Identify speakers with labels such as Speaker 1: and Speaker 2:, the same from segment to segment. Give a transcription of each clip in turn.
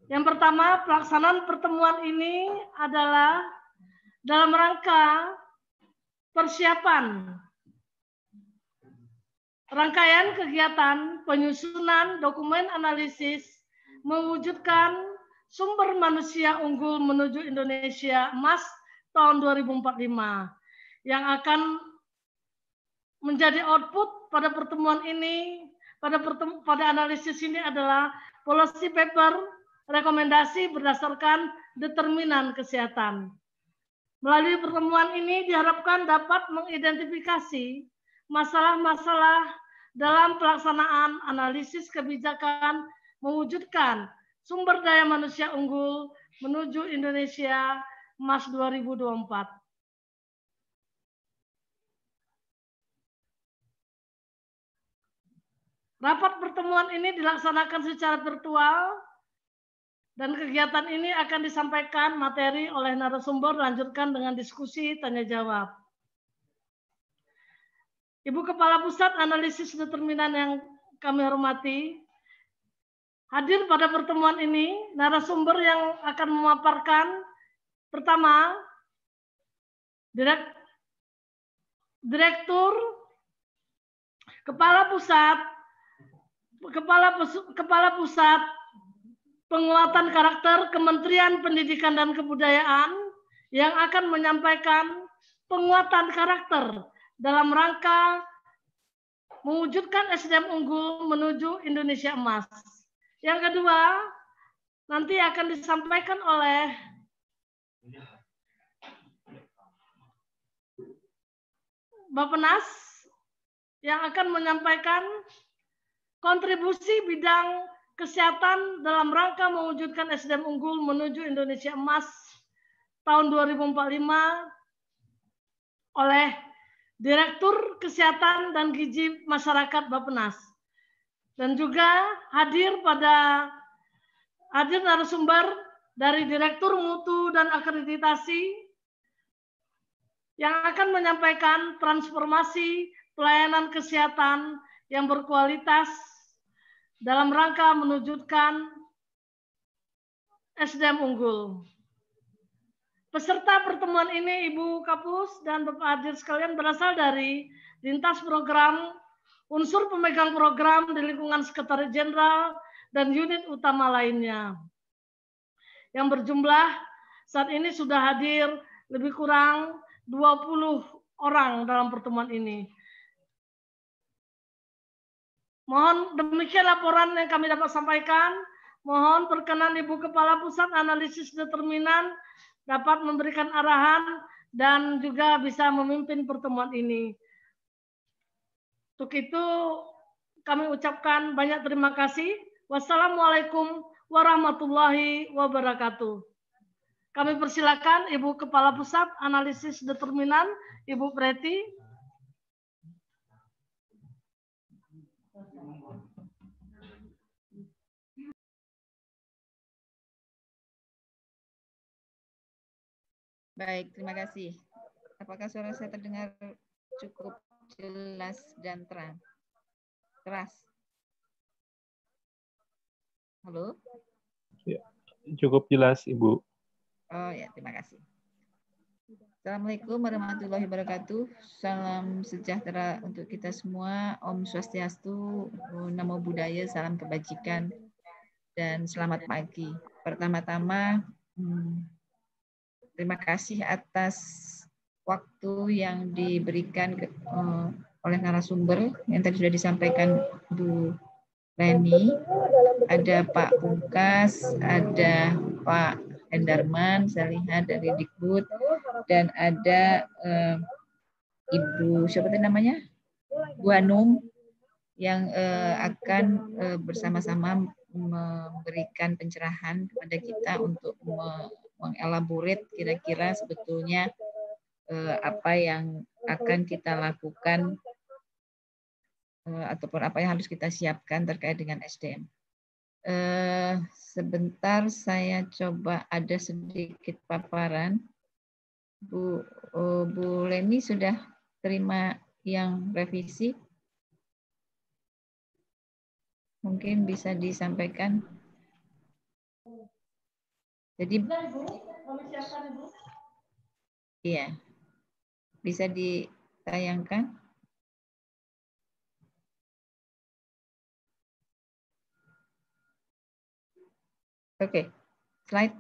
Speaker 1: Yang pertama, pelaksanaan pertemuan ini adalah dalam rangka persiapan rangkaian kegiatan penyusunan dokumen analisis mewujudkan sumber manusia unggul menuju Indonesia Emas tahun 2045 yang akan menjadi output pada pertemuan ini, pada analisis ini adalah policy paper rekomendasi berdasarkan determinan kesehatan. Melalui pertemuan ini diharapkan dapat mengidentifikasi masalah-masalah dalam pelaksanaan analisis kebijakan mewujudkan sumber daya manusia unggul menuju Indonesia Emas 2024. Rapat pertemuan ini dilaksanakan secara virtual dan kegiatan ini akan disampaikan materi oleh narasumber, lanjutkan dengan diskusi tanya jawab. Ibu Kepala Pusat Analisis Determinan yang kami hormati, hadir pada pertemuan ini narasumber yang akan memaparkan pertama, Direktur Kepala Pusat Penguatan Karakter Kementerian Pendidikan dan Kebudayaan yang akan menyampaikan penguatan karakter dalam rangka mewujudkan SDM unggul menuju Indonesia Emas. Yang kedua, nanti akan disampaikan oleh Bappenas yang akan menyampaikan kontribusi bidang kesehatan dalam rangka mewujudkan SDM unggul menuju Indonesia Emas tahun 2045 oleh Direktur Kesehatan dan Gizi Masyarakat Bappenas. Dan juga hadir narasumber dari Direktur Mutu dan Akreditasi yang akan menyampaikan transformasi pelayanan kesehatan yang berkualitas dalam rangka mewujudkan SDM unggul. Peserta pertemuan ini Ibu Kapus dan Bapak hadir sekalian berasal dari lintas program, unsur pemegang program di lingkungan Sekretariat Jenderal dan unit utama lainnya. Yang berjumlah saat ini sudah hadir lebih kurang 20 orang dalam pertemuan ini. Mohon demikian laporan yang kami dapat sampaikan. Mohon perkenan Ibu Kepala Pusat Analisis Determinan dapat memberikan arahan dan juga bisa memimpin pertemuan ini. Untuk itu kami ucapkan banyak terima kasih. Wassalamualaikum warahmatullahi wabarakatuh. Kami persilakan Ibu Kepala Pusat Analisis Determinan, Ibu Preti.
Speaker 2: Baik, terima kasih. Apakah suara saya terdengar cukup jelas dan terang? Keras? Halo?
Speaker 3: Ya, cukup jelas, Ibu.
Speaker 2: Oh ya, terima kasih. Assalamualaikum warahmatullahi wabarakatuh. Salam sejahtera untuk kita semua. Om Swastiastu, Namo Buddhaya, salam kebajikan, dan selamat pagi. Pertama-tama, terima kasih atas waktu yang diberikan oleh narasumber yang tadi sudah disampaikan Bu Leni. Ada Pak Pungkas, ada Pak Hendarman, saya lihat dari Dikbud, dan ada Ibu siapa tadi namanya? Bu Anum yang akan bersama-sama memberikan pencerahan kepada kita untuk mengelaborate kira-kira sebetulnya apa yang akan kita lakukan ataupun apa yang harus kita siapkan terkait dengan SDM. Sebentar saya coba ada sedikit paparan. Bu Leni sudah terima yang revisi? Mungkin bisa disampaikan. Jadi iya, bisa ditayangkan. Oke, slide.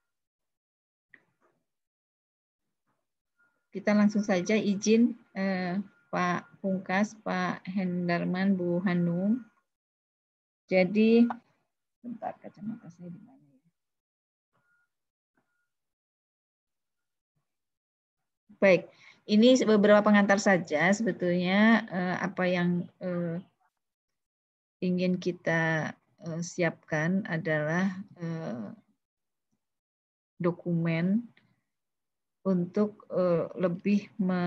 Speaker 2: Kita langsung saja izin Pak Pungkas, Pak Hendarman, Bu Hanum. Jadi, bentar, kacamata saya di mana ya? Baik, ini beberapa pengantar saja sebetulnya apa yang ingin kita siapkan adalah dokumen untuk lebih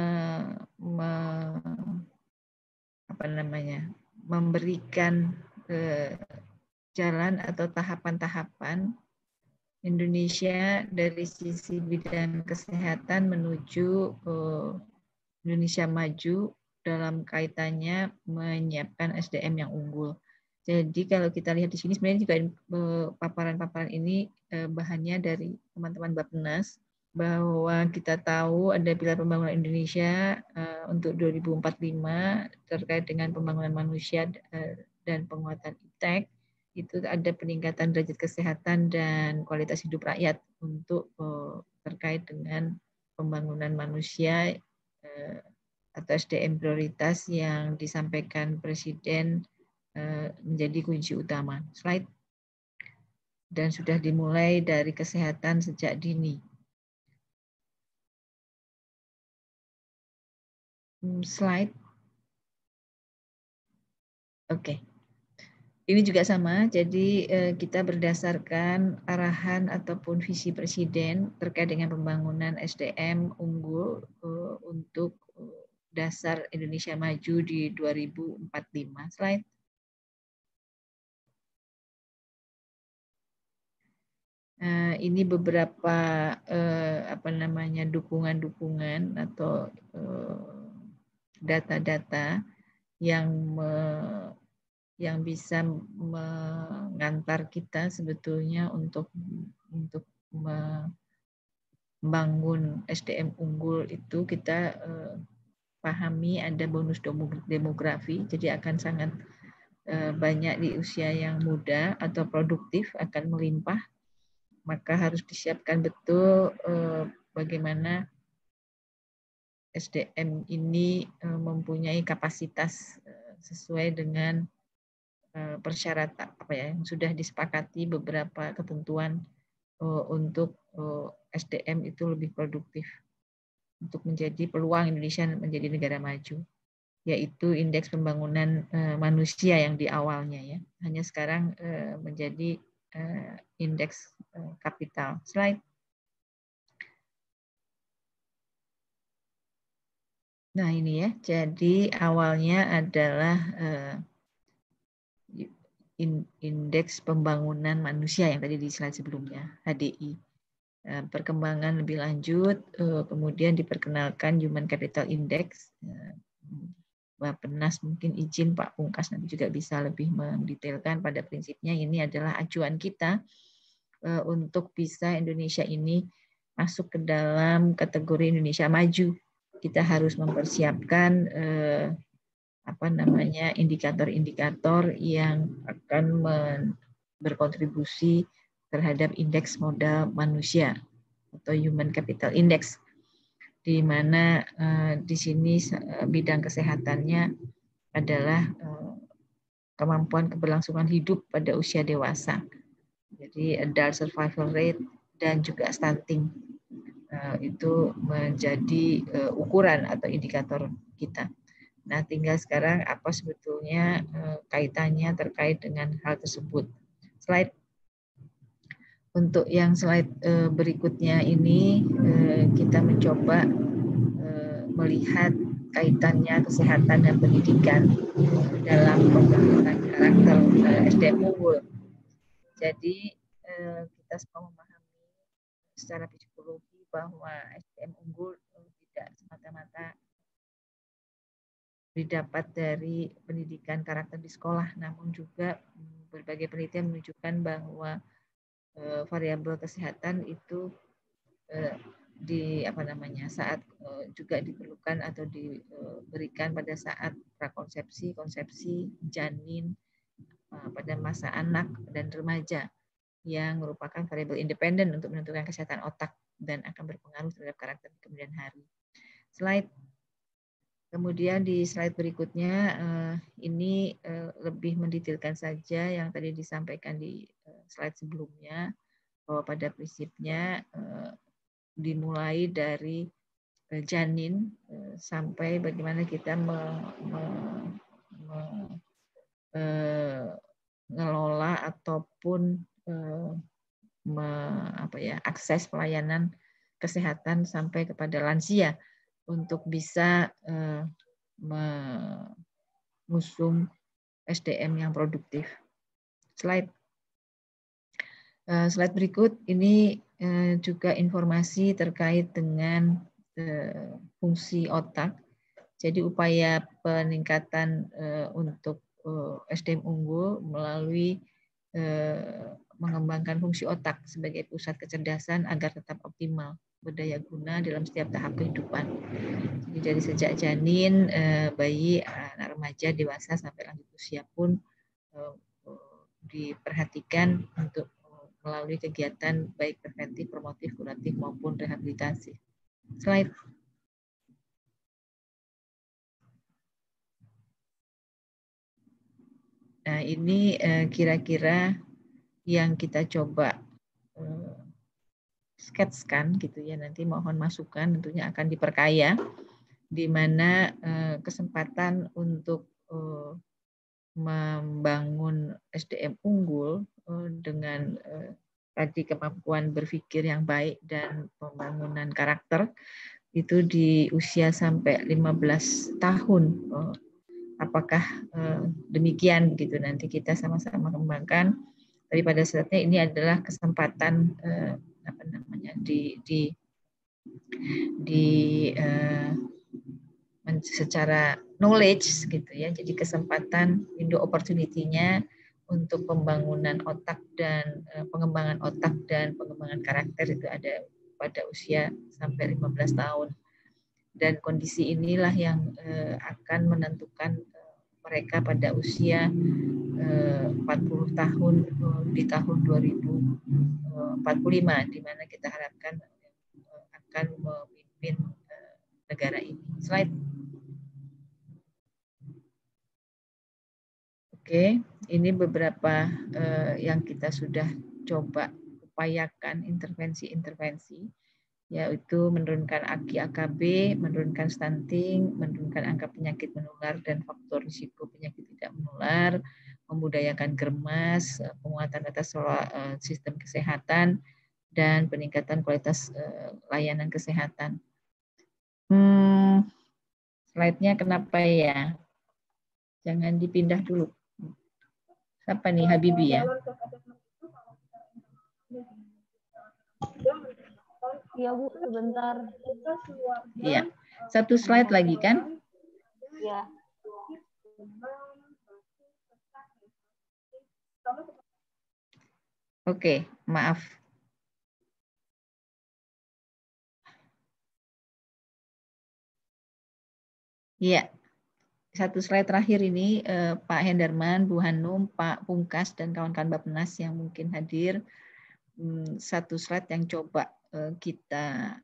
Speaker 2: memberikan jalan atau tahapan-tahapan Indonesia dari sisi bidang kesehatan menuju Indonesia maju dalam kaitannya menyiapkan SDM yang unggul. Jadi kalau kita lihat di sini sebenarnya juga paparan-paparan ini bahannya dari teman-teman Bappenas, bahwa kita tahu ada pilar pembangunan Indonesia untuk 2045 terkait dengan pembangunan manusia dan penguatan iptek. Itu ada peningkatan derajat kesehatan dan kualitas hidup rakyat untuk terkait dengan pembangunan manusia atau SDM prioritas yang disampaikan Presiden menjadi kunci utama. Slide. Dan sudah dimulai dari kesehatan sejak dini. Slide. Oke. Ini juga sama, jadi kita berdasarkan arahan ataupun visi Presiden terkait dengan pembangunan SDM unggul untuk dasar Indonesia maju di 2045. Slide. Ini beberapa dukungan-dukungan atau data-data yang bisa mengantar kita sebetulnya untuk membangun SDM unggul itu kita pahami ada bonus demografi, jadi akan sangat banyak di usia yang muda atau produktif akan melimpah, maka harus disiapkan betul bagaimana SDM ini mempunyai kapasitas sesuai dengan persyaratan yang sudah disepakati beberapa ketentuan untuk SDM itu lebih produktif untuk menjadi peluang Indonesia menjadi negara maju, yaitu indeks pembangunan manusia yang di awalnya ya hanya sekarang menjadi indeks kapital. Slide. Nah ini ya, jadi awalnya adalah indeks pembangunan manusia yang tadi di slide sebelumnya, HDI. Perkembangan lebih lanjut, kemudian diperkenalkan Human Capital Index. Bappenas mungkin izin Pak Pungkas nanti juga bisa lebih mendetailkan. Pada prinsipnya ini adalah acuan kita untuk bisa Indonesia ini masuk ke dalam kategori Indonesia maju. Kita harus mempersiapkan indikator-indikator yang akan berkontribusi terhadap indeks modal manusia atau Human Capital Index, di mana di sini bidang kesehatannya adalah kemampuan keberlangsungan hidup pada usia dewasa. Jadi adult survival rate dan juga stunting itu menjadi ukuran atau indikator kita. Nah, tinggal sekarang apa sebetulnya kaitannya terkait dengan hal tersebut. Slide. Untuk yang slide berikutnya ini kita mencoba melihat kaitannya kesehatan dan pendidikan dalam pembangunan karakter SDM unggul. Jadi kita semua memahami secara psikologi bahwa SDM unggul tidak semata-mata didapat dari pendidikan karakter di sekolah, namun juga berbagai penelitian menunjukkan bahwa variabel kesehatan itu saat juga diperlukan atau diberikan pada saat prakonsepsi, konsepsi, janin, pada masa anak dan remaja yang merupakan variabel independen untuk menentukan kesehatan otak dan akan berpengaruh terhadap karakter di kemudian hari. Kemudian di slide berikutnya ini lebih mendetailkan saja yang tadi disampaikan di slide sebelumnya, bahwa pada prinsipnya dimulai dari janin sampai bagaimana kita mengelola ataupun akses pelayanan kesehatan sampai kepada lansia untuk bisa mengusung SDM yang produktif. Slide berikut ini juga informasi terkait dengan fungsi otak. Jadi upaya peningkatan untuk SDM unggul melalui mengembangkan fungsi otak sebagai pusat kecerdasan agar tetap optimal berdaya guna dalam setiap tahap kehidupan. Jadi dari sejak janin, bayi, anak remaja, dewasa sampai lanjut usia pun diperhatikan untuk melalui kegiatan baik preventif, promotif, kuratif maupun rehabilitasi. Slide. Nah, ini kira-kira yang kita coba sketskan gitu ya, nanti mohon masukan, tentunya akan diperkaya di mana kesempatan untuk membangun SDM unggul dengan tadi kemampuan berpikir yang baik dan pembangunan karakter itu di usia sampai 15 tahun. Apakah demikian gitu, nanti kita sama-sama kembangkan. Daripada saatnya ini adalah kesempatan secara knowledge gitu ya. Jadi kesempatan window opportunity-nya untuk pembangunan otak dan pengembangan otak dan pengembangan karakter itu ada pada usia sampai 15 tahun. Dan kondisi inilah yang akan menentukan mereka pada usia 40 tahun di tahun 2045, di mana kita harapkan akan memimpin negara ini. Slide. Oke, ini beberapa yang kita sudah coba upayakan intervensi-intervensi, yaitu menurunkan AKI-AKB, menurunkan stunting, menurunkan angka penyakit menular dan faktor risiko penyakit tidak menular, membudayakan germas, penguatan atas sistem kesehatan, dan peningkatan kualitas layanan kesehatan. Slide-nya kenapa ya? Jangan dipindah dulu. Siapa nih, Habibie ya?
Speaker 4: Iya Bu, sebentar.
Speaker 2: Iya, satu slide lagi kan?
Speaker 4: Iya.
Speaker 2: Oke, maaf. Iya, satu slide terakhir ini Pak Hendarman, Bu Hanum, Pak Pungkas, dan kawan-kawan Bappenas yang mungkin hadir. Satu slide yang coba kita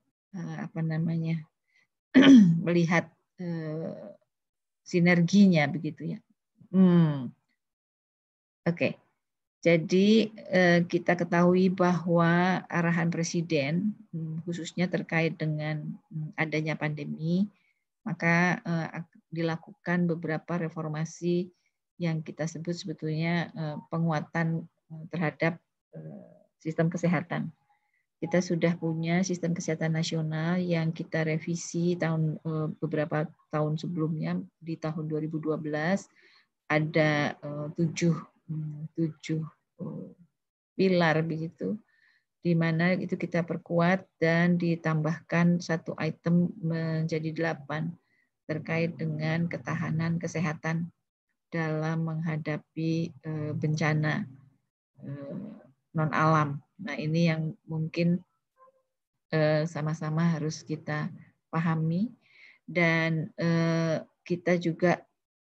Speaker 2: melihat sinerginya begitu ya. Oke. Jadi kita ketahui bahwa arahan Presiden khususnya terkait dengan adanya pandemi, maka dilakukan beberapa reformasi yang kita sebut sebetulnya penguatan terhadap sistem kesehatan. Kita sudah punya sistem kesehatan nasional yang kita revisi beberapa tahun sebelumnya. Di tahun 2012 ada 7 pilar begitu, di mana itu kita perkuat dan ditambahkan satu item menjadi 8 terkait dengan ketahanan kesehatan dalam menghadapi bencana non alam Nah, ini yang mungkin sama-sama harus kita pahami, dan kita juga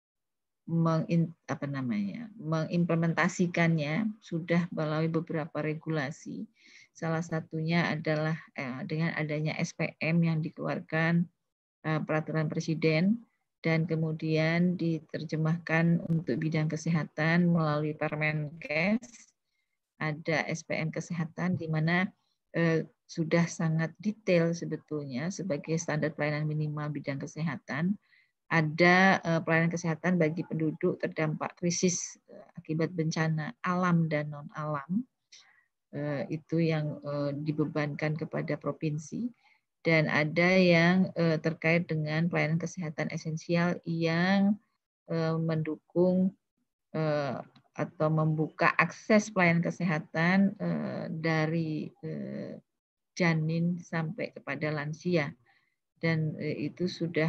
Speaker 2: mengimplementasikannya sudah melalui beberapa regulasi. Salah satunya adalah dengan adanya SPM yang dikeluarkan peraturan presiden dan kemudian diterjemahkan untuk bidang kesehatan melalui Permenkes. Ada SPM kesehatan di mana sudah sangat detail sebetulnya sebagai standar pelayanan minimal bidang kesehatan. Ada pelayanan kesehatan bagi penduduk terdampak krisis akibat bencana alam dan non-alam, itu yang dibebankan kepada provinsi, dan ada yang terkait dengan pelayanan kesehatan esensial yang mendukung atau membuka akses pelayanan kesehatan dari janin sampai kepada lansia. Dan itu sudah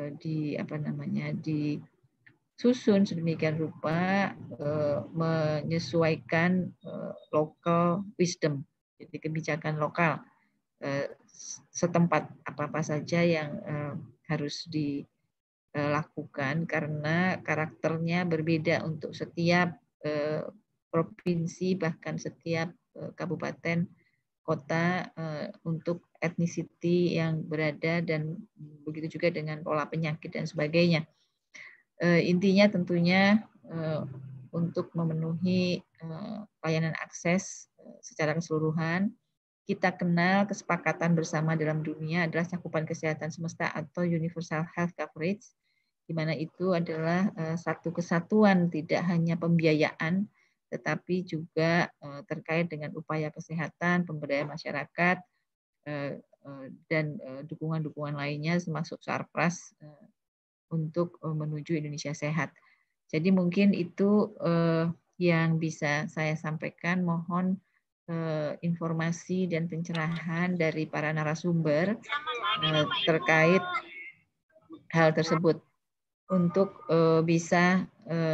Speaker 2: disusun sedemikian rupa menyesuaikan local wisdom, jadi kebijakan lokal setempat apa saja yang harus dilakukan karena karakternya berbeda untuk setiap provinsi, bahkan setiap kabupaten kota untuk etnisiti yang berada, dan begitu juga dengan pola penyakit dan sebagainya. Intinya tentunya untuk memenuhi pelayanan akses secara keseluruhan, kita kenal kesepakatan bersama dalam dunia adalah cakupan kesehatan semesta atau universal health coverage, di mana itu adalah satu kesatuan tidak hanya pembiayaan, tetapi juga terkait dengan upaya kesehatan, pemberdayaan masyarakat, dan dukungan-dukungan lainnya termasuk Sarpras untuk menuju Indonesia sehat. Jadi mungkin itu yang bisa saya sampaikan. Mohon informasi dan pencerahan dari para narasumber terkait hal tersebut untuk bisa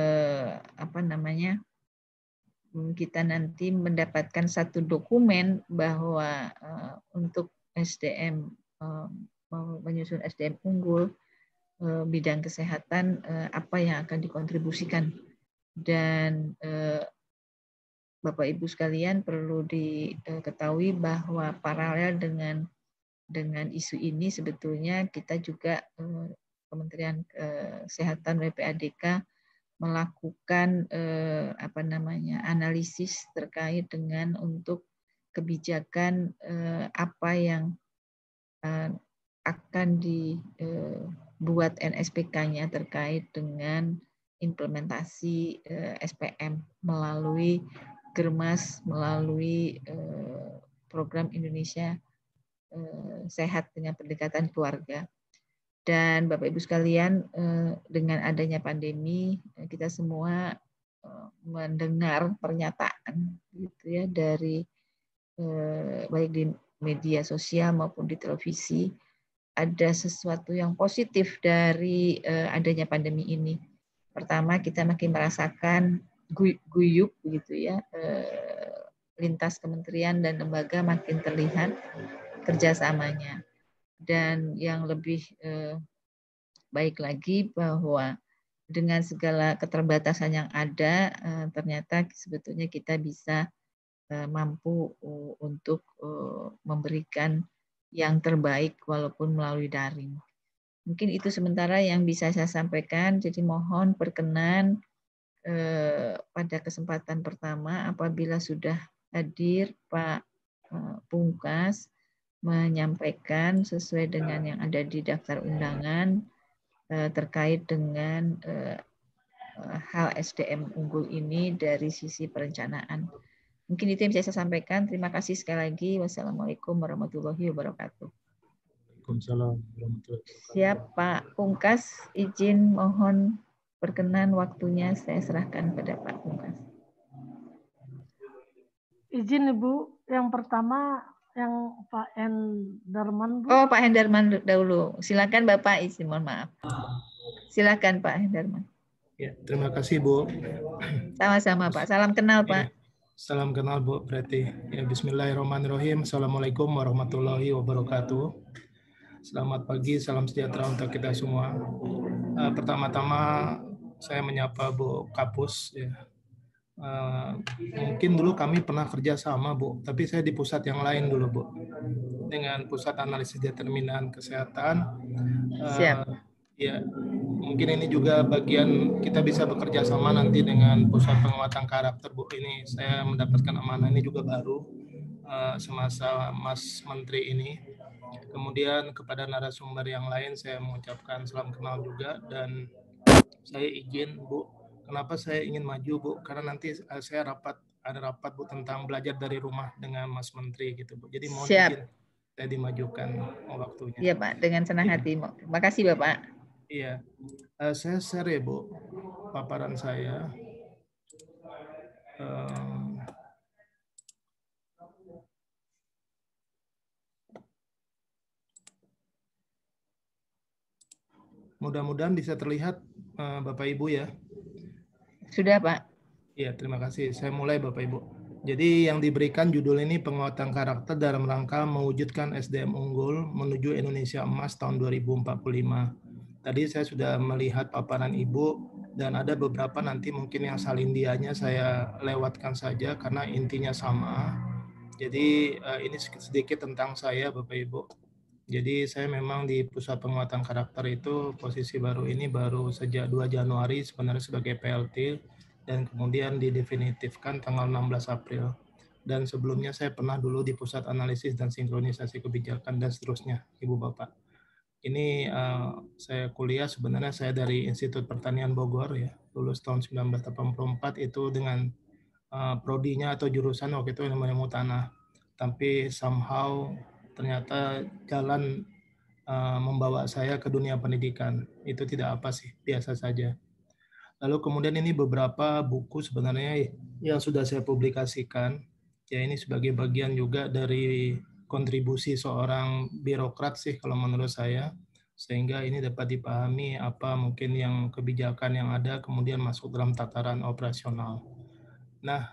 Speaker 2: kita nanti mendapatkan satu dokumen bahwa untuk SDM menyusun SDM unggul bidang kesehatan apa yang akan dikontribusikan. Dan Bapak Ibu sekalian perlu diketahui bahwa paralel dengan isu ini sebetulnya kita juga Kementerian Kesehatan WPADK melakukan analisis terkait dengan untuk kebijakan apa yang akan dibuat NSPK-nya terkait dengan implementasi SPM melalui Germas, melalui program Indonesia Sehat dengan pendekatan keluarga. Dan Bapak Ibu sekalian, dengan adanya pandemi, kita semua mendengar pernyataan gitu ya dari baik di media sosial maupun di televisi, ada sesuatu yang positif dari adanya pandemi ini. Pertama, kita makin merasakan guyup gitu ya, lintas kementerian dan lembaga makin terlihat kerjasamanya. Dan yang lebih baik lagi bahwa dengan segala keterbatasan yang ada, ternyata sebetulnya kita bisa mampu untuk memberikan yang terbaik walaupun melalui daring. Mungkin itu sementara yang bisa saya sampaikan. Jadi mohon perkenan pada kesempatan pertama apabila sudah hadir Pak Pungkas menyampaikan sesuai dengan yang ada di daftar undangan terkait dengan hal SDM unggul ini dari sisi perencanaan. Mungkin itu yang bisa saya sampaikan. Terima kasih sekali lagi. Wassalamualaikum warahmatullahi wabarakatuh.
Speaker 5: Waalaikumsalam warahmatullahi wabarakatuh.
Speaker 2: Siap Pak Pungkas, izin mohon perkenan waktunya saya serahkan pada Pak Pungkas.
Speaker 1: Izin Ibu, yang pertama yang Pak Hendarman. Bu.
Speaker 2: Oh, Pak Hendarman dahulu. Silakan Bapak, izin mohon maaf. Silakan Pak Hendarman.
Speaker 5: Ya, terima kasih Bu.
Speaker 2: Sama-sama Pak. Salam kenal Pak.
Speaker 5: Salam kenal Bu Preti. Ya, Bismillahirrahmanirrahim. Assalamualaikum warahmatullahi wabarakatuh. Selamat pagi, salam sejahtera untuk kita semua. Pertama-tama saya menyapa Bu Kapus. Ya. Mungkin dulu kami pernah kerja sama Bu, tapi saya di pusat yang lain dulu Bu, dengan Pusat Analisis Determinan Kesehatan.
Speaker 2: Siap.
Speaker 5: Ya, mungkin ini juga bagian kita bisa bekerja sama nanti dengan Pusat Penguatan Karakter Bu. Ini saya mendapatkan amanah ini juga baru semasa Mas Menteri ini. Kemudian kepada narasumber yang lain saya mengucapkan salam kenal juga, dan saya izin Bu, kenapa saya ingin maju Bu? Karena nanti saya ada rapat Bu tentang belajar dari rumah dengan Mas Menteri gitu Bu. Jadi mohon izin saya dimajukan waktunya.
Speaker 2: Iya Pak, dengan senang hati. Terima kasih Bapak.
Speaker 5: Iya, saya share ya Bu paparan saya. Mudah-mudahan bisa terlihat Bapak Ibu ya.
Speaker 2: Sudah Pak.
Speaker 5: Iya, terima kasih. Saya mulai Bapak Ibu. Jadi yang diberikan judul ini penguatan karakter dalam rangka mewujudkan SDM unggul menuju Indonesia Emas tahun 2045. Tadi saya sudah melihat paparan Ibu dan ada beberapa nanti mungkin yang salindianya saya lewatkan saja karena intinya sama. Jadi ini sedikit tentang saya Bapak Ibu. Jadi saya memang di Pusat Penguatan Karakter itu posisi baru ini baru sejak 2 Januari sebenarnya sebagai PLT dan kemudian didefinitifkan tanggal 16 April. Dan sebelumnya saya pernah dulu di Pusat Analisis dan Sinkronisasi Kebijakan dan seterusnya, Ibu Bapak. Ini saya kuliah sebenarnya saya dari Institut Pertanian Bogor ya, lulus tahun 1984 itu dengan prodinya atau jurusan waktu itu namanya ilmu tanah. Tapi somehow ternyata jalan membawa saya ke dunia pendidikan. Itu tidak apa sih, biasa saja. Lalu kemudian ini beberapa buku sebenarnya yang sudah saya publikasikan. Ya ini sebagai bagian juga dari kontribusi seorang birokrat sih kalau menurut saya, sehingga ini dapat dipahami apa mungkin yang kebijakan yang ada kemudian masuk dalam tataran operasional. Nah,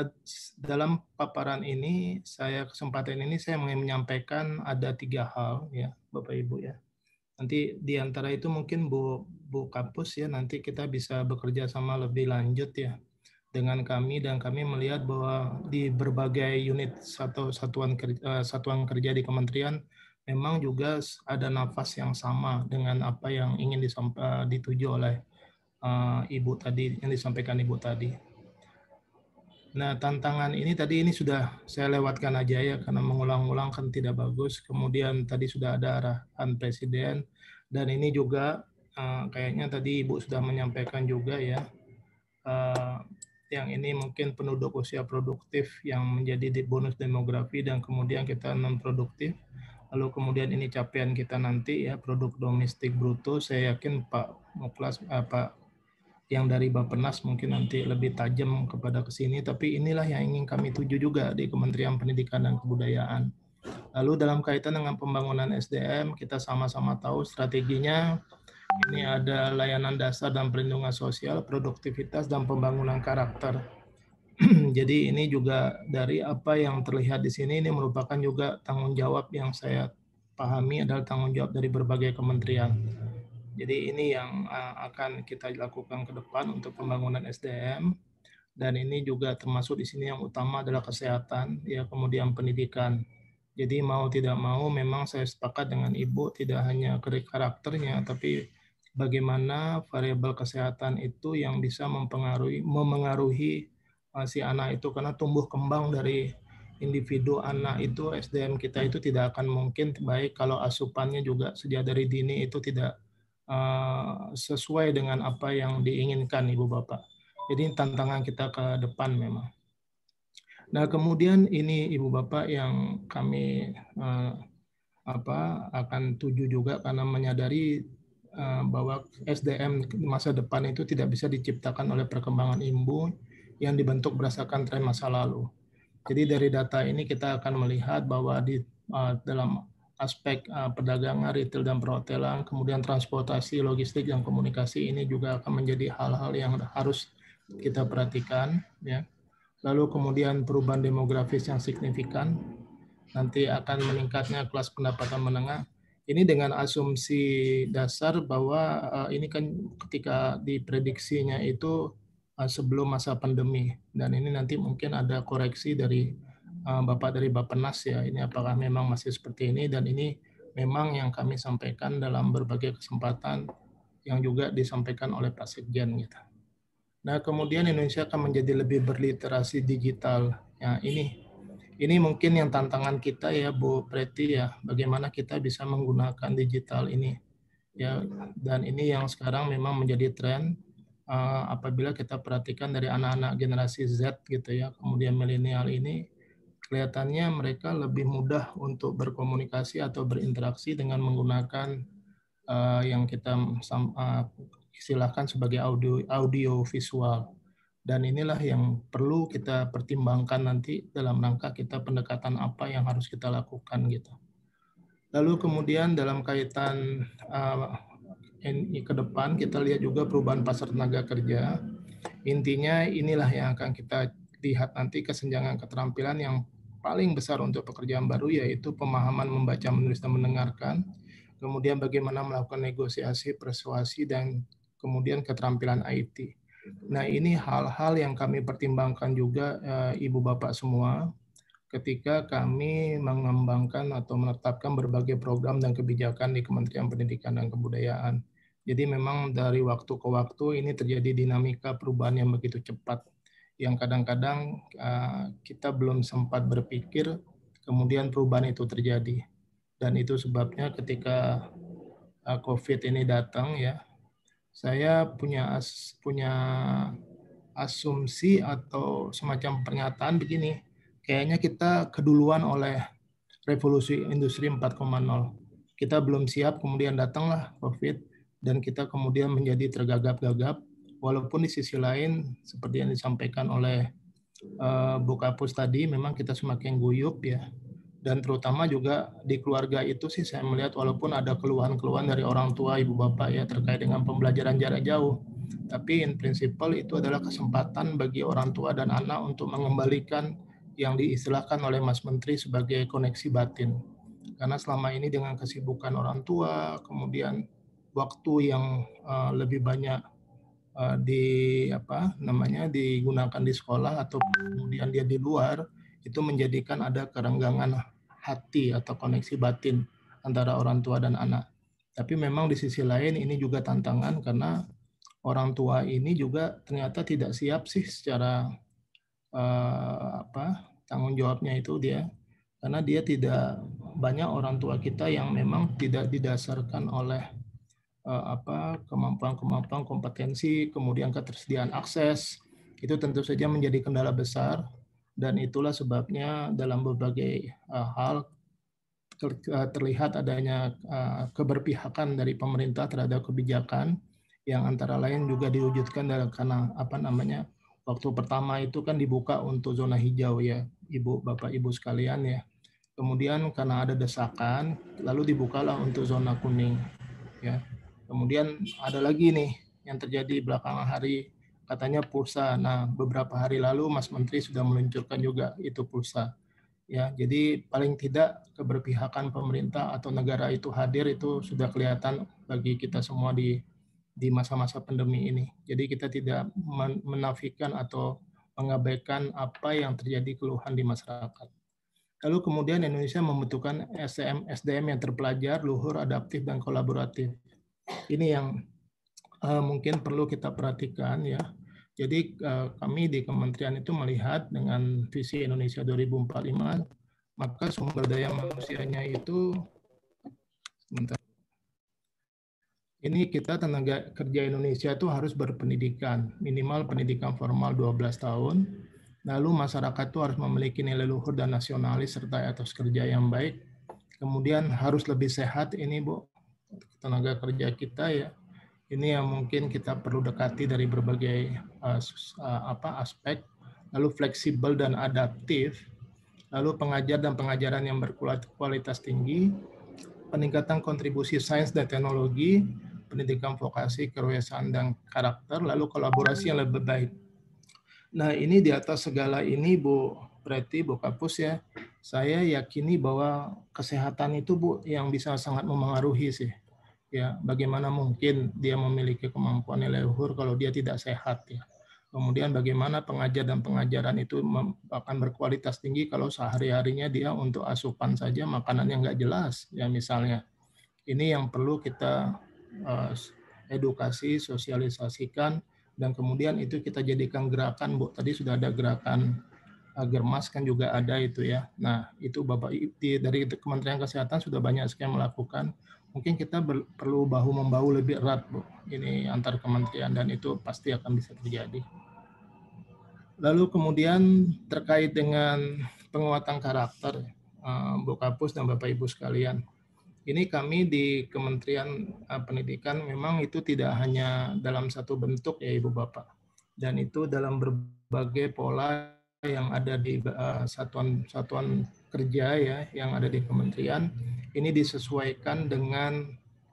Speaker 5: dalam paparan ini kesempatan ini saya ingin menyampaikan ada 3 hal ya Bapak Ibu ya. Nanti di antara itu mungkin Bu Kapus ya, nanti kita bisa bekerja sama lebih lanjut ya dengan kami, dan kami melihat bahwa di berbagai unit satuan kerja di kementerian memang juga ada nafas yang sama dengan apa yang ingin dituju oleh Ibu tadi, yang disampaikan Ibu tadi. Nah, tantangan ini sudah saya lewatkan aja ya, karena mengulang-ulang kan tidak bagus. Kemudian tadi sudah ada arahan Presiden, dan ini juga kayaknya tadi Ibu sudah menyampaikan juga ya, yang ini mungkin penduduk usia produktif yang menjadi bonus demografi dan kemudian kita non produktif. Lalu kemudian ini capaian kita nanti ya, produk domestik bruto. Saya yakin Pak Muklas, Pak yang dari Bappenas mungkin nanti lebih tajam kepada ke sini, tapi inilah yang ingin kami tuju juga di Kementerian Pendidikan dan Kebudayaan. Lalu dalam kaitan dengan pembangunan SDM, kita sama-sama tahu strateginya. Ini ada layanan dasar dan perlindungan sosial, produktivitas, dan pembangunan karakter. Jadi ini juga dari apa yang terlihat di sini, ini merupakan juga tanggung jawab yang saya pahami adalah tanggung jawab dari berbagai kementerian. Jadi ini yang akan kita lakukan ke depan untuk pembangunan SDM. Dan ini juga termasuk di sini yang utama adalah kesehatan, ya kemudian pendidikan. Jadi mau tidak mau memang saya sepakat dengan Ibu, tidak hanya karakternya, tapi bagaimana variabel kesehatan itu yang bisa memengaruhi si anak itu, karena tumbuh kembang dari individu anak itu, SDM kita itu tidak akan mungkin baik kalau asupannya juga sejak dari dini itu tidak sesuai dengan apa yang diinginkan Ibu Bapak. Jadi tantangan kita ke depan memang. Nah kemudian ini Ibu Bapak yang kami akan tuju juga, karena menyadari bahwa SDM masa depan itu tidak bisa diciptakan oleh perkembangan IMBU yang dibentuk berdasarkan tren masa lalu. Jadi dari data ini kita akan melihat bahwa di dalam aspek perdagangan, retail dan perhotelan, kemudian transportasi, logistik dan komunikasi ini juga akan menjadi hal-hal yang harus kita perhatikan ya. lalu kemudian perubahan demografis yang signifikan, nanti akan meningkatnya kelas pendapatan menengah. Ini dengan asumsi dasar bahwa ini kan ketika diprediksinya itu sebelum masa pandemi, dan ini nanti mungkin ada koreksi dari Bapak dari Bappenas ya, ini apakah memang masih seperti ini, dan ini memang yang kami sampaikan dalam berbagai kesempatan yang juga disampaikan oleh Pak Sekjen gitu. Nah, kemudian Indonesia akan menjadi lebih berliterasi digital. Ya, ini mungkin yang tantangan kita ya Bu Preti ya, bagaimana kita bisa menggunakan digital ini. Ya, dan ini yang sekarang memang menjadi tren apabila kita perhatikan dari anak-anak generasi Z gitu ya, kemudian milenial ini kelihatannya mereka lebih mudah untuk berkomunikasi atau berinteraksi dengan menggunakan yang kita istilahkan sebagai audio visual. Dan inilah yang perlu kita pertimbangkan nanti dalam rangka kita pendekatan apa yang harus kita lakukan gitu. Lalu kemudian dalam kaitan ke depan kita lihat juga perubahan pasar tenaga kerja. Intinya inilah yang akan kita lihat nanti, kesenjangan keterampilan yang paling besar untuk pekerjaan baru yaitu pemahaman membaca, menulis, dan mendengarkan. Kemudian bagaimana melakukan negosiasi, persuasi, dan kemudian keterampilan IT. Nah, ini hal-hal yang kami pertimbangkan juga Ibu Bapak semua ketika kami mengembangkan atau menetapkan berbagai program dan kebijakan di Kementerian Pendidikan dan Kebudayaan. Jadi memang dari waktu ke waktu ini terjadi dinamika perubahan yang begitu cepat, yang kadang-kadang kita belum sempat berpikir, kemudian perubahan itu terjadi. Dan itu sebabnya ketika COVID ini datang ya, saya punya asumsi atau semacam pernyataan begini, kayaknya kita keduluan oleh revolusi industri 4.0. Kita belum siap, kemudian datanglah COVID, dan kita kemudian menjadi tergagap-gagap, walaupun di sisi lain, seperti yang disampaikan oleh Bu Kapus tadi, memang kita semakin guyup ya. Dan terutama juga di keluarga itu sih saya melihat walaupun ada keluhan-keluhan dari orang tua, ibu bapak ya terkait dengan pembelajaran jarak jauh. Tapi in principle itu adalah kesempatan bagi orang tua dan anak untuk mengembalikan yang diistilahkan oleh Mas Menteri sebagai koneksi batin. Karena selama ini dengan kesibukan orang tua, kemudian waktu yang lebih banyak digunakan di sekolah atau kemudian dia di luar, itu menjadikan ada kerenggangan hati atau koneksi batin antara orang tua dan anak. Tapi memang di sisi lain ini juga tantangan karena orang tua ini juga ternyata tidak siap sih secara tanggung jawabnya itu dia, karena dia tidak banyak orang tua kita yang memang tidak didasarkan oleh kemampuan kompetensi, kemudian ketersediaan akses, itu tentu saja menjadi kendala besar. Dan itulah sebabnya dalam berbagai hal terlihat adanya keberpihakan dari pemerintah terhadap kebijakan yang antara lain juga diwujudkan karena waktu pertama itu kan dibuka untuk zona hijau ya, Ibu, Bapak, Ibu sekalian ya. Kemudian karena ada desakan, lalu dibukalah untuk zona kuning ya. Kemudian ada lagi nih yang terjadi belakangan hari, katanya pulsa. Nah, beberapa hari lalu Mas Menteri sudah meluncurkan juga itu pulsa. Ya, jadi paling tidak keberpihakan pemerintah atau negara itu hadir itu sudah kelihatan bagi kita semua di masa-masa pandemi ini. Jadi kita tidak menafikan atau mengabaikan apa yang terjadi keluhan di masyarakat. Lalu kemudian Indonesia membutuhkan SDM yang terpelajar, luhur, adaptif, dan kolaboratif. Ini yang mungkin perlu kita perhatikan ya. Jadi kami di kementerian itu melihat dengan visi Indonesia 2045, maka sumber daya manusianya itu, ini kita tenaga kerja Indonesia itu harus berpendidikan, minimal pendidikan formal 12 tahun, lalu masyarakat itu harus memiliki nilai luhur dan nasionalis serta etos kerja yang baik, kemudian harus lebih sehat ini Bu, tenaga kerja kita ya. Ini yang mungkin kita perlu dekati dari berbagai aspek, lalu fleksibel dan adaptif, lalu pengajar dan pengajaran yang berkualitas tinggi, peningkatan kontribusi sains dan teknologi, pendidikan vokasi, kewiasaan dan karakter, lalu kolaborasi yang lebih baik. Nah, ini di atas segala ini, Bu Preti, Bu Kapus ya, saya yakini bahwa kesehatan itu, Bu, yang bisa sangat memengaruhi sih. Ya, bagaimana mungkin dia memiliki kemampuan nilai luhur kalau dia tidak sehat ya. Kemudian bagaimana pengajar dan pengajaran itu akan berkualitas tinggi kalau sehari-harinya dia untuk asupan saja makanan yang nggak jelas ya misalnya. Ini yang perlu kita edukasi, sosialisasikan, dan kemudian itu kita jadikan gerakan, Bu. Tadi sudah ada gerakan Germas kan juga ada itu ya. Nah, itu Bapak dari Kementerian Kesehatan sudah banyak sekali melakukan. Mungkin kita perlu bahu-membahu lebih erat, Bu. Ini antar kementerian dan itu pasti akan bisa terjadi. Lalu kemudian terkait dengan penguatan karakter, Bu Kapus dan Bapak Ibu sekalian. Ini kami di Kementerian Pendidikan memang itu tidak hanya dalam satu bentuk ya Ibu Bapak. Dan itu dalam berbagai pola yang ada di satuan kerja ya yang ada di kementerian. Ini disesuaikan dengan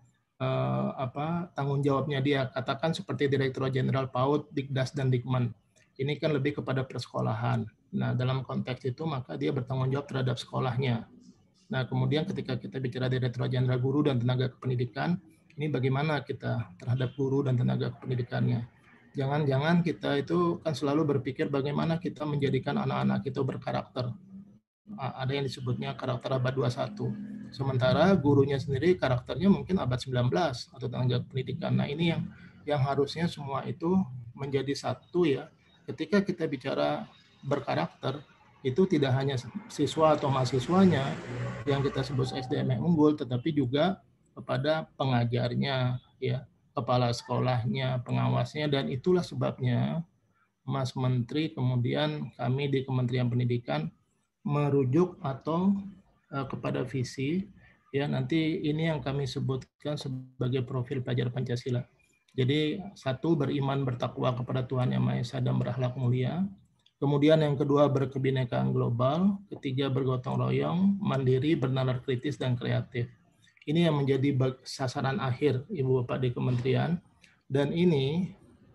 Speaker 5: tanggung jawabnya dia. Katakan seperti Direktorat Jenderal PAUD, Dikdas dan Dikmen. Ini kan lebih kepada persekolahan. Nah, dalam konteks itu maka dia bertanggung jawab terhadap sekolahnya. Nah, kemudian ketika kita bicara Direktorat Jenderal Guru dan Tenaga Kependidikan, ini bagaimana kita terhadap guru dan tenaga kependidikannya. Jangan-jangan kita itu kan selalu berpikir bagaimana kita menjadikan anak-anak itu berkarakter. Ada yang disebutnya karakter abad 21. Sementara gurunya sendiri karakternya mungkin abad 19 atau tenaga pendidikan. Nah, ini yang harusnya semua itu menjadi satu ya. Ketika kita bicara berkarakter, itu tidak hanya siswa atau mahasiswanya yang kita sebut SDM yang unggul, tetapi juga kepada pengajarnya, ya, kepala sekolahnya, pengawasnya, dan itulah sebabnya Mas Menteri kemudian kami di Kementerian Pendidikan merujuk atau kepada visi, ya nanti ini yang kami sebutkan sebagai profil pelajar Pancasila. Jadi satu, beriman bertakwa kepada Tuhan Yang Maha Esa dan berakhlak mulia. Kemudian yang kedua, berkebinekaan global. Ketiga, bergotong royong, mandiri, bernalar kritis, dan kreatif. Ini yang menjadi sasaran akhir Ibu Bapak di Kementerian. Dan ini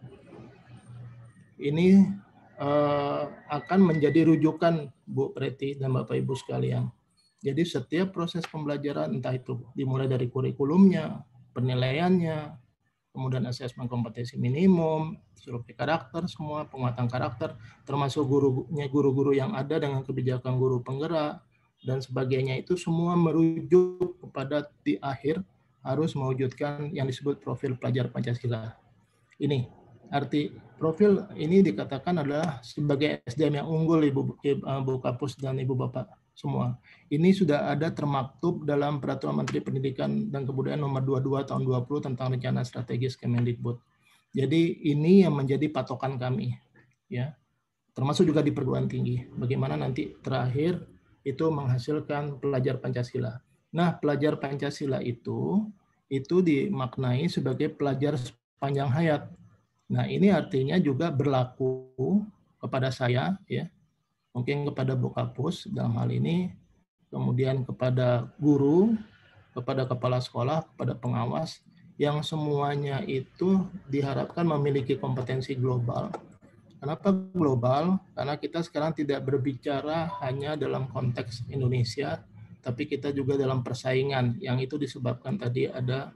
Speaker 5: akan menjadi rujukan Bu Preti dan Bapak Ibu sekalian. Jadi setiap proses pembelajaran, entah itu dimulai dari kurikulumnya, penilaiannya, kemudian asesmen kompetensi minimum, survei karakter, semua penguatan karakter, termasuk guru-guru yang ada dengan kebijakan guru penggerak, dan sebagainya, itu semua merujuk kepada di akhir harus mewujudkan yang disebut profil pelajar Pancasila. Ini arti profil ini dikatakan adalah sebagai SDM yang unggul Ibu Kapus dan Ibu Bapak semua. Ini sudah ada termaktub dalam Peraturan Menteri Pendidikan dan Kebudayaan Nomor 22 Tahun 20 tentang Rencana Strategis Kemendikbud. Jadi ini yang menjadi patokan kami, ya, termasuk juga di perguruan tinggi. Bagaimana nanti terakhir itu menghasilkan pelajar Pancasila. Nah, pelajar Pancasila itu dimaknai sebagai pelajar sepanjang hayat. Nah, ini artinya juga berlaku kepada saya, ya, mungkin kepada Bu Kapus dalam hal ini, kemudian kepada guru, kepada kepala sekolah, kepada pengawas, yang semuanya itu diharapkan memiliki kompetensi global. Kenapa global? Karena kita sekarang tidak berbicara hanya dalam konteks Indonesia, tapi kita juga dalam persaingan, yang itu disebabkan tadi ada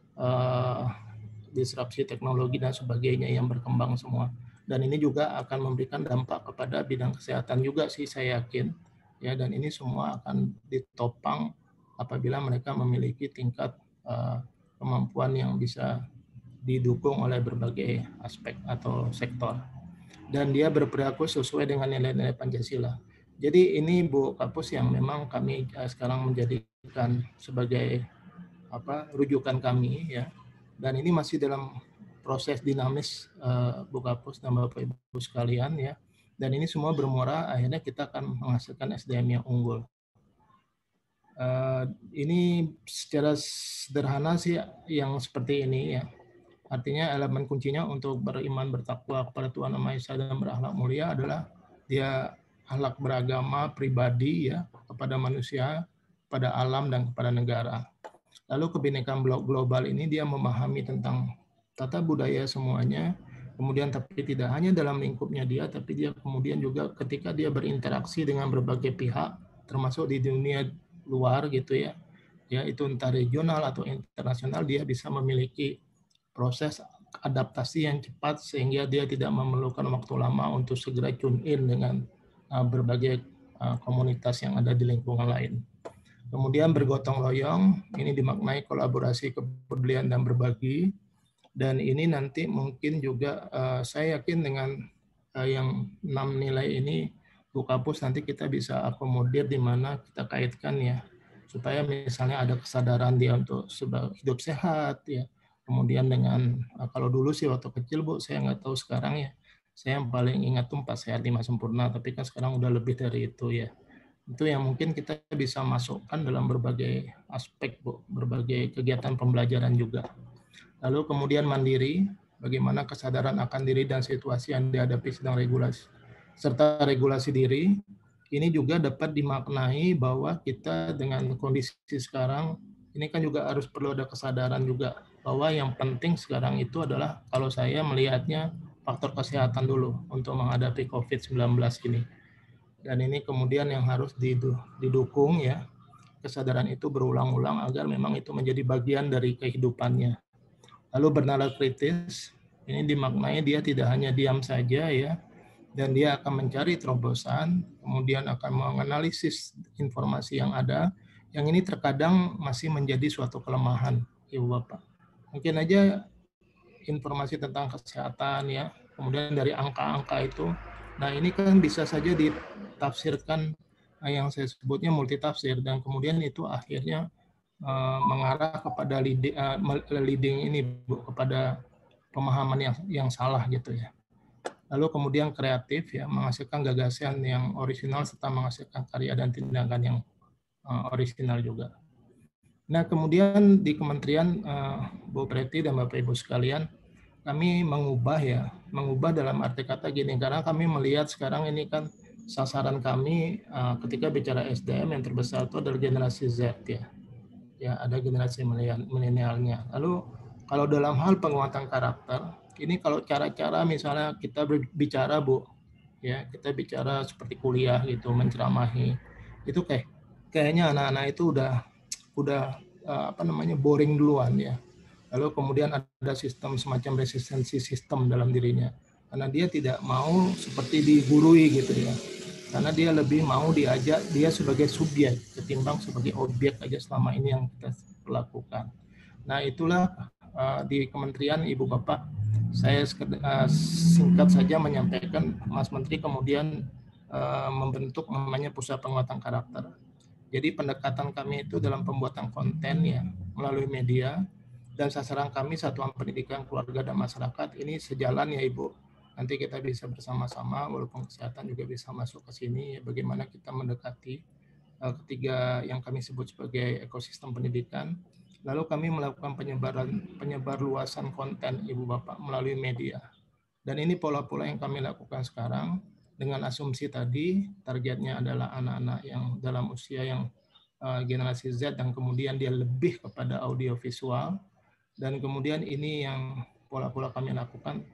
Speaker 5: disrupsi teknologi dan sebagainya yang berkembang semua. Dan ini juga akan memberikan dampak kepada bidang kesehatan juga sih saya yakin, ya, dan ini semua akan ditopang apabila mereka memiliki tingkat kemampuan yang bisa didukung oleh berbagai aspek atau sektor, dan dia berperilaku sesuai dengan nilai-nilai Pancasila. Jadi ini Bu Kapus yang memang kami sekarang menjadikan sebagai rujukan kami, ya, dan ini masih dalam proses dinamis Bu Kapus dan Bapak Ibu sekalian, ya. Dan ini semua bermuara akhirnya kita akan menghasilkan SDM yang unggul. Ini secara sederhana sih yang seperti ini, ya. Artinya elemen kuncinya untuk beriman bertakwa kepada Tuhan Yang Maha Esa dan berakhlak mulia adalah dia akhlak beragama pribadi, ya, kepada manusia, kepada alam dan kepada negara. Lalu kebinekaan global ini dia memahami tentang tata budaya semuanya, Kemudian tapi tidak hanya dalam lingkupnya dia, tapi dia kemudian juga ketika dia berinteraksi dengan berbagai pihak, termasuk di dunia luar gitu ya, ya itu entah regional atau internasional, dia bisa memiliki proses adaptasi yang cepat sehingga dia tidak memerlukan waktu lama untuk segera tune in dengan berbagai komunitas yang ada di lingkungan lain. Kemudian bergotong royong, ini dimaknai kolaborasi, kepedulian, dan berbagi. Dan ini nanti mungkin juga saya yakin dengan yang 6 nilai ini, Bu Kapus, nanti kita bisa akomodir di mana kita kaitkan ya, supaya misalnya ada kesadaran dia untuk hidup sehat ya. Kemudian dengan, kalau dulu sih waktu kecil Bu, saya nggak tahu sekarang ya, saya yang paling ingat tuh 4 sehat 5 sempurna, tapi kan sekarang udah lebih dari itu ya. Itu yang mungkin kita bisa masukkan dalam berbagai aspek Bu, berbagai kegiatan pembelajaran juga. Lalu kemudian mandiri, bagaimana kesadaran akan diri dan situasi yang dihadapi sedang regulasi, serta regulasi diri. Ini juga dapat dimaknai bahwa kita dengan kondisi sekarang, ini kan juga harus perlu ada kesadaran juga, bahwa yang penting sekarang itu adalah, kalau saya melihatnya, faktor kesehatan dulu untuk menghadapi COVID-19 ini. Dan ini kemudian yang harus didukung ya, kesadaran itu berulang-ulang agar memang itu menjadi bagian dari kehidupannya. Lalu bernalar kritis, ini dimaknai dia tidak hanya diam saja ya, dan dia akan mencari terobosan, kemudian akan menganalisis informasi yang ada, yang ini terkadang masih menjadi suatu kelemahan, Ibu Bapak. Mungkin aja informasi tentang kesehatan ya, kemudian dari angka-angka itu, nah ini kan bisa saja ditafsirkan yang saya sebutnya multitafsir, dan kemudian itu akhirnya mengarah kepada leading ini Bu, kepada pemahaman yang salah gitu ya. Lalu kemudian kreatif ya, menghasilkan gagasan yang orisinal serta menghasilkan karya dan tindakan yang orisinal juga. Nah kemudian di Kementerian Bu Preti dan Bapak Ibu sekalian, kami mengubah dalam arti kata gini, karena kami melihat sekarang ini kan sasaran kami ketika bicara SDM yang terbesar itu adalah generasi Z ya. Ya, ada generasi milenialnya. Lalu kalau dalam hal penguatan karakter, ini kalau cara-cara misalnya kita berbicara Bu, ya kita bicara seperti kuliah gitu, menceramahi, itu kayaknya anak-anak itu udah boring duluan ya. Lalu kemudian ada sistem semacam resistensi sistem dalam dirinya, karena dia tidak mau seperti digurui gitu ya. Karena dia lebih mau diajak dia sebagai subjek ketimbang sebagai objek aja selama ini yang kita lakukan. Nah itulah di Kementerian Ibu Bapak, saya singkat saja menyampaikan, Mas Menteri kemudian membentuk namanya Pusat Penguatan Karakter. Jadi pendekatan kami itu dalam pembuatan konten ya melalui media, dan sasaran kami Satuan Pendidikan Keluarga dan Masyarakat, ini sejalan ya Ibu. Nanti kita bisa bersama-sama, walaupun kesehatan juga bisa masuk ke sini, bagaimana kita mendekati ketiga yang kami sebut sebagai ekosistem pendidikan. Lalu kami melakukan penyebar luasan konten Ibu Bapak melalui media. Dan ini pola-pola yang kami lakukan sekarang dengan asumsi tadi, targetnya adalah anak-anak yang dalam usia yang generasi Z, dan kemudian dia lebih kepada audiovisual. Dan kemudian ini yang pola-pola kami lakukan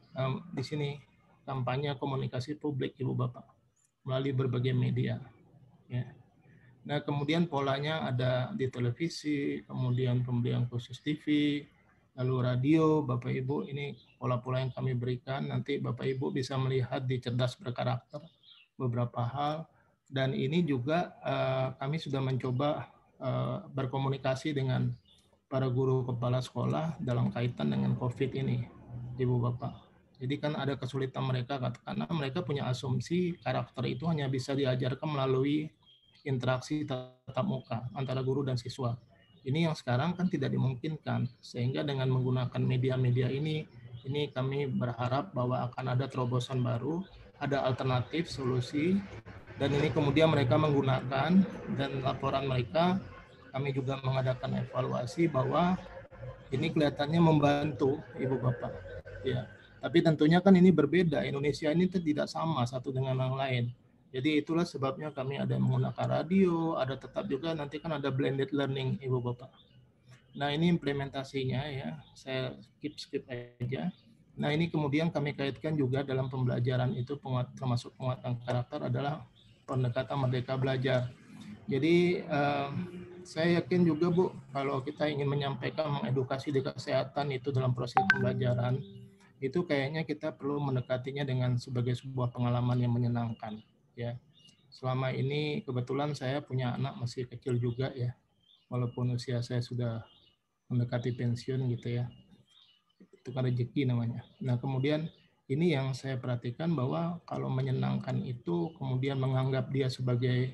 Speaker 5: di sini, kampanye komunikasi publik Ibu Bapak melalui berbagai media ya. Nah kemudian polanya ada di televisi, kemudian pembelian khusus TV, lalu radio. Bapak Ibu, ini pola-pola yang kami berikan, nanti Bapak Ibu bisa melihat di Cerdas Berkarakter beberapa hal. Dan ini juga kami sudah mencoba berkomunikasi dengan para guru kepala sekolah dalam kaitan dengan COVID ini Ibu Bapak. Jadi kan ada kesulitan mereka karena mereka punya asumsi karakter itu hanya bisa diajarkan melalui interaksi tatap muka antara guru dan siswa. Ini yang sekarang kan tidak dimungkinkan, sehingga dengan menggunakan media-media ini kami berharap bahwa akan ada terobosan baru, ada alternatif solusi, dan ini kemudian mereka menggunakan, dan laporan mereka kami juga mengadakan evaluasi bahwa ini kelihatannya membantu Ibu Bapak. Ya. Tapi tentunya kan ini berbeda. Indonesia ini tidak sama satu dengan yang lain. Jadi itulah sebabnya kami ada menggunakan radio, ada tetap juga nanti kan ada blended learning Ibu Bapak. Nah ini implementasinya ya, saya skip aja. Nah, ini kemudian kami kaitkan juga dalam pembelajaran itu termasuk penguatan karakter adalah pendekatan merdeka belajar. Jadi saya yakin juga Bu, kalau kita ingin menyampaikan mengedukasi di kesehatan itu dalam proses pembelajaran, itu kayaknya kita perlu mendekatinya dengan sebagai sebuah pengalaman yang menyenangkan. Ya, selama ini kebetulan saya punya anak masih kecil juga ya, walaupun usia saya sudah mendekati pensiun gitu ya. Itu kan rezeki namanya. Nah, kemudian ini yang saya perhatikan bahwa kalau menyenangkan itu kemudian menganggap dia sebagai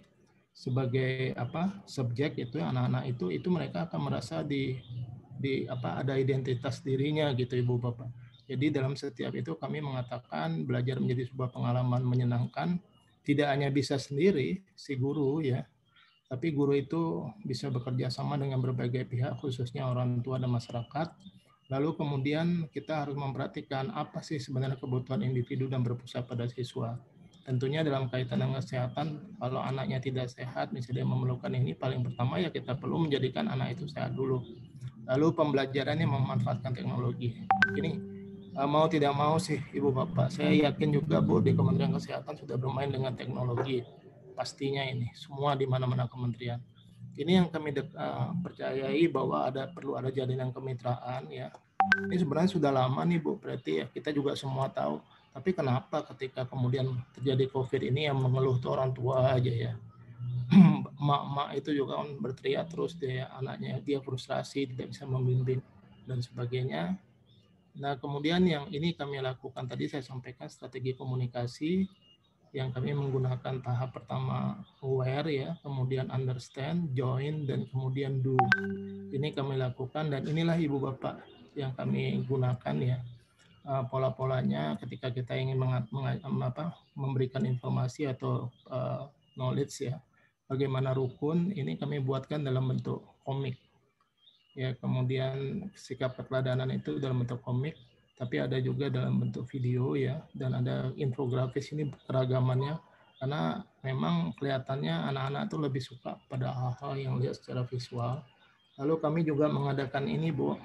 Speaker 5: subjek itu anak-anak itu mereka akan merasa ada identitas dirinya gitu Ibu Bapak. Jadi dalam setiap itu kami mengatakan belajar menjadi sebuah pengalaman menyenangkan, tidak hanya bisa sendiri si guru ya, tapi guru itu bisa bekerja sama dengan berbagai pihak khususnya orang tua dan masyarakat. Lalu kemudian kita harus memperhatikan apa sih sebenarnya kebutuhan individu dan berpusat pada siswa. Tentunya dalam kaitan dengan kesehatan, kalau anaknya tidak sehat, misalnya dia memerlukan ini, paling pertama ya kita perlu menjadikan anak itu sehat dulu. Lalu pembelajarannya memanfaatkan teknologi. Ini mau tidak mau sih Ibu Bapak, saya yakin juga Bu di Kementerian Kesehatan sudah bermain dengan teknologi. Pastinya ini, semua di mana-mana kementerian. Ini yang kami percayai bahwa perlu ada jalinan kemitraan ya. Ini sebenarnya sudah lama nih Bu, berarti ya kita juga semua tahu. Tapi kenapa ketika kemudian terjadi COVID ini yang mengeluh tuh orang tua aja ya. Mak-mak itu juga kan berteriak terus dia anaknya, dia frustrasi, tidak bisa membimbing dan sebagainya. Nah, kemudian yang ini kami lakukan tadi saya sampaikan strategi komunikasi yang kami menggunakan tahap pertama aware ya, kemudian understand, join, dan kemudian do. Ini kami lakukan dan inilah Ibu Bapak yang kami gunakan ya. Pola-polanya ketika kita ingin memberikan informasi atau knowledge ya. Bagaimana rukun, ini kami buatkan dalam bentuk komik. Ya, kemudian sikap keteladanan itu dalam bentuk komik. Tapi ada juga dalam bentuk video ya, dan ada infografis ini keragamannya, karena memang kelihatannya anak-anak itu lebih suka pada hal-hal yang lihat secara visual. Lalu kami juga mengadakan ini Bu,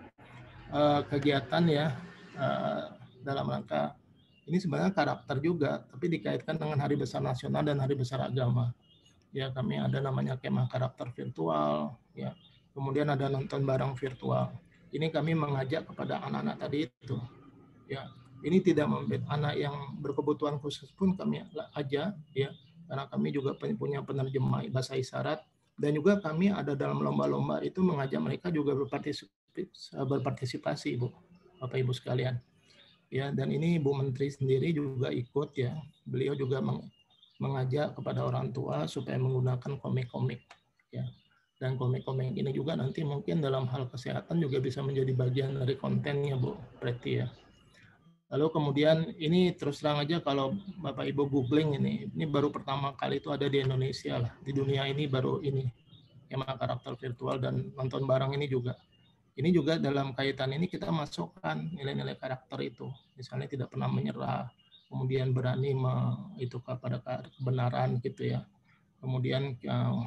Speaker 5: kegiatan ya, dalam rangka, ini sebenarnya karakter juga, tapi dikaitkan dengan Hari Besar Nasional dan Hari Besar Agama. Ya, kami ada namanya kemah karakter virtual, ya, kemudian ada nonton bareng virtual. Ini kami mengajak kepada anak-anak tadi itu, ya. Ini tidak membeda anak yang berkebutuhan khusus pun kami ajak, ya, karena kami juga punya penerjemah bahasa isyarat dan juga kami ada dalam lomba-lomba itu mengajak mereka juga berpartisipasi, Bu, Bapak Ibu sekalian, ya. Dan ini Bu Menteri sendiri juga ikut, ya. Beliau juga mengajak kepada orang tua supaya menggunakan komik-komik, ya. Dan komik-komik ini juga nanti mungkin dalam hal kesehatan juga bisa menjadi bagian dari kontennya, Bu, berarti ya. Lalu kemudian ini terus terang aja kalau Bapak Ibu googling ini baru pertama kali itu ada di Indonesia lah. Di dunia ini baru ini, kemah karakter virtual dan nonton bareng ini juga. Ini juga dalam kaitan ini kita masukkan nilai-nilai karakter itu. Misalnya tidak pernah menyerah, kemudian berani itu kepada kebenaran gitu ya. Kemudian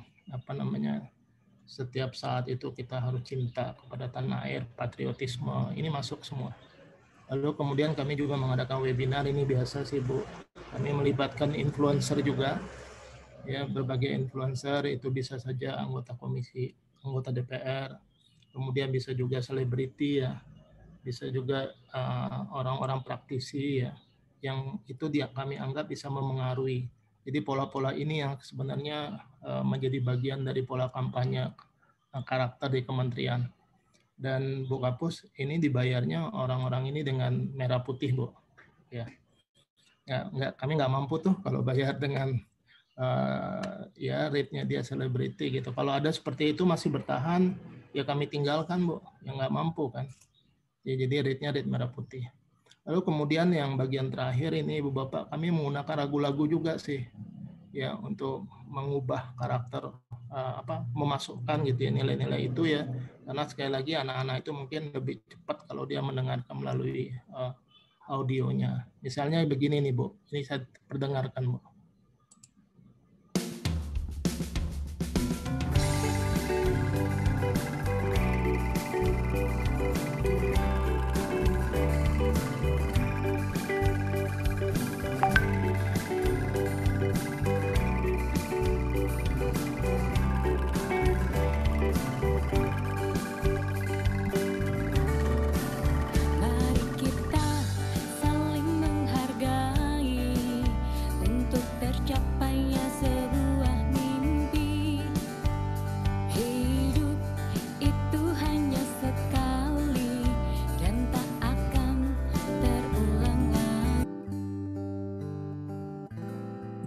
Speaker 5: setiap saat itu kita harus cinta kepada tanah air, patriotisme, ini masuk semua. Lalu kemudian kami juga mengadakan webinar, ini biasa sih Bu. Kami melibatkan influencer juga, ya, berbagai influencer, itu bisa saja anggota komisi, anggota DPR, kemudian bisa juga selebriti ya, bisa juga orang-orang praktisi ya, yang itu kami anggap bisa memengaruhi. Jadi pola-pola ini yang sebenarnya menjadi bagian dari pola kampanye karakter di kementerian. Dan Bu Kapus ini dibayarnya orang-orang ini dengan merah putih, Bu. Ya, kami nggak mampu tuh kalau bayar dengan ya rate-nya dia selebriti gitu. Kalau ada seperti itu masih bertahan, ya kami tinggalkan, Bu. Yang nggak mampu kan. Ya, jadi rate-nya rate merah putih. Lalu kemudian yang bagian terakhir ini Ibu Bapak, kami menggunakan lagu-lagu juga sih, ya, untuk mengubah karakter, memasukkan gitu ya nilai-nilai itu ya, karena sekali lagi anak-anak itu mungkin lebih cepat kalau dia mendengarkan melalui audionya. Misalnya begini nih Bu, ini saya perdengarkan Bu.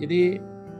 Speaker 5: Jadi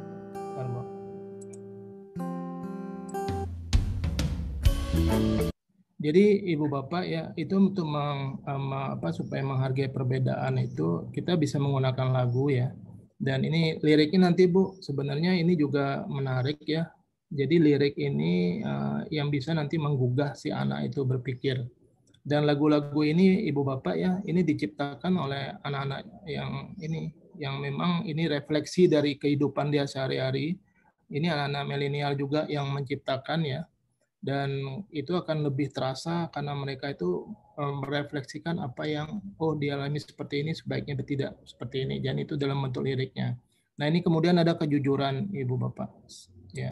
Speaker 5: Ibu Bapak ya, itu untuk supaya menghargai perbedaan itu kita bisa menggunakan lagu ya. Dan ini liriknya nanti Bu, sebenarnya ini juga menarik ya. Jadi lirik ini yang bisa nanti menggugah si anak itu berpikir. Dan lagu-lagu ini Ibu Bapak ya, ini diciptakan oleh anak-anak yang memang ini refleksi dari kehidupan dia sehari-hari. Ini anak-anak milenial juga yang menciptakan ya. Dan itu akan lebih terasa karena mereka itu merefleksikan apa yang dialami seperti ini, sebaiknya tidak seperti ini. Dan itu dalam bentuk liriknya. Nah ini kemudian ada kejujuran Ibu Bapak. Ya.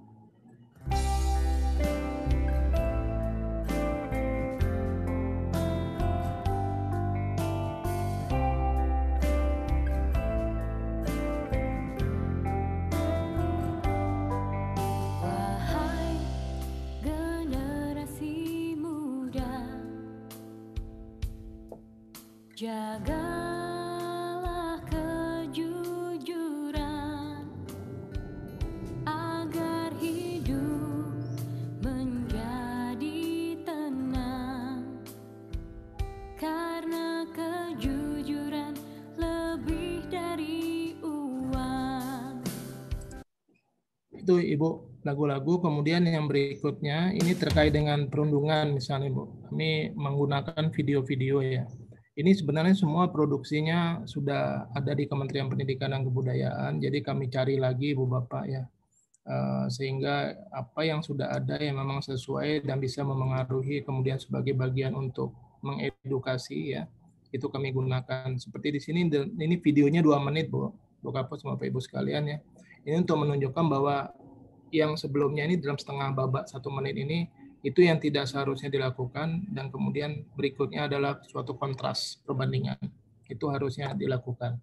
Speaker 6: Jagalah kejujuran agar hidup menjadi tenang, karena kejujuran lebih dari uang.
Speaker 5: Itu Ibu lagu-lagu. Kemudian yang berikutnya ini terkait dengan perundungan misalnya Bu. Kami menggunakan video-video ya. Ini sebenarnya semua produksinya sudah ada di Kementerian Pendidikan dan Kebudayaan, jadi kami cari lagi Ibu Bapak ya, sehingga apa yang sudah ada yang memang sesuai dan bisa memengaruhi kemudian sebagai bagian untuk mengedukasi ya, itu kami gunakan. Seperti di sini, ini videonya 2 menit Bu Kapus sama Bapak Ibu sekalian ya. Ini untuk menunjukkan bahwa yang sebelumnya ini dalam setengah babak 1 menit ini, itu yang tidak seharusnya dilakukan, dan kemudian berikutnya adalah suatu kontras perbandingan. Itu harusnya dilakukan.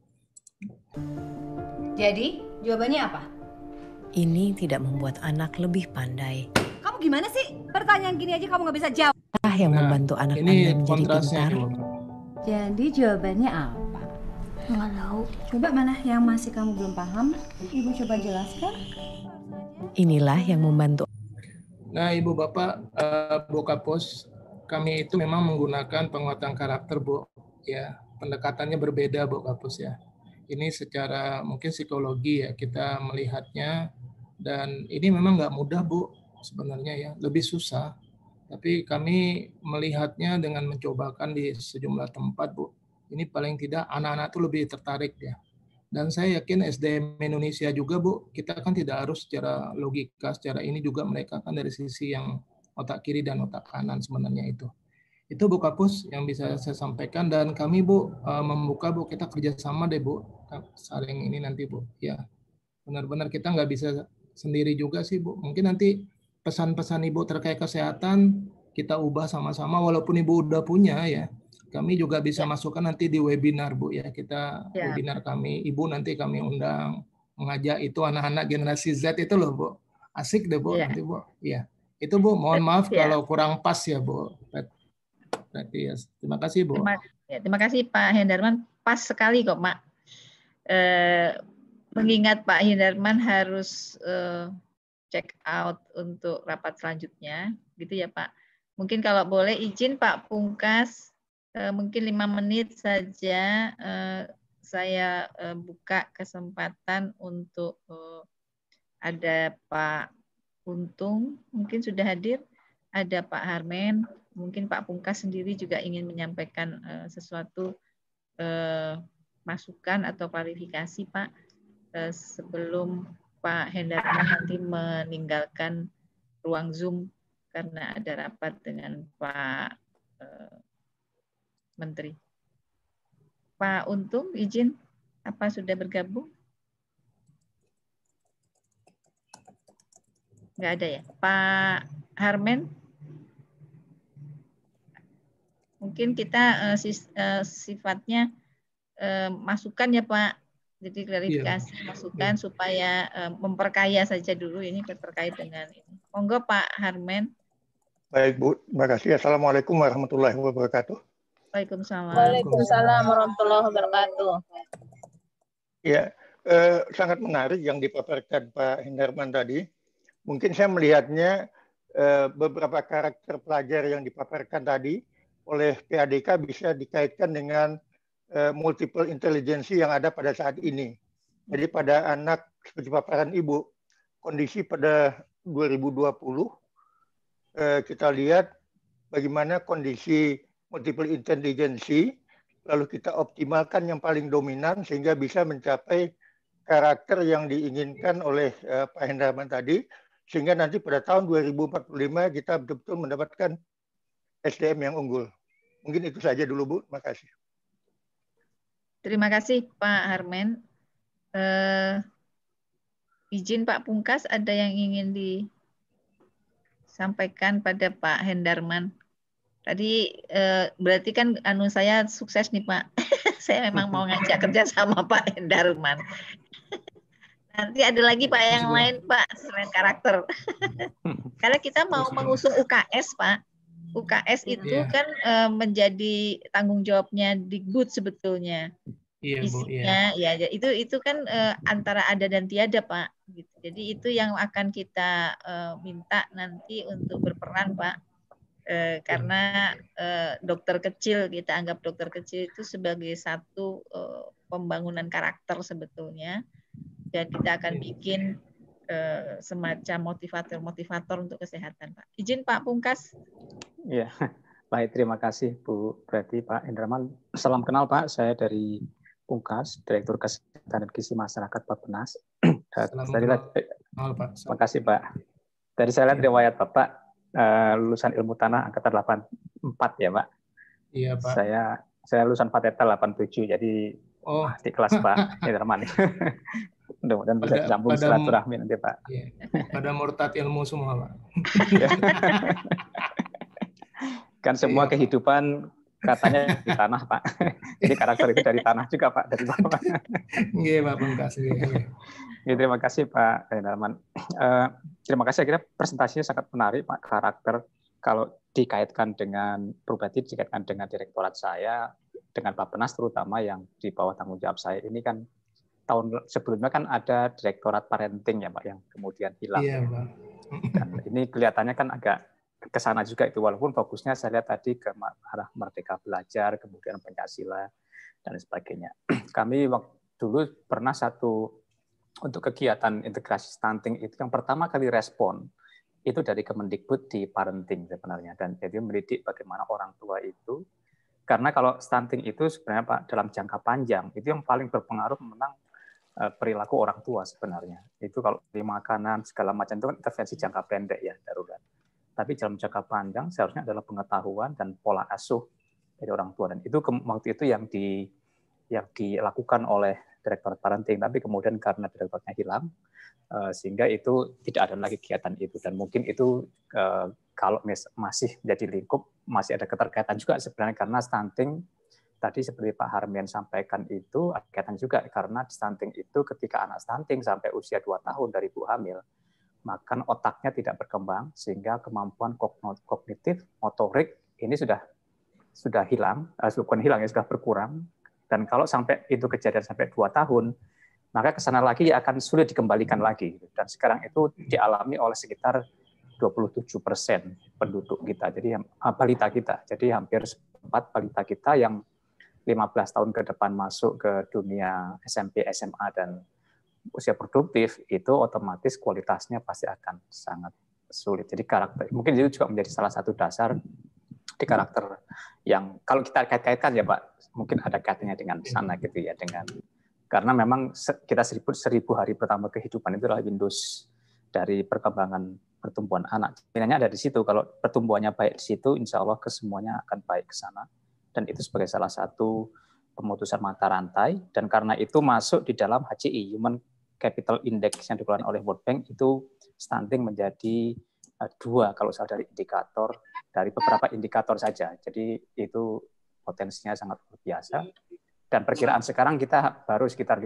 Speaker 7: Jadi, jawabannya apa?
Speaker 8: Ini tidak membuat anak lebih pandai.
Speaker 7: Kamu gimana sih? Pertanyaan gini aja kamu nggak bisa jawab.
Speaker 8: Yang membantu anak Anda menjadi pintar.
Speaker 7: Jadi jawabannya apa?
Speaker 6: Nggak tahu.
Speaker 7: Coba mana yang masih kamu belum paham? Ibu coba jelaskan.
Speaker 8: Inilah yang membantu.
Speaker 5: Nah, Ibu Bapak, Bu Kapus, kami itu memang menggunakan penguatan karakter, Bu. Ya, pendekatannya berbeda, Bu Kapus ya. Ini secara mungkin psikologi ya kita melihatnya, dan ini memang nggak mudah, Bu, sebenarnya ya, lebih susah. Tapi kami melihatnya dengan mencobakan di sejumlah tempat, Bu. Ini paling tidak anak-anak itu lebih tertarik ya. Dan saya yakin SDM Indonesia juga, Bu, kita kan tidak harus secara logika, secara ini juga mereka kan dari sisi yang otak kiri dan otak kanan sebenarnya itu. Itu Bu Kapus yang bisa saya sampaikan, dan kami Bu membuka Bu, kita kerjasama deh Bu, saling ini nanti Bu. Ya, benar-benar kita nggak bisa sendiri juga sih Bu. Mungkin nanti pesan-pesan Ibu terkait kesehatan kita ubah sama-sama, walaupun Ibu udah punya ya. Kami juga bisa masukkan nanti di webinar Bu ya, kita webinar kami, Ibu nanti kami undang mengajak itu anak-anak generasi Z itu loh Bu, asik deh Bu nanti Bu. Ya, itu Bu, mohon maaf kalau kurang pas ya Bu. Berarti ya, terima kasih Bu.
Speaker 2: Terima kasih Pak Hendarman, pas sekali kok Mak. Mengingat Pak Hendarman harus check out untuk rapat selanjutnya, gitu ya Pak. Mungkin kalau boleh izin Pak Pungkas, mungkin 5 menit saja saya buka kesempatan untuk ada Pak Untung, mungkin sudah hadir, ada Pak Harmen, mungkin Pak Pungkas sendiri juga ingin menyampaikan sesuatu masukan atau klarifikasi Pak sebelum Pak Hendarman nanti meninggalkan ruang Zoom karena ada rapat dengan Pak Menteri. Pak Untung, izin, apa sudah bergabung? Nggak ada ya. Pak Harmen? Mungkin kita sifatnya masukan ya Pak. Jadi klarifikasi, masukan supaya memperkaya saja dulu ini terkait dengan ini. Monggo Pak Harmen.
Speaker 9: Baik Bu, terima kasih. Assalamualaikum warahmatullahi wabarakatuh.
Speaker 2: Waalaikumsalam.
Speaker 4: Waalaikumsalam warahmatullahi wabarakatuh.
Speaker 9: Ya, sangat menarik yang dipaparkan Pak Hendarman tadi. Mungkin saya melihatnya beberapa karakter pelajar yang dipaparkan tadi oleh PADK bisa dikaitkan dengan multiple intelligence yang ada pada saat ini. Jadi pada anak seperti paparan Ibu, kondisi pada 2020 kita lihat bagaimana kondisi multiple intelligence, lalu kita optimalkan yang paling dominan sehingga bisa mencapai karakter yang diinginkan oleh Pak Hendarman tadi, sehingga nanti pada tahun 2045 kita betul-betul mendapatkan SDM yang unggul. Mungkin itu saja dulu, Bu. Terima kasih.
Speaker 2: Terima kasih Pak Harmen. Izin Pak Pungkas, ada yang ingin disampaikan pada Pak Hendarman. Tadi berarti kan saya sukses nih Pak. Saya memang mau ngajak kerja sama Pak Hendarman. Nanti ada lagi Pak yang lain Pak selain karakter. Karena kita mau mengusung UKS Pak. UKS itu kan menjadi tanggung jawabnya Dikbud sebetulnya.
Speaker 5: Iya, Bu.
Speaker 2: Isinya ya itu kan antara ada dan tiada Pak. Gitu. Jadi itu yang akan kita minta nanti untuk berperan Pak. Karena dokter kecil, kita anggap dokter kecil itu sebagai satu pembangunan karakter sebetulnya. Dan kita akan bikin semacam motivator untuk kesehatan, Pak. Izin Pak Pungkas.
Speaker 10: Iya, baik, terima kasih Bu. Berarti Pak Hendarman, salam kenal Pak. Saya dari Pungkas, Direktur Kesehatan dan Gizi Masyarakat Bappenas. Terima kasih Pak. Dari saya lihat riwayat Bapak lulusan ilmu tanah angkatan 84 ya Pak. Iya Pak. Saya lulusan Fateta 87, jadi di kelas Pak Hendarman. Mudah-mudahan bisa sambung silaturahmi nanti Pak.
Speaker 5: Iya. Pada murtad ilmu semua Pak.
Speaker 10: Kan semua kehidupan katanya di tanah Pak. Jadi karakter itu dari tanah juga Pak, dari bawah.
Speaker 5: Iya Pak Pungkas.
Speaker 10: Ya, terima kasih Pak Hendarman. Terima kasih, akhirnya presentasinya sangat menarik Pak. Karakter kalau dikaitkan dengan pribadi, dikaitkan dengan direktorat saya, dengan Bappenas terutama yang di bawah tanggung jawab saya ini kan tahun sebelumnya kan ada direktorat parenting ya Pak yang kemudian hilang. Iya Pak. Dan ini kelihatannya kan agak ke sana juga itu, walaupun fokusnya saya lihat tadi ke arah Merdeka Belajar, kemudian Pancasila dan sebagainya. Kami waktu dulu pernah untuk kegiatan integrasi stunting itu yang pertama kali respon itu dari Kemendikbud di parenting sebenarnya, dan jadi mendidik bagaimana orang tua itu, karena kalau stunting itu sebenarnya Pak dalam jangka panjang itu yang paling berpengaruh menang perilaku orang tua sebenarnya. Itu kalau di makanan segala macam itu kan intervensi jangka pendek ya, darurat. Tapi dalam jangka panjang seharusnya adalah pengetahuan dan pola asuh dari orang tua, dan itu waktu itu yang dilakukan oleh direktorat parenting, tapi kemudian karena direktoratnya hilang sehingga itu tidak ada lagi kegiatan itu, dan mungkin itu kalau masih menjadi lingkup masih ada keterkaitan juga sebenarnya, karena stunting tadi seperti Pak Harmen sampaikan itu ada kaitan juga, karena stunting itu ketika anak stunting sampai usia 2 tahun dari ibu hamil, maka otaknya tidak berkembang sehingga kemampuan kognitif, motorik ini sudah hilang, bukan hilang ya, sudah berkurang. Dan kalau sampai itu kejadian sampai 2 tahun, maka ke sana lagi akan sulit dikembalikan lagi. Dan sekarang itu dialami oleh sekitar 27% penduduk kita, jadi balita kita. Jadi hampir 4 balita kita yang 15 tahun ke depan masuk ke dunia SMP, SMA, dan usia produktif, itu otomatis kualitasnya pasti akan sangat sulit. Jadi karakter, mungkin itu juga menjadi salah satu dasar di karakter yang kalau kita kait-kaitkan ya Pak, mungkin ada kaitannya dengan sana gitu ya, dengan karena memang kita 1000 hari pertama kehidupan itu adalah Windows dari perkembangan pertumbuhan anak. Pinanya ada di situ, kalau pertumbuhannya baik di situ, insya Allah kesemuanya akan baik ke sana. Dan itu sebagai salah satu pemutusan mata rantai, dan karena itu masuk di dalam HCI, Human Capital Index yang dikeluarkan oleh World Bank, itu stunting menjadi 2 kalau salah dari indikator, dari beberapa indikator saja. Jadi itu potensinya sangat luar biasa. Dan perkiraan sekarang kita baru sekitar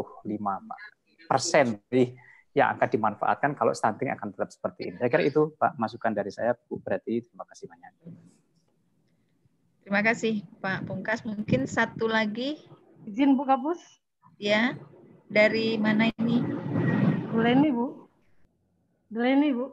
Speaker 10: 55% yang akan dimanfaatkan kalau stunting akan tetap seperti ini. Saya kira itu Pak masukan dari saya, Bu. Berarti terima kasih banyak.
Speaker 2: Terima kasih Pak Pungkas. Mungkin satu lagi.
Speaker 1: Izin Bu Kapus.
Speaker 2: Ya. Dari mana ini?
Speaker 1: Bu Leni, Bu. Bu Leni, Bu.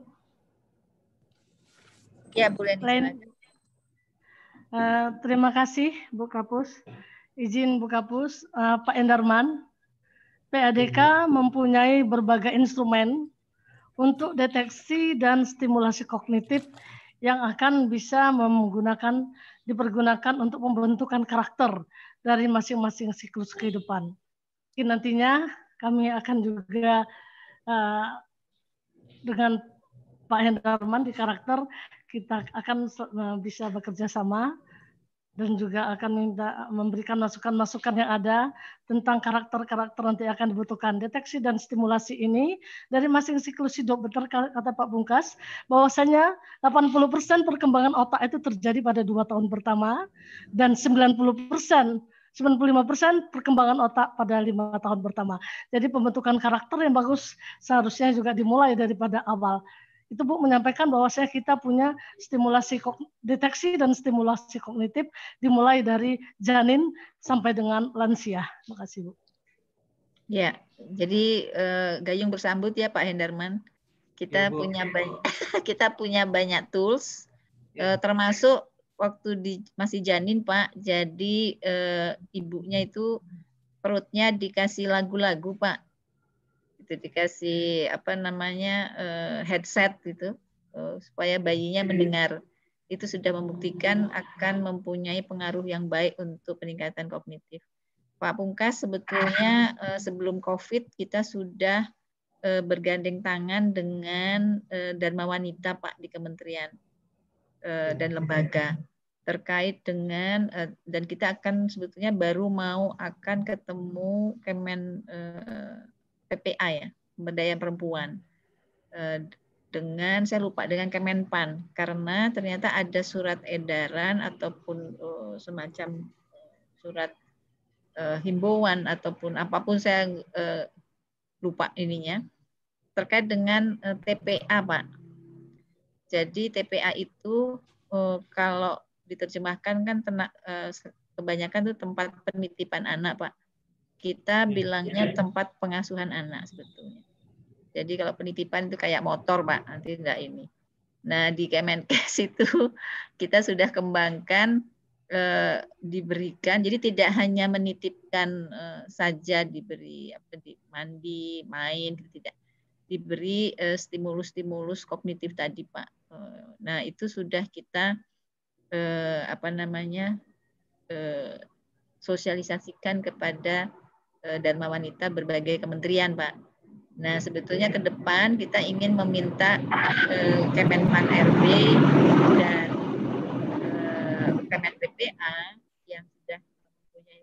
Speaker 2: Ya, Bu Leni, silakan.
Speaker 1: Terima kasih, Bu Kapus. Izin Bu Kapus, Pak Endarman, PADK mempunyai berbagai instrumen untuk deteksi dan stimulasi kognitif yang akan bisa dipergunakan untuk pembentukan karakter dari masing-masing siklus kehidupan. Nantinya kami akan juga dengan Pak Hendarman di karakter kita akan bisa bekerja sama dan juga akan memberikan masukan-masukan yang ada tentang karakter-karakter nanti akan dibutuhkan. Deteksi dan stimulasi ini dari masing siklus hidup, betul kata Pak Bungkas, bahwasanya 80% perkembangan otak itu terjadi pada 2 tahun pertama dan 95% perkembangan otak pada 5 tahun pertama. Jadi pembentukan karakter yang bagus seharusnya juga dimulai daripada awal. Itu Bu menyampaikan bahwasanya kita punya deteksi dan stimulasi kognitif dimulai dari janin sampai dengan lansia. Terima kasih Bu.
Speaker 2: Ya, jadi gayung bersambut ya Pak Hendarman. Kita punya banyak tools, termasuk waktu masih janin Pak. Jadi ibunya itu perutnya dikasih lagu-lagu Pak. Dikasih headset gitu supaya bayinya mendengar. Itu sudah membuktikan akan mempunyai pengaruh yang baik untuk peningkatan kognitif. Pak Pungkas, sebetulnya sebelum COVID kita sudah bergandeng tangan dengan Dharma Wanita Pak di kementerian dan lembaga terkait dengan dan kita akan sebetulnya baru akan ketemu Kemen PPA ya, pemberdayaan perempuan dengan saya lupa dengan Kemenpan karena ternyata ada surat edaran ataupun semacam surat himbauan ataupun apapun saya lupa ininya terkait dengan TPA Pak. Jadi TPA itu kalau diterjemahkan kan kebanyakan itu tempat penitipan anak Pak. Kita bilangnya tempat pengasuhan anak sebetulnya. Jadi kalau penitipan itu kayak motor Pak, nanti enggak ini. Nah di Kemenkes itu kita sudah kembangkan diberikan, jadi tidak hanya menitipkan saja diberi mandi, main, tidak. Diberi stimulus-stimulus kognitif tadi Pak. Nah itu sudah kita sosialisasikan kepada Dharma Wanita berbagai kementerian Pak. Nah sebetulnya ke depan kita ingin meminta Kemenpan RB dan Kemen PPA yang sudah mempunyai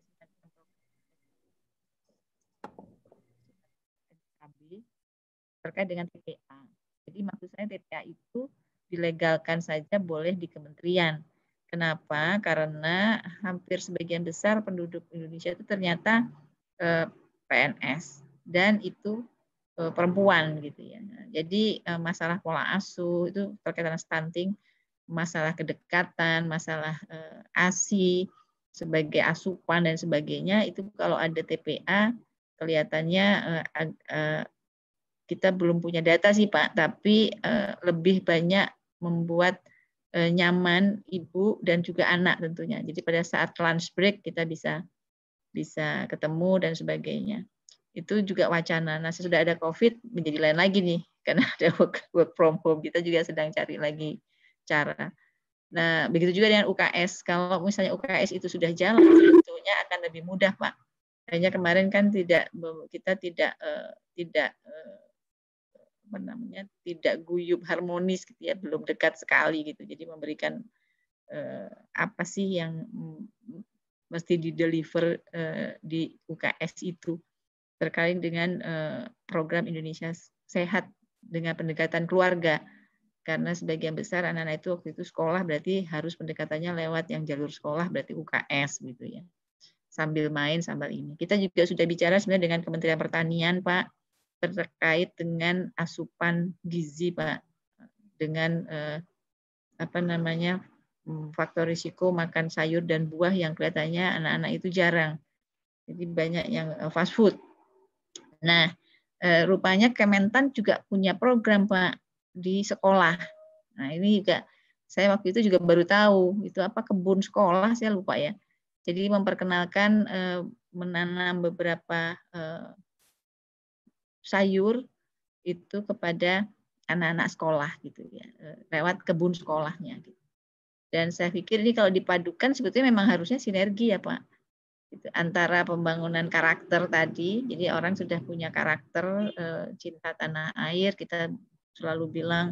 Speaker 2: terkait dengan TPA. Jadi maksud saya TPA itu dilegalkan saja boleh di kementerian. Kenapa? Karena hampir sebagian besar penduduk Indonesia itu ternyata PNS dan itu perempuan gitu ya. Jadi masalah pola asuh itu terkait dengan stunting, masalah kedekatan, masalah ASI sebagai asupan dan sebagainya itu kalau ada TPA kelihatannya kita belum punya data sih Pak, tapi lebih banyak membuat nyaman ibu dan juga anak tentunya. Jadi pada saat lunch break kita bisa ketemu dan sebagainya. Itu juga wacana. Nah, sudah ada COVID menjadi lain lagi nih, karena ada work from home. Kita juga sedang cari lagi cara. Nah, begitu juga dengan UKS. Kalau misalnya UKS itu sudah jalan, sebetulnya akan lebih mudah, Pak. Hanya kemarin kan kita tidak guyup harmonis gitu ya, belum dekat sekali gitu. Jadi memberikan apa sih yang mesti dideliver di UKS itu terkait dengan program Indonesia Sehat dengan pendekatan keluarga. Karena sebagian besar anak-anak itu waktu itu sekolah berarti harus pendekatannya lewat yang jalur sekolah berarti UKS gitu ya. Sambil main, sambil ini. Kita juga sudah bicara sebenarnya dengan Kementerian Pertanian, Pak, terkait dengan asupan gizi Pak, dengan faktor risiko makan sayur dan buah yang kelihatannya anak-anak itu jarang. Jadi banyak yang fast food. Nah, rupanya Kementan juga punya program Pak di sekolah. Nah, ini juga saya waktu itu juga baru tahu itu apa kebun sekolah, saya lupa ya. Jadi memperkenalkan menanam beberapa sayur itu kepada anak-anak sekolah gitu ya, lewat kebun sekolahnya. Gitu. Dan saya pikir ini kalau dipadukan sebetulnya memang harusnya sinergi ya Pak, gitu, antara pembangunan karakter tadi. Jadi orang sudah punya karakter cinta tanah air, kita selalu bilang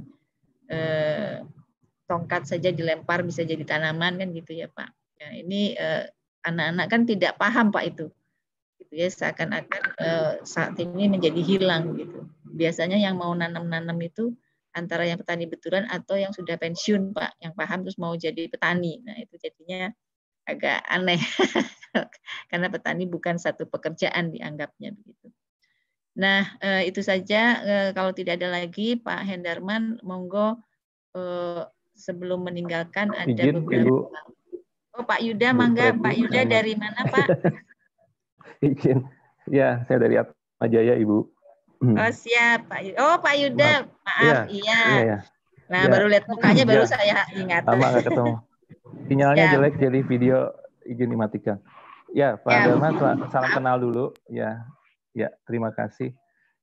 Speaker 2: tongkat saja dilempar bisa jadi tanaman kan gitu ya Pak. Ya, ini anak-anak kan tidak paham Pak itu. Gitu ya, seakan-akan saat ini menjadi hilang gitu. Biasanya yang mau nanam-nanam itu antara yang petani betulan atau yang sudah pensiun Pak, yang paham terus mau jadi petani. Nah, itu jadinya agak aneh. Karena petani bukan satu pekerjaan dianggapnya begitu. Nah, itu saja. Kalau tidak ada lagi Pak Hendarman, monggo sebelum meninggalkan ada
Speaker 3: Izin,
Speaker 2: beberapa.
Speaker 3: Ibu.
Speaker 2: Oh, Pak Yuda, mangga. Pak Yuda dari mana, Pak?
Speaker 3: Izin. Ya, saya dari Atma Jaya, Ibu.
Speaker 2: Oh, siap, Pak Yuda. Oh, Pak Yuda, maaf. Iya. Nah, baru lihat mukanya, baru saya ingat.
Speaker 3: Lama nggak ketemu. Sinyalnya jelek, jadi video izin dimatikan. Ya, Pak Hendarman, salam kenal dulu. Ya, terima kasih.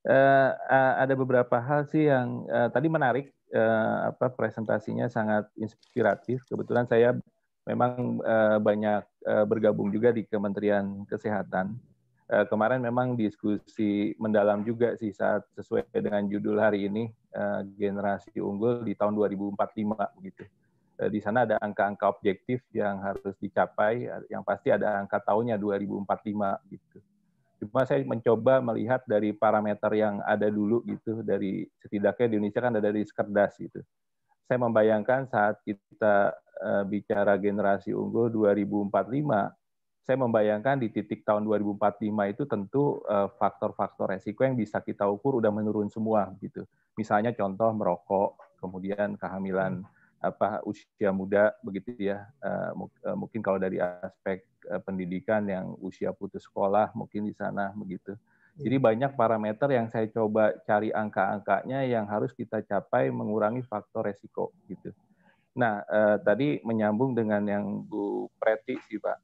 Speaker 3: Ada beberapa hal sih yang tadi menarik. Presentasinya sangat inspiratif. Kebetulan saya memang banyak bergabung juga di Kementerian Kesehatan. Kemarin memang diskusi mendalam juga sih saat sesuai dengan judul hari ini, generasi unggul di tahun 2045 begitu. Di sana ada angka-angka objektif yang harus dicapai, yang pasti ada angka tahunnya 2045 gitu. Cuma saya mencoba melihat dari parameter yang ada dulu gitu, dari setidaknya di Indonesia kan ada dari Sekerdas gitu. Saya membayangkan saat kita bicara generasi unggul 2045, saya membayangkan di titik tahun 2045 itu tentu faktor-faktor resiko yang bisa kita ukur udah menurun semua gitu. Misalnya contoh merokok, kemudian kehamilan usia muda begitu ya. Mungkin kalau dari aspek pendidikan yang usia putus sekolah mungkin di sana begitu. Jadi banyak parameter yang saya coba cari angka-angkanya yang harus kita capai mengurangi faktor resiko gitu. Nah, tadi menyambung dengan yang Bu Preti sih Pak.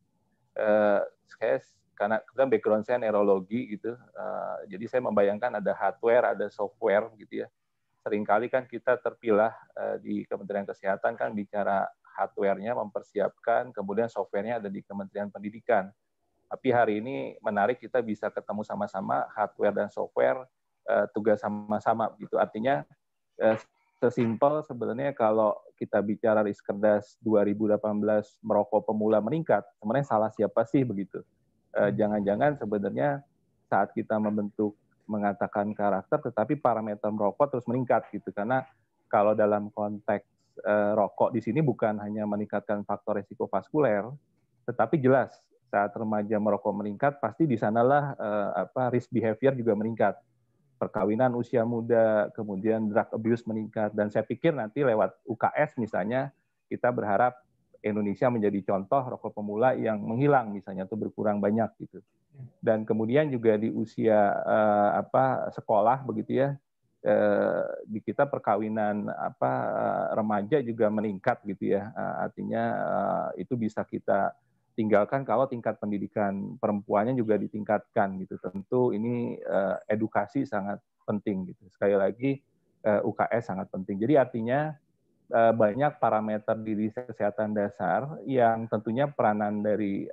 Speaker 3: Saya karena kebetulan background saya neurologi gitu, jadi saya membayangkan ada hardware, ada software gitu ya. Seringkali kan kita terpilah di Kementerian Kesehatan kan bicara hardware-nya mempersiapkan, kemudian software-nya ada di Kementerian Pendidikan. Tapi hari ini menarik kita bisa ketemu sama-sama hardware dan software tugas sama-sama gitu. Artinya sesimpel sebenarnya kalau kita bicara Riskerdas 2018 merokok pemula meningkat, sebenarnya salah siapa sih begitu? Jangan-jangan sebenarnya saat kita membentuk mengatakan karakter, tetapi parameter merokok terus meningkat gitu. Karena kalau dalam konteks rokok di sini bukan hanya meningkatkan faktor resiko vaskuler, tetapi jelas saat remaja merokok meningkat, pasti di sanalah risk behavior juga meningkat. Perkawinan usia muda, kemudian drug abuse meningkat. Dan saya pikir nanti lewat UKS misalnya, kita berharap Indonesia menjadi contoh rokok pemula yang menghilang misalnya, atau berkurang banyak gitu. Dan kemudian juga di usia sekolah begitu ya, di kita perkawinan remaja juga meningkat gitu ya. Artinya itu bisa kita tinggalkan kalau tingkat pendidikan perempuannya juga ditingkatkan gitu. Tentu ini edukasi sangat penting gitu. Sekali lagi UKS sangat penting. Jadi artinya banyak parameter di kesehatan dasar yang tentunya peranan dari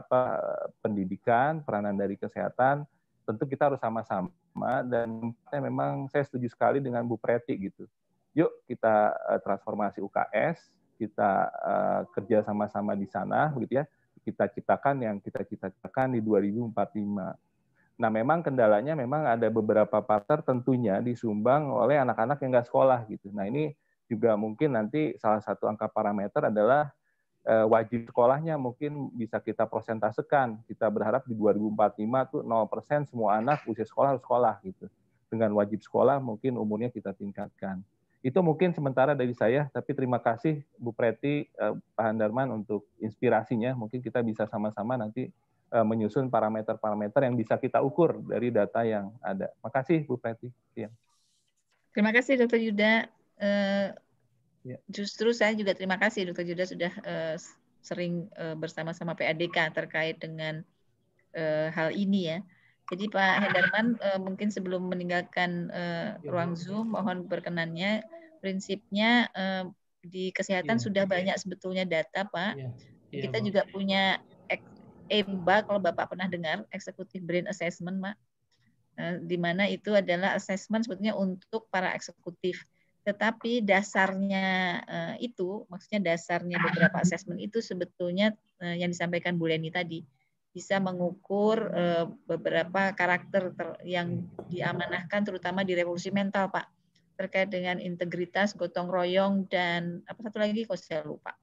Speaker 3: pendidikan, peranan dari kesehatan, tentu kita harus sama-sama. Dan memang saya setuju sekali dengan Bu Preti gitu. Yuk kita transformasi UKS, kita kerja sama-sama di sana begitu ya. Kita ciptakan yang kita ciptakan di 2045. Nah, memang kendalanya memang ada beberapa partner tentunya disumbang oleh anak-anak yang nggak sekolah gitu. Nah, ini juga mungkin nanti salah satu angka parameter adalah wajib sekolahnya mungkin bisa kita persentasekan. Kita berharap di 2045 tuh 0% semua anak usia sekolah harus sekolah gitu. Dengan wajib sekolah mungkin umurnya kita tingkatkan. Itu mungkin sementara dari saya, tapi terima kasih Bu Preti, Pak Hendarman untuk inspirasinya. Mungkin kita bisa sama-sama nanti menyusun parameter-parameter yang bisa kita ukur dari data yang ada. Makasih Bu Preti.
Speaker 2: Terima kasih Dr. Yuda. Justru saya juga terima kasih Dr. Yuda sudah sering bersama-sama PADK terkait dengan hal ini ya. Jadi Pak Hendarman mungkin sebelum meninggalkan ruang Zoom, mohon berkenannya, prinsipnya di kesehatan sudah banyak sebetulnya data Pak. Kita juga punya EMBA, kalau Bapak pernah dengar, Executive Brain Assessment Pak, di mana itu adalah assessment sebetulnya untuk para eksekutif. Tetapi dasarnya itu, maksudnya dasarnya beberapa assessment itu sebetulnya yang disampaikan Bu Leni tadi, bisa mengukur beberapa karakter yang diamanahkan terutama di revolusi mental Pak, terkait dengan integritas, gotong royong, dan apa satu lagi kok saya lupa,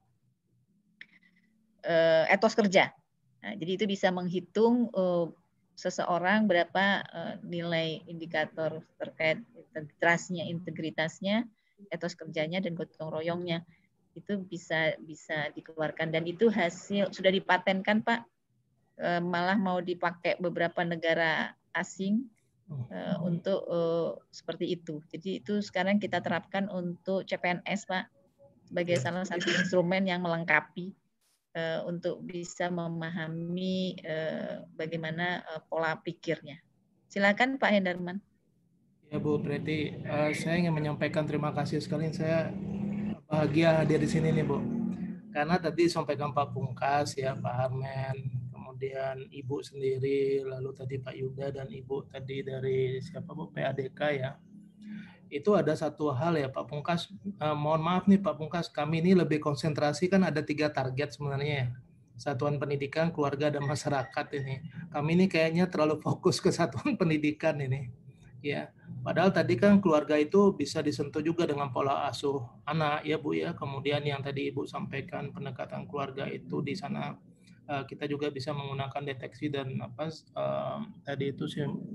Speaker 2: etos kerja. Nah, jadi itu bisa menghitung seseorang berapa nilai indikator terkait integritasnya, etos kerjanya, dan gotong royongnya. Itu bisa dikeluarkan, dan itu hasil sudah dipatenkan Pak. Malah mau dipakai beberapa negara asing untuk seperti itu. Jadi itu sekarang kita terapkan untuk CPNS Pak, sebagai salah satu instrumen yang melengkapi untuk bisa memahami bagaimana pola pikirnya. Silakan Pak Hendarman.
Speaker 5: Ya Bu Preti, saya ingin menyampaikan terima kasih sekali. Saya bahagia hadir di sini nih Bu, karena tadi sampaikan Pak Pungkas ya, Pak Harmen, kemudian Ibu sendiri, lalu tadi Pak Yuda dan Ibu tadi dari siapa Bu, PADK ya. Itu ada satu hal ya Pak Pungkas, mohon maaf nih Pak Pungkas, kami ini lebih konsentrasi, kan ada 3 target sebenarnya ya. Satuan pendidikan, keluarga, dan masyarakat ini. Kami ini kayaknya terlalu fokus ke satuan pendidikan ini. Ya, padahal tadi kan keluarga itu bisa disentuh juga dengan pola asuh anak ya Bu ya. Kemudian yang tadi Ibu sampaikan pendekatan keluarga itu di sana kita juga bisa menggunakan deteksi dan tadi itu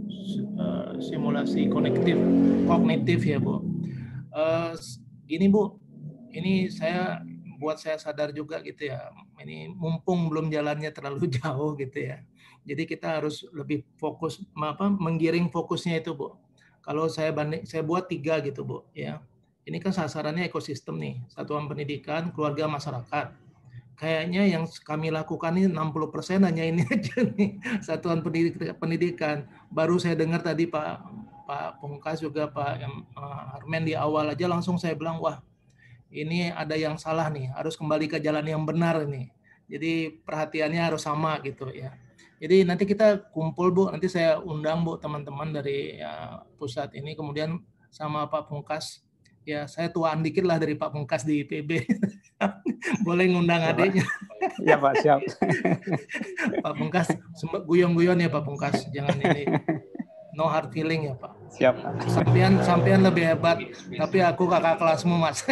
Speaker 5: simulasi kognitif ya Bu. Gini Bu, ini buat saya sadar juga gitu ya. Ini mumpung belum jalannya terlalu jauh gitu ya. Jadi kita harus lebih fokus menggiring fokusnya itu Bu. Kalau saya buat 3 gitu Bu ya. Ini kan sasarannya ekosistem nih, satuan pendidikan, keluarga, masyarakat. Kayaknya yang kami lakukan ini 60% hanya ini aja nih, satuan pendidikan. Baru saya dengar tadi Pak Pungkas juga Pak Harmen di awal aja langsung saya bilang, wah ini ada yang salah nih, harus kembali ke jalan yang benar ini. Jadi perhatiannya harus sama gitu ya. Jadi nanti kita kumpul Bu, nanti saya undang Bu teman-teman dari pusat ini, kemudian sama Pak Pungkas. Ya saya tuaan dikit lah dari Pak Pungkas di IPB. Boleh ngundang adiknya.
Speaker 10: Ya Pak, siap.
Speaker 5: Pak Pungkas, guyon-guyon ya Pak Pungkas, jangan ini. No hard feeling ya Pak.
Speaker 10: Siap.
Speaker 5: Sampean lebih hebat, tapi aku kakak kelasmu Mas.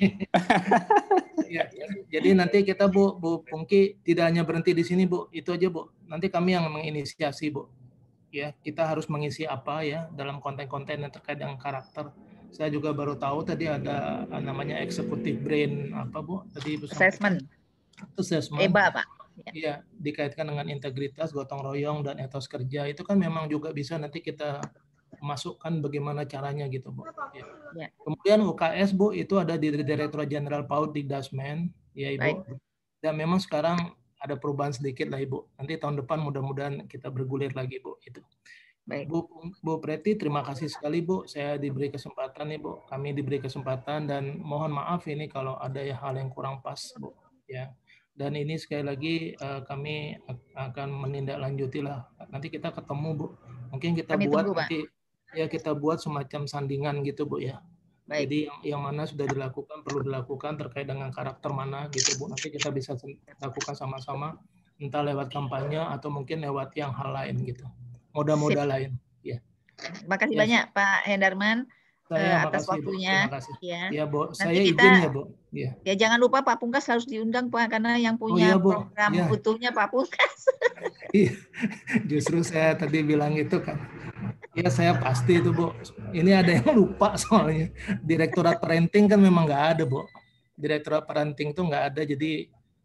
Speaker 5: Ya, jadi nanti kita Bu Pungki tidak hanya berhenti di sini Bu, itu aja Bu. Nanti kami yang menginisiasi Bu. Ya, kita harus mengisi apa ya dalam konten-konten yang terkait dengan karakter. Saya juga baru tahu tadi ada namanya executive brain apa Bu? Tadi
Speaker 2: Assessment.
Speaker 5: EBA Pak. Iya, dikaitkan dengan integritas, gotong royong, dan etos kerja. Itu kan memang juga bisa nanti kita masukkan bagaimana caranya gitu Bu. Ya. Kemudian UKS Bu itu ada di Direktorat Jenderal PAUD di Dasmen ya Ibu. Baik. Dan memang sekarang ada perubahan sedikit lah Ibu. Nanti tahun depan mudah-mudahan kita bergulir lagi Bu itu. Baik. Bu Preti, terima kasih sekali Bu. Saya diberi kesempatan nih Bu. Kami diberi kesempatan dan mohon maaf ini kalau ada hal yang kurang pas Bu. Ya. Dan ini sekali lagi kami akan menindaklanjuti lah. Nanti kita ketemu Bu. Mungkin kita kita buat semacam sandingan gitu Bu ya. Baik. Jadi yang mana sudah dilakukan perlu dilakukan terkait dengan karakter mana gitu Bu. Nanti kita bisa lakukan sama-sama, entah lewat kampanye atau mungkin lewat yang hal lain gitu. Moda-moda lain. Ya.
Speaker 2: Terima kasih banyak Pak Hendarman atas waktunya.
Speaker 5: Terima kasih. Ya Bu, saya
Speaker 2: izin
Speaker 5: ya Bu.
Speaker 2: Ya. Ya jangan lupa Pak Pungkas harus diundang Pak, karena yang punya program utuhnya Pak Pungkas.
Speaker 5: Iya, justru saya tadi bilang itu kan. Ya saya pasti itu Bu. Ini ada yang lupa soalnya. Direktorat Parenting kan memang nggak ada Bu. Direktorat Parenting itu nggak ada, jadi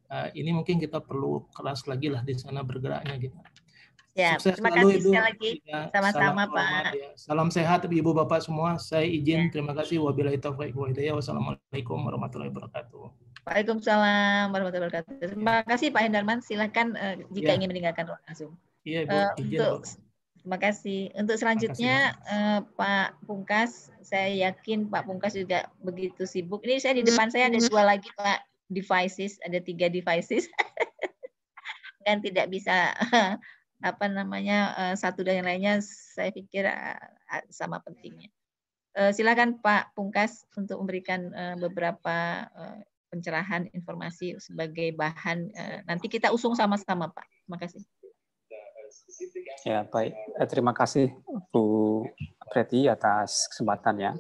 Speaker 5: ini mungkin kita perlu keras lagi lah di sana bergeraknya gitu.
Speaker 2: Ya,
Speaker 5: Sukses
Speaker 2: terima
Speaker 5: selalu
Speaker 2: kasih
Speaker 5: Ibu.
Speaker 2: sekali lagi.
Speaker 5: Ya,
Speaker 2: Sama-sama
Speaker 5: salam hormat,
Speaker 2: Pak.
Speaker 5: ya. Salam sehat Ibu Bapak semua. Saya izin.
Speaker 2: Ya.
Speaker 5: Terima kasih. Wabillahi taufiq wal hidayah. Wassalamualaikum warahmatullahi wabarakatuh.
Speaker 2: Waalaikumsalam warahmatullahi wabarakatuh. Terima kasih Pak Hendarman. Silakan jika ingin meninggalkan ruang Zoom.
Speaker 5: Iya Ibu. Izin, Bu.
Speaker 2: Terima kasih. Untuk selanjutnya Pak Pungkas, saya yakin Pak Pungkas juga begitu sibuk. Ini saya di depan saya ada 2 lagi Pak devices, ada 3 devices. Kan tidak bisa apa namanya satu dan yang lainnya, saya pikir sama pentingnya. Silakan Pak Pungkas untuk memberikan beberapa pencerahan informasi sebagai bahan nanti kita usung sama-sama Pak. Terima kasih.
Speaker 10: Ya, baik. Terima kasih Bu Preti atas kesempatannya.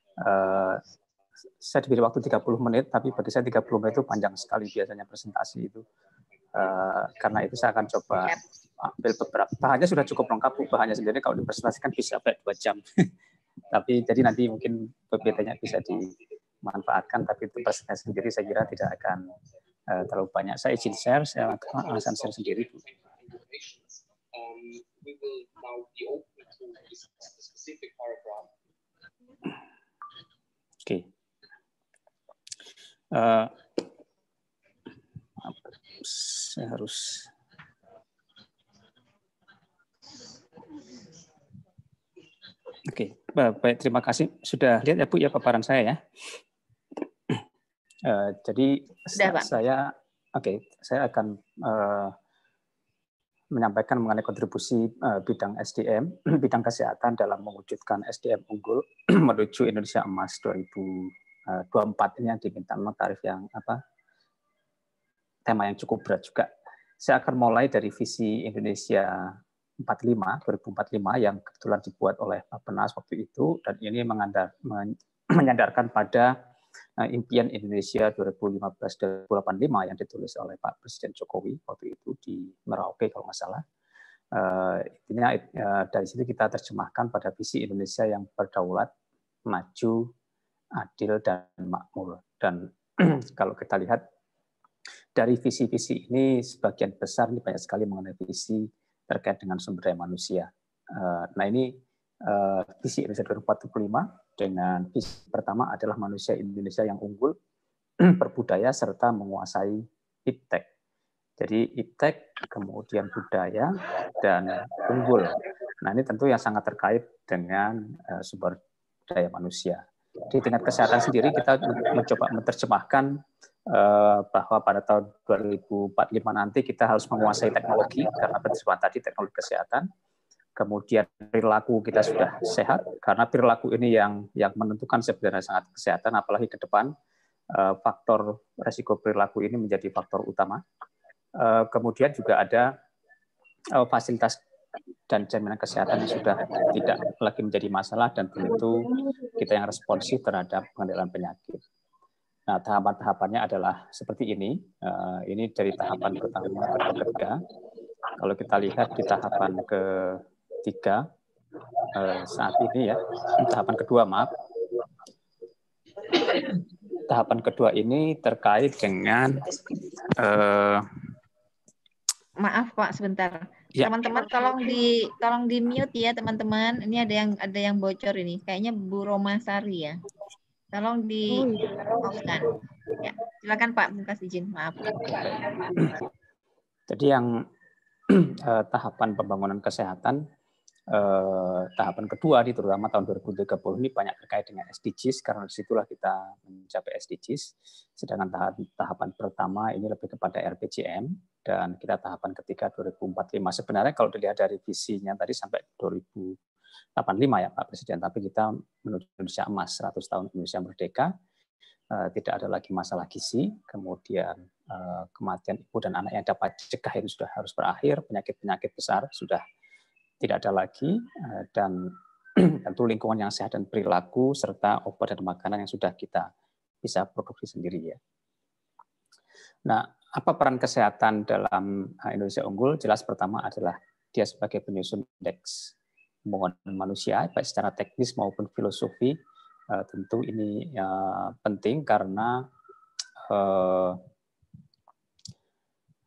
Speaker 10: Saya diberi waktu 30 menit, tapi bagi saya 30 menit itu panjang sekali biasanya presentasi itu. Karena itu saya akan coba ambil beberapa. Bahannya sudah cukup lengkap, Bu. Bahannya sendiri kalau dipresentasikan bisa sampai 2 jam. Tapi jadi nanti mungkin PPT-nya bisa dimanfaatkan, tapi itu presentasi sendiri saya kira tidak akan terlalu banyak. Saya izin share, saya akan share sendiri, Bu. Oke. Saya harus baik, terima kasih. Sudah lihat ya Bu ya paparan saya ya. Jadi saya akan menyampaikan mengenai kontribusi bidang SDM, bidang kesehatan dalam mewujudkan SDM unggul menuju Indonesia Emas 2024 ini yang diminta memang tarif yang tema yang cukup berat juga. Saya akan mulai dari visi Indonesia 2045 yang kebetulan dibuat oleh Bappenas waktu itu, dan ini menyandarkan pada impian Indonesia 2015-2085 yang ditulis oleh Pak Presiden Jokowi waktu itu di Merauke kalau nggak salah. Intinya dari situ kita terjemahkan pada visi Indonesia yang berdaulat, maju, adil, dan makmur. Dan kalau kita lihat dari visi-visi ini sebagian besar ini banyak sekali mengenai visi terkait dengan sumber daya manusia. Nah ini visi Indonesia 2045 dengan visi pertama adalah manusia Indonesia yang unggul, berbudaya serta menguasai iptek. Jadi iptek, kemudian budaya dan unggul. Nah ini tentu yang sangat terkait dengan sumber daya manusia. Di tingkat kesehatan sendiri kita mencoba menerjemahkan bahwa pada tahun 2045 nanti kita harus menguasai teknologi karena penyebab tadi teknologi kesehatan. Kemudian perilaku kita sudah sehat karena perilaku ini yang menentukan sebenarnya sangat kesehatan, apalagi ke depan faktor resiko perilaku ini menjadi faktor utama. Kemudian juga ada fasilitas dan jaminan kesehatan yang sudah tidak lagi menjadi masalah dan tentu kita yang responsif terhadap pengendalian penyakit. Nah, tahapan-tahapannya adalah seperti ini. Ini dari tahapan pertama ke ketiga. Kalau kita lihat di tahapan ketiga saat ini ya, tahapan kedua maaf. Tahapan kedua ini terkait dengan
Speaker 2: maaf Pak sebentar.
Speaker 10: Ya.
Speaker 2: Teman-teman tolong di mute ya teman-teman. Ini ada yang bocor ini. Kayaknya Bu Romasari ya. Tolong di-pause-kan. Ya, silakan Pak, Pungkas izin, maaf.
Speaker 10: Jadi yang tahapan pembangunan kesehatan, tahapan kedua di terutama tahun 2030 ini banyak terkait dengan SDGs karena disitulah kita mencapai SDGs. Sedangkan tahapan pertama ini lebih kepada RPJM dan kita tahapan ketiga 2045. Sebenarnya kalau dilihat dari visinya tadi sampai 2085 ya Pak Presiden, tapi kita menuju Indonesia Emas 100 tahun Indonesia Merdeka, tidak ada lagi masalah gizi, kemudian kematian ibu dan anak yang dapat dicegah itu sudah harus berakhir, penyakit-penyakit besar sudah tidak ada lagi, dan tentu lingkungan yang sehat dan perilaku serta obat dan makanan yang sudah kita bisa produksi sendiri ya. Nah, apa peran kesehatan dalam Indonesia Unggul? Jelas pertama adalah dia sebagai penyusun indeks pembangunan manusia, baik secara teknis maupun filosofi. Tentu ini penting karena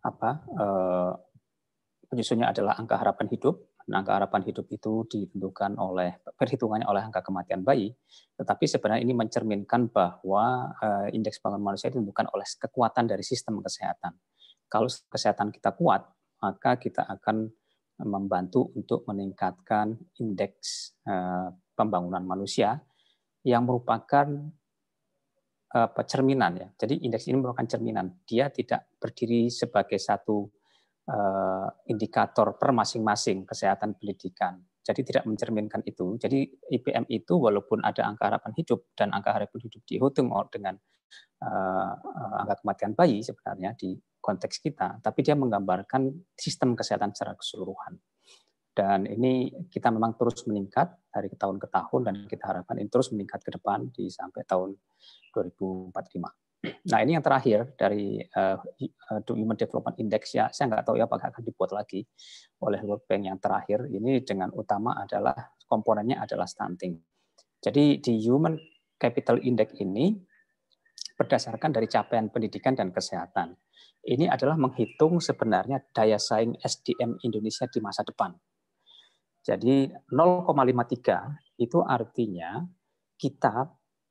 Speaker 10: penyusunnya adalah angka harapan hidup. Nah, angka harapan hidup itu ditentukan perhitungannya oleh angka kematian bayi, tetapi sebenarnya ini mencerminkan bahwa indeks pembangunan manusia ditentukan oleh kekuatan dari sistem kesehatan. Kalau kesehatan kita kuat, maka kita akan membantu untuk meningkatkan indeks pembangunan manusia yang merupakan cerminan ya. Jadi indeks ini merupakan cerminan. Dia tidak berdiri sebagai satu indikator per masing-masing kesehatan pendidikan. Jadi tidak mencerminkan itu. Jadi IPM itu walaupun ada angka harapan hidup dan angka harapan hidup dihitung dengan angka kematian bayi sebenarnya di konteks kita, tapi dia menggambarkan sistem kesehatan secara keseluruhan. Dan ini kita memang terus meningkat dari tahun ke tahun dan kita harapkan ini terus meningkat ke depan sampai tahun 2045. Nah, ini yang terakhir dari Human Development Index ya. Saya nggak tahu ya apakah akan dibuat lagi oleh World Bank yang terakhir. Ini dengan utama adalah komponennya adalah stunting. Jadi di Human Capital Index ini berdasarkan dari capaian pendidikan dan kesehatan. Ini adalah menghitung sebenarnya daya saing SDM Indonesia di masa depan. Jadi 0,53 itu artinya kita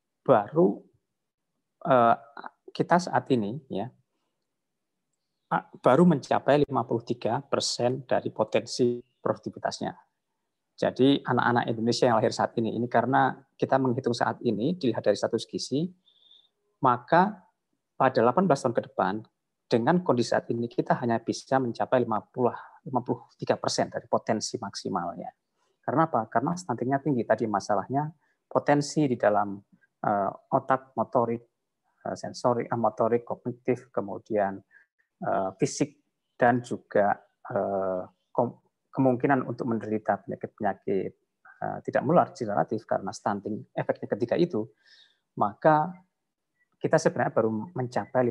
Speaker 10: saat ini ya baru mencapai 53% dari potensi produktivitasnya. Jadi anak-anak Indonesia yang lahir saat ini karena kita menghitung saat ini dilihat dari status gizi, maka pada 18 tahun ke depan dengan kondisi saat ini kita hanya bisa mencapai 53% dari potensi maksimalnya. Karena apa? Karena stuntingnya tinggi. Tadi masalahnya potensi di dalam otak, motorik, sensorik, motorik, kognitif, kemudian fisik, dan juga kemungkinan untuk menderita penyakit-penyakit tidak menular degeneratif karena stunting efeknya ketika itu, maka kita sebenarnya baru mencapai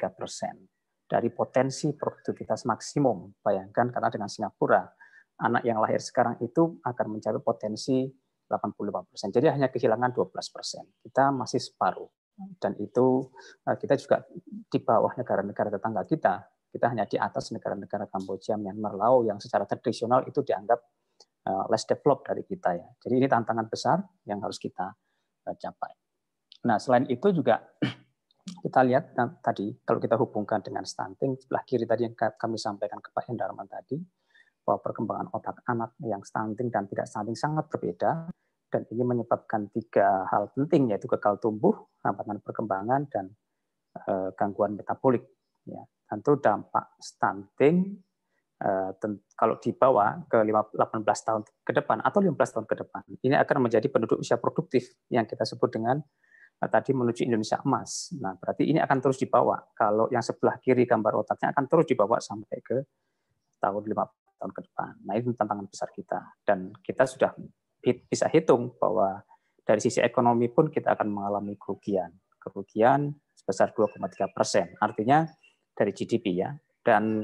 Speaker 10: 53% dari potensi produktivitas maksimum. Bayangkan karena dengan Singapura, anak yang lahir sekarang itu akan mencapai potensi 85%. Jadi hanya kehilangan 12%. Kita masih separuh. Dan itu kita juga di bawah negara-negara tetangga kita. Kita hanya di atas negara-negara Kamboja, Myanmar, Laos yang secara tradisional itu dianggap less developed dari kita ya. Jadi ini tantangan besar yang harus kita capai. Nah, selain itu juga kita lihat tadi kalau kita hubungkan dengan stunting sebelah kiri tadi yang kami sampaikan ke Pak Hendarman tadi bahwa perkembangan otak anak yang stunting dan tidak stunting sangat berbeda dan ini menyebabkan 3 hal penting yaitu gagal tumbuh, hambatan perkembangan dan gangguan metabolik ya. Tentu dampak stunting kalau dibawa ke 18 tahun ke depan atau 15 tahun ke depan ini akan menjadi penduduk usia produktif yang kita sebut dengan tadi menuju Indonesia emas. Nah, berarti ini akan terus dibawa. Kalau yang sebelah kiri gambar otaknya akan terus dibawa sampai ke tahun 5 tahun ke depan. Nah, itu tantangan besar kita. Dan kita sudah bisa hitung bahwa dari sisi ekonomi pun kita akan mengalami kerugian. Kerugian sebesar 2,3%. Artinya dari GDP ya. Dan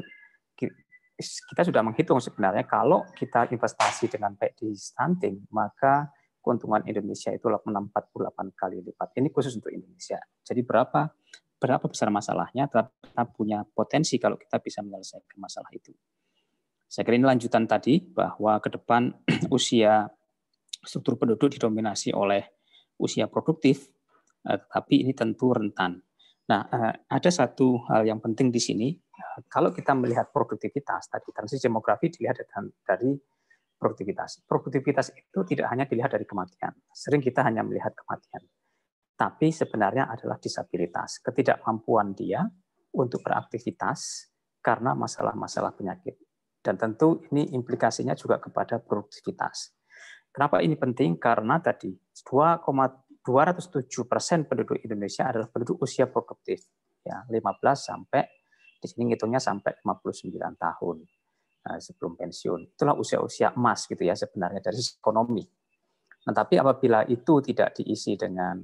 Speaker 10: kita sudah menghitung sebenarnya kalau kita investasi dengan baik di stunting, maka keuntungan Indonesia itu 48 kali lipat. Ini khusus untuk Indonesia. Jadi berapa besar masalahnya, tetap punya potensi kalau kita bisa menyelesaikan masalah itu. Saya kira ini lanjutan tadi bahwa ke depan usia struktur penduduk didominasi oleh usia produktif, tapi ini tentu rentan. Nah, ada satu hal yang penting di sini. Kalau kita melihat produktivitas, tadi transisi demografi dilihat dari produktivitas. Produktivitas itu tidak hanya dilihat dari kematian. Sering kita hanya melihat kematian. Tapi sebenarnya adalah disabilitas. Ketidakmampuan dia untuk beraktivitas karena masalah-masalah penyakit. Dan tentu ini implikasinya juga kepada produktivitas. Kenapa ini penting? Karena tadi 207% penduduk Indonesia adalah penduduk usia produktif. Ya, 15 sampai, di sini ngitungnya sampai 59 tahun. Sebelum pensiun. Itulah usia-usia emas gitu ya sebenarnya dari sisi ekonomi. Nah, tapi apabila itu tidak diisi dengan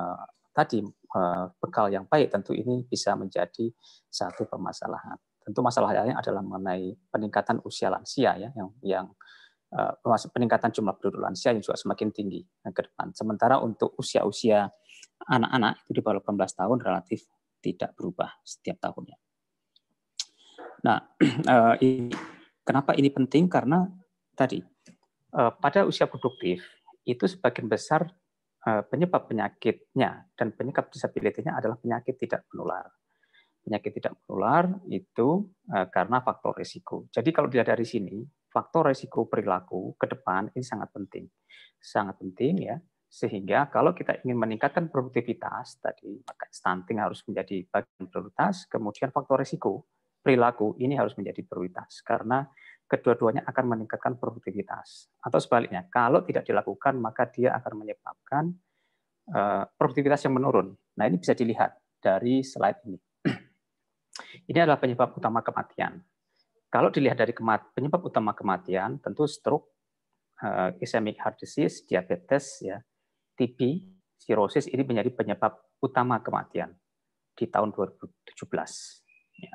Speaker 10: bekal yang baik, tentu ini bisa menjadi satu permasalahan. Tentu masalah lainnya adalah mengenai peningkatan usia lansia ya yang peningkatan jumlah penduduk lansia yang juga semakin tinggi ke depan. Sementara untuk usia-usia anak-anak itu di bawah 18 tahun relatif tidak berubah setiap tahunnya. Nah, kenapa ini penting? Karena tadi pada usia produktif itu sebagian besar penyebab penyakitnya dan penyebab disabilitasnya adalah penyakit tidak menular. Penyakit tidak menular itu karena faktor risiko. Jadi kalau dilihat dari sini, faktor risiko perilaku ke depan ini sangat penting. Sangat penting ya, sehingga kalau kita ingin meningkatkan produktivitas, tadi maka stunting harus menjadi bagian prioritas, kemudian faktor risiko perilaku ini harus menjadi prioritas, karena kedua-duanya akan meningkatkan produktivitas. Atau sebaliknya, kalau tidak dilakukan, maka dia akan menyebabkan produktivitas yang menurun. Nah, ini bisa dilihat dari slide ini. Ini adalah penyebab utama kematian. Kalau dilihat dari penyebab utama kematian, tentu stroke, ischemic heart disease, diabetes, ya, TB, cirrhosis ini menjadi penyebab utama kematian di tahun 2017. Ya.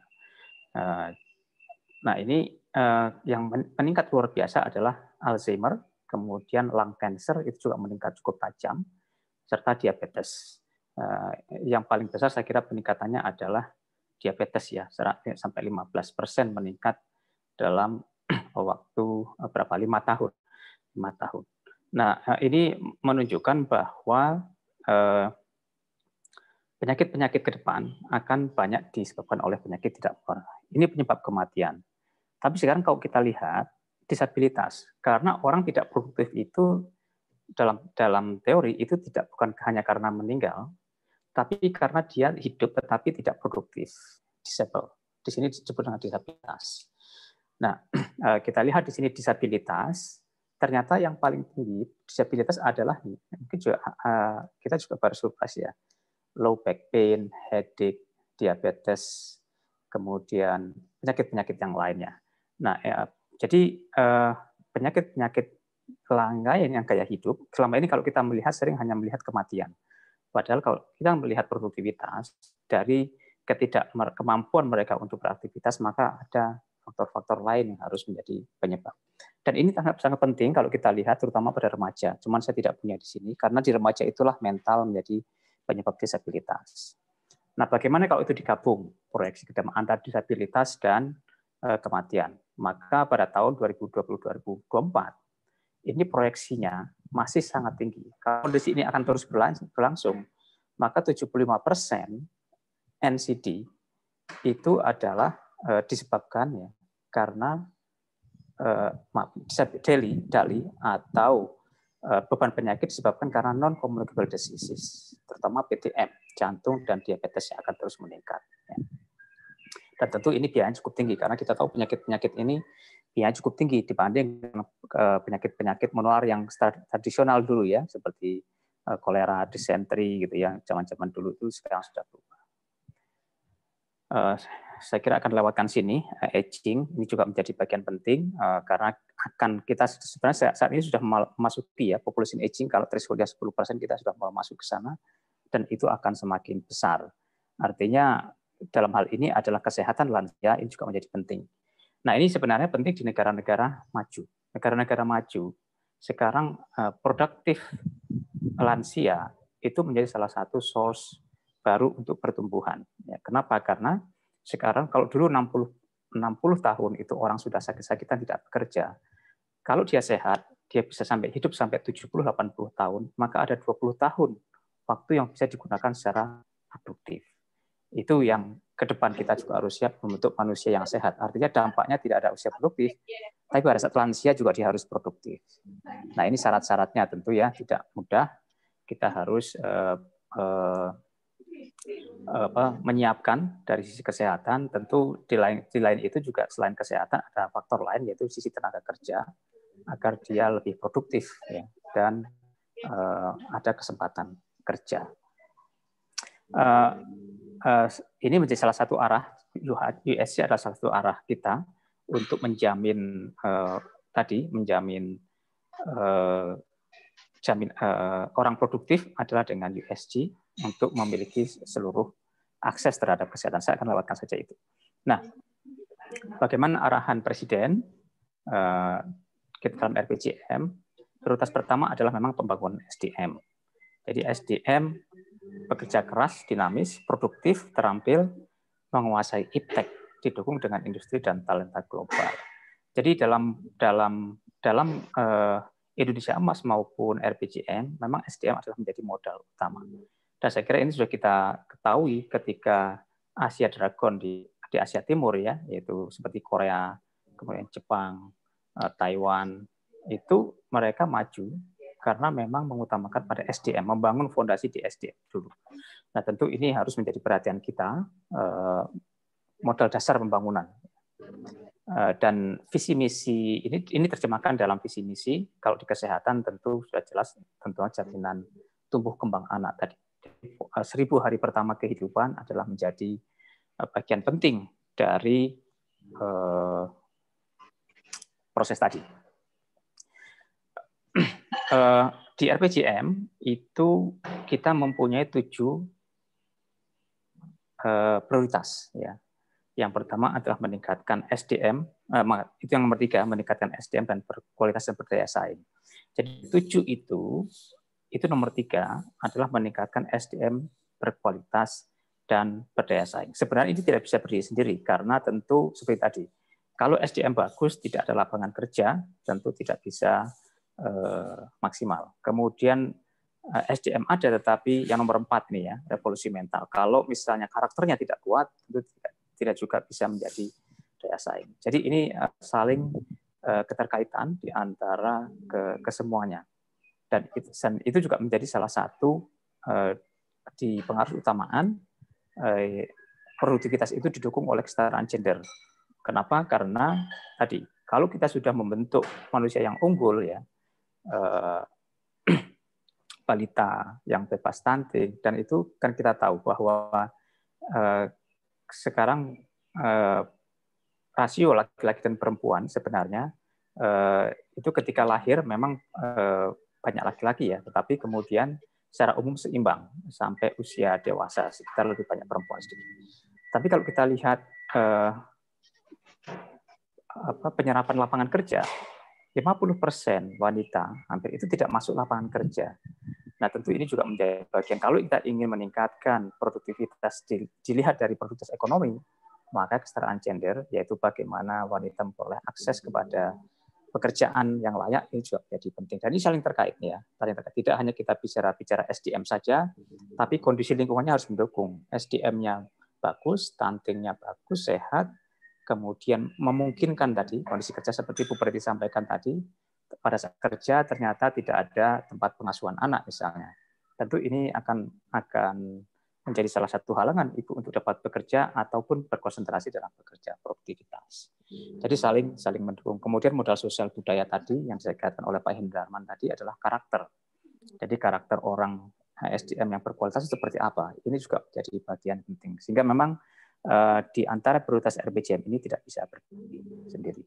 Speaker 10: Nah, ini yang meningkat luar biasa adalah Alzheimer, kemudian lung cancer itu juga meningkat cukup tajam, serta diabetes. Yang paling besar saya kira peningkatannya adalah diabetes ya, sampai 15% meningkat dalam waktu berapa 5 tahun. Nah, ini menunjukkan bahwa penyakit-penyakit ke depan akan banyak disebabkan oleh penyakit tidak menular. Ini penyebab kematian. Tapi sekarang kalau kita lihat disabilitas, karena orang tidak produktif itu dalam teori itu bukan hanya karena meninggal, tapi karena dia hidup tetapi tidak produktif, disable. Di sini disebut dengan disabilitas. Nah, kita lihat di sini disabilitas, ternyata yang paling tinggi disabilitas adalah mungkin juga kita juga baru surprise ya, low back pain, headache, diabetes, kemudian penyakit-penyakit yang lainnya. Nah, jadi penyakit-penyakit lain yang gaya hidup selama ini kalau kita melihat sering hanya melihat kematian. Padahal kalau kita melihat produktivitas dari kemampuan mereka untuk beraktivitas, maka ada faktor-faktor lain yang harus menjadi penyebab. Dan ini sangat penting kalau kita lihat terutama pada remaja. Cuman saya tidak punya di sini karena di remaja itulah mental menjadi penyebab disabilitas. Nah, bagaimana kalau itu digabung proyeksi kita antara disabilitas dan kematian? Maka pada tahun 2020-2024 ini proyeksinya masih sangat tinggi. Kalau kondisi ini akan terus berlangsung, maka 75% NCD itu adalah disebabkan ya karena DALI atau beban penyakit disebabkan karena non-communicable diseases, terutama PTM, jantung dan diabetes yang akan terus meningkat. Dan tentu ini biayanya cukup tinggi karena kita tahu penyakit-penyakit ini biayanya cukup tinggi dibanding penyakit-penyakit menular yang tradisional dulu ya, seperti kolera, disentri gitu ya, zaman-zaman dulu itu sekarang sudah berubah. Saya kira akan lewatkan sini, aging ini juga menjadi bagian penting karena akan kita sebenarnya saat ini sudah memasuki ya population aging, kalau thresholdnya 10% kita sudah mau masuk ke sana dan itu akan semakin besar. Artinya dalam hal ini adalah kesehatan lansia ini juga menjadi penting. Nah, ini sebenarnya penting di negara-negara maju. Negara-negara maju sekarang produktif lansia itu menjadi salah satu source baru untuk pertumbuhan. Ya, kenapa? Karena sekarang kalau dulu 60 tahun itu orang sudah sakit-sakitan tidak bekerja. Kalau dia sehat, dia bisa hidup sampai 70-80 tahun, maka ada 20 tahun waktu yang bisa digunakan secara produktif. Itu yang ke depan kita juga harus siap membentuk manusia yang sehat. Artinya dampaknya tidak ada usia produktif, tapi pada saat lansia juga dia harus produktif. Nah, ini syarat-syaratnya tentu ya tidak mudah. Kita harus menyiapkan dari sisi kesehatan. Tentu di lain itu juga selain kesehatan ada faktor lain yaitu sisi tenaga kerja agar dia lebih produktif ya, dan ada kesempatan kerja. Ini menjadi salah satu arah USC adalah salah satu arah kita untuk menjamin orang produktif adalah dengan USG untuk memiliki seluruh akses terhadap kesehatan. Saya akan lewatkan saja itu. Nah, bagaimana arahan Presiden kita dalam RPJM? Prioritas pertama adalah memang pembangunan SDM. Jadi SDM bekerja keras, dinamis, produktif, terampil, menguasai iptek di didukung dengan industri dan talenta global. Jadi dalam Indonesia Emas maupun RPJM, memang SDM adalah menjadi modal utama. Dan saya kira ini sudah kita ketahui ketika Asia Dragon di Asia Timur ya, yaitu seperti Korea, kemudian Jepang, Taiwan, itu mereka maju karena memang mengutamakan pada SDM, membangun fondasi di SDM dulu. Nah tentu ini harus menjadi perhatian kita, modal dasar pembangunan. Dan visi misi ini terjemahkan dalam visi misi. Kalau di kesehatan tentu sudah jelas, tentunya jaminan tumbuh kembang anak tadi. 1000 hari pertama kehidupan adalah menjadi bagian penting dari proses tadi. Di RPJM itu kita mempunyai 7 prioritas ya. Yang pertama adalah meningkatkan SDM, itu yang nomor 3, meningkatkan SDM dan berkualitas dan berdaya saing. Jadi 7 itu nomor 3 adalah meningkatkan SDM berkualitas dan berdaya saing. Sebenarnya ini tidak bisa berdiri sendiri karena tentu seperti tadi, kalau SDM bagus tidak ada lapangan kerja, tentu tidak bisa maksimal. Kemudian SDM ada, tetapi yang nomor 4 nih ya, revolusi mental. Kalau misalnya karakternya tidak kuat, itu tidak juga bisa menjadi daya saing. Jadi ini saling keterkaitan di antara kesemuanya. Dan itu juga menjadi salah satu di pengaruh utamaan produktivitas itu didukung oleh kesetaraan gender. Kenapa? Karena tadi kalau kita sudah membentuk manusia yang unggul ya, balita yang bebas stunting, dan itu kan kita tahu bahwa sekarang rasio laki-laki dan perempuan sebenarnya itu ketika lahir memang banyak laki-laki ya, tetapi kemudian secara umum seimbang sampai usia dewasa, sekitar lebih banyak perempuan sedikit. Tapi kalau kita lihat penyerapan lapangan kerja, 50% wanita hampir itu tidak masuk lapangan kerja. Nah tentu ini juga menjadi bagian, kalau kita ingin meningkatkan produktivitas dilihat dari produktivitas ekonomi, maka kesetaraan gender, yaitu bagaimana wanita memperoleh akses kepada pekerjaan yang layak, ini juga menjadi penting. Dan ini saling terkait ya, saling terkait. Tidak hanya kita bicara SDM saja, tapi kondisi lingkungannya harus mendukung. SDM-nya bagus, stuntingnya bagus, sehat, kemudian memungkinkan tadi kondisi kerja seperti Bu Preti sampaikan tadi, pada saat kerja ternyata tidak ada tempat pengasuhan anak misalnya. Tentu ini akan menjadi salah satu halangan ibu untuk dapat bekerja ataupun berkonsentrasi dalam bekerja, produktivitas. Jadi saling mendukung. Kemudian modal sosial budaya tadi yang dikatakan oleh Pak Hendarman tadi adalah karakter. Jadi karakter orang SDM yang berkualitas seperti apa? Ini juga menjadi bagian penting. Sehingga memang di antara prioritas RPJM ini tidak bisa berdiri sendiri.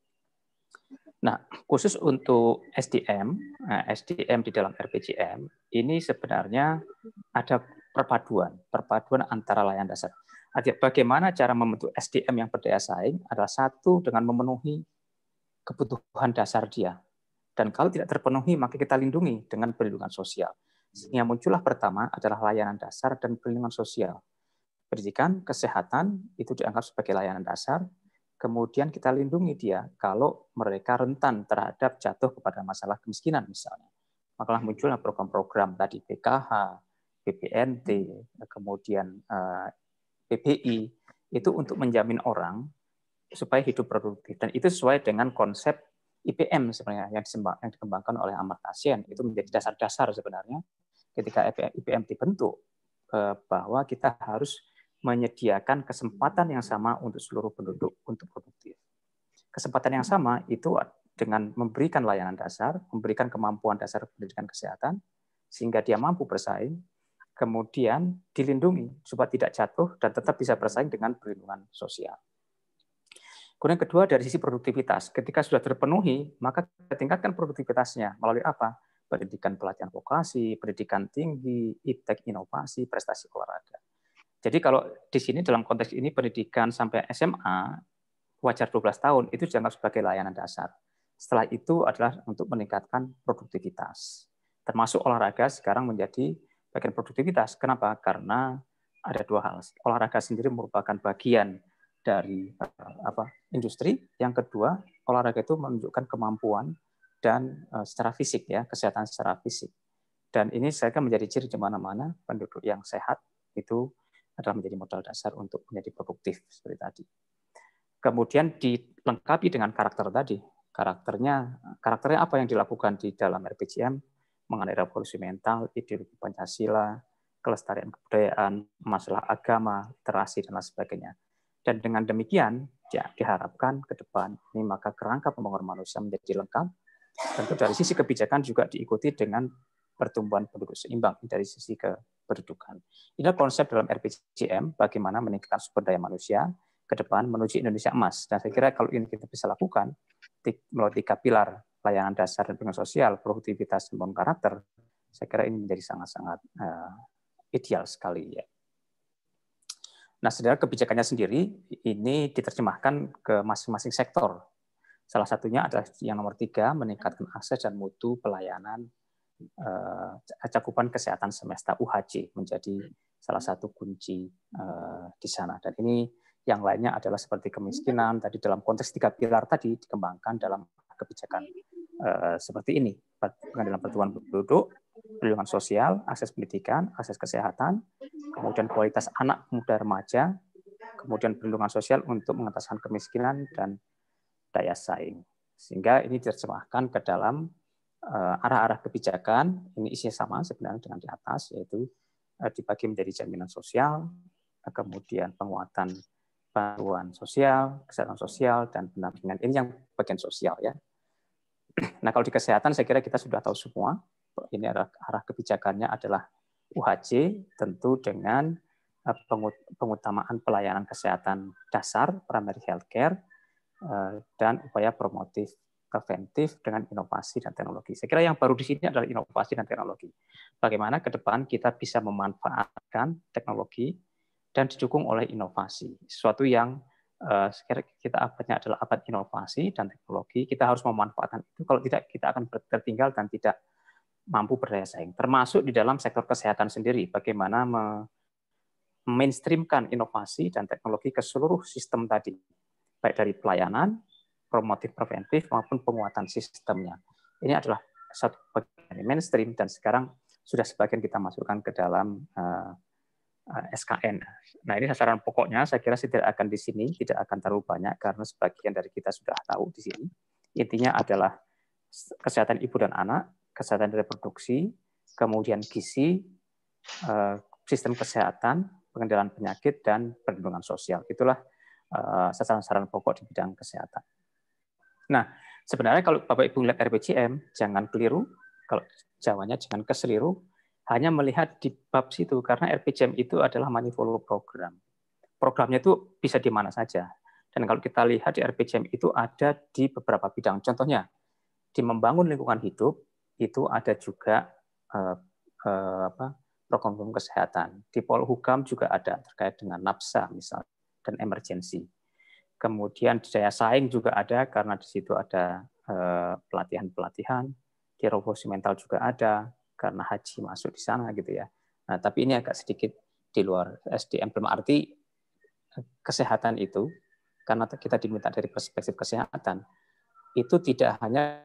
Speaker 10: Nah, khusus untuk SDM di dalam RPJM ini sebenarnya ada perpaduan antara layanan dasar. Bagaimana cara membentuk SDM yang berdaya saing adalah satu dengan memenuhi kebutuhan dasar dia. Dan kalau tidak terpenuhi, maka kita lindungi dengan perlindungan sosial. Sehingga muncullah pertama adalah layanan dasar dan perlindungan sosial. Pendidikan, kesehatan itu dianggap sebagai layanan dasar. Kemudian kita lindungi dia kalau mereka rentan terhadap jatuh kepada masalah kemiskinan misalnya. Maka muncullah program-program tadi PKH, BPNT, kemudian PPI, itu untuk menjamin orang supaya hidup produktif. Dan itu sesuai dengan konsep IPM sebenarnya yang dikembangkan oleh Amartya Sen. Itu menjadi dasar-dasar sebenarnya ketika IPM dibentuk, bahwa kita harus menyediakan kesempatan yang sama untuk seluruh penduduk untuk produktif. Kesempatan yang sama itu dengan memberikan layanan dasar, memberikan kemampuan dasar pendidikan kesehatan, sehingga dia mampu bersaing, kemudian dilindungi supaya tidak jatuh dan tetap bisa bersaing dengan perlindungan sosial. Kemudian kedua dari sisi produktivitas, ketika sudah terpenuhi, maka kita tingkatkan produktivitasnya melalui apa? Pendidikan pelatihan vokasi, pendidikan tinggi, iptek inovasi, prestasi olahraga. Jadi kalau di sini dalam konteks ini pendidikan sampai SMA, wajar 12 tahun, itu dianggap sebagai layanan dasar. Setelah itu adalah untuk meningkatkan produktivitas. Termasuk olahraga sekarang menjadi bagian produktivitas. Kenapa? Karena ada dua hal. Olahraga sendiri merupakan bagian dari industri. Yang kedua, olahraga itu menunjukkan kemampuan dan secara fisik ya, kesehatan secara fisik. Dan ini saya kan menjadi ciri di mana-mana penduduk yang sehat itu adalah menjadi modal dasar untuk menjadi produktif seperti tadi. Kemudian dilengkapi dengan karakter tadi. Karakternya apa yang dilakukan di dalam RPJM mengenai revolusi mental, ideologi Pancasila, kelestarian kebudayaan, masalah agama, literasi, dan lain sebagainya. Dan dengan demikian, ya, diharapkan ke depan ini maka kerangka pembangunan manusia menjadi lengkap. Tentu dari sisi kebijakan juga diikuti dengan pertumbuhan penduduk seimbang dari sisi kependudukan. Ini konsep dalam RPJM bagaimana meningkatkan sumber daya manusia ke depan menuju Indonesia emas. Dan saya kira kalau ini kita bisa lakukan melalui 3 pilar, layanan dasar dan pengembangan sosial, produktivitas dan pembangunan karakter, saya kira ini menjadi sangat-sangat ideal sekali ya. Nah, saudara, kebijakannya sendiri ini diterjemahkan ke masing-masing sektor. Salah satunya adalah yang nomor 3, meningkatkan akses dan mutu pelayanan cakupan kesehatan semesta UHC menjadi salah satu kunci di sana. Dan ini yang lainnya adalah seperti kemiskinan, tadi dalam konteks 3 pilar tadi dikembangkan dalam kebijakan seperti ini. Pengadilan pertumbuhan penduduk, perlindungan sosial, akses pendidikan, akses kesehatan, kemudian kualitas anak muda remaja, kemudian perlindungan sosial untuk mengatasi kemiskinan dan daya saing. Sehingga ini diterjemahkan ke dalam arah-arah kebijakan, ini isinya sama sebenarnya dengan di atas, yaitu dibagi menjadi jaminan sosial, kemudian penguatan bantuan sosial, kesehatan sosial, dan pendampingan. Ini yang bagian sosial ya. Nah, kalau di kesehatan saya kira kita sudah tahu semua. Ini adalah arah kebijakannya adalah UHC, tentu dengan pengutamaan pelayanan kesehatan dasar, primary healthcare, dan upaya promotif preventif dengan inovasi dan teknologi. Saya kira yang baru di sini adalah inovasi dan teknologi. Bagaimana ke depan kita bisa memanfaatkan teknologi dan didukung oleh inovasi. Sesuatu yang kita abadnya adalah abad inovasi dan teknologi. Kita harus memanfaatkan itu. Kalau tidak, kita akan tertinggal dan tidak mampu berdaya saing. Termasuk di dalam sektor kesehatan sendiri. Bagaimana mainstreamkan inovasi dan teknologi ke seluruh sistem tadi, baik dari pelayanan, promotif preventif maupun penguatan sistemnya. Ini adalah satu bagian mainstream dan sekarang sudah sebagian kita masukkan ke dalam SKN. Nah, ini sasaran pokoknya saya kira tidak akan di sini, tidak akan terlalu banyak karena sebagian dari kita sudah tahu di sini. Intinya adalah kesehatan ibu dan anak, kesehatan reproduksi, kemudian gizi, sistem kesehatan, pengendalian penyakit dan perlindungan sosial. Itulah sasaran-sasaran pokok di bidang kesehatan. Nah, sebenarnya kalau Bapak Ibu lihat RPJM, jangan keliru, kalau Jawanya jangan keseliru, hanya melihat di bab situ, karena RPJM itu adalah manifollow program. Programnya itu bisa di mana saja. Dan kalau kita lihat di RPJM itu ada di beberapa bidang. Contohnya, di membangun lingkungan hidup, itu ada juga program kesehatan. Di Polhukam juga ada terkait dengan NAPSA misalnya, dan emergensi. Kemudian di daya saing juga ada karena di situ ada pelatihan-pelatihan, di revolusi mental juga ada karena haji masuk di sana gitu ya. Nah, tapi ini agak sedikit di luar SDM, dalam arti kesehatan itu karena kita diminta dari perspektif kesehatan itu tidak hanya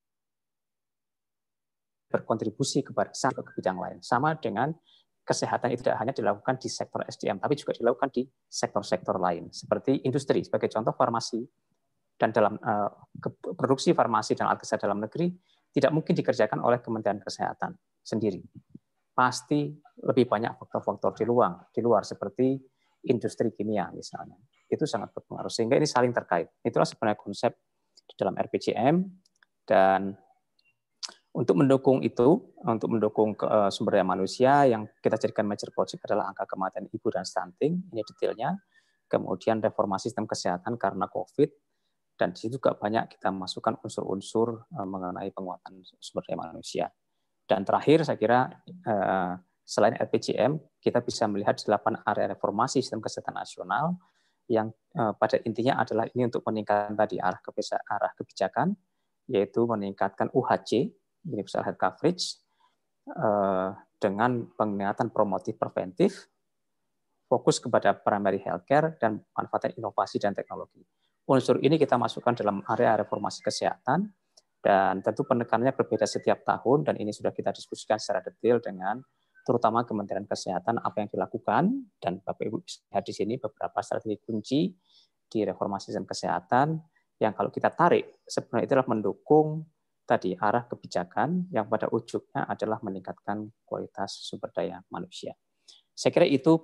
Speaker 10: berkontribusi kepada ke bidang lain. Sama dengan kesehatan itu tidak hanya dilakukan di sektor SDM, tapi juga dilakukan di sektor-sektor lain, seperti industri, sebagai contoh farmasi, dan dalam produksi farmasi dan alat kesehatan dalam negeri, tidak mungkin dikerjakan oleh Kementerian Kesehatan sendiri. Pasti lebih banyak faktor-faktor di luar, seperti industri kimia misalnya. Itu sangat berpengaruh, sehingga ini saling terkait. Itulah sebenarnya konsep di dalam RPJM, dan untuk mendukung itu, untuk mendukung sumber daya manusia, yang kita jadikan major project adalah angka kematian ibu dan stunting, ini detailnya. Kemudian reformasi sistem kesehatan karena COVID, dan di situ juga banyak kita masukkan unsur-unsur mengenai penguatan sumber daya manusia. Dan terakhir, saya kira selain RPJM, kita bisa melihat 8 area reformasi sistem kesehatan nasional, yang pada intinya adalah ini untuk meningkatkan tadi arah kebijakan, yaitu meningkatkan UHC, Universal Health Coverage, dengan peningkatan promotif preventif, fokus kepada primary healthcare dan manfaat inovasi dan teknologi. Unsur ini kita masukkan dalam area reformasi kesehatan, dan tentu penekanannya berbeda setiap tahun, dan ini sudah kita diskusikan secara detail dengan terutama Kementerian Kesehatan apa yang dilakukan, dan Bapak Ibu bisa lihat di sini beberapa strategi kunci di reformasi sistem kesehatan yang kalau kita tarik sebenarnya itulah mendukung tadi arah kebijakan yang pada ujungnya adalah meningkatkan kualitas sumber daya manusia. Saya kira itu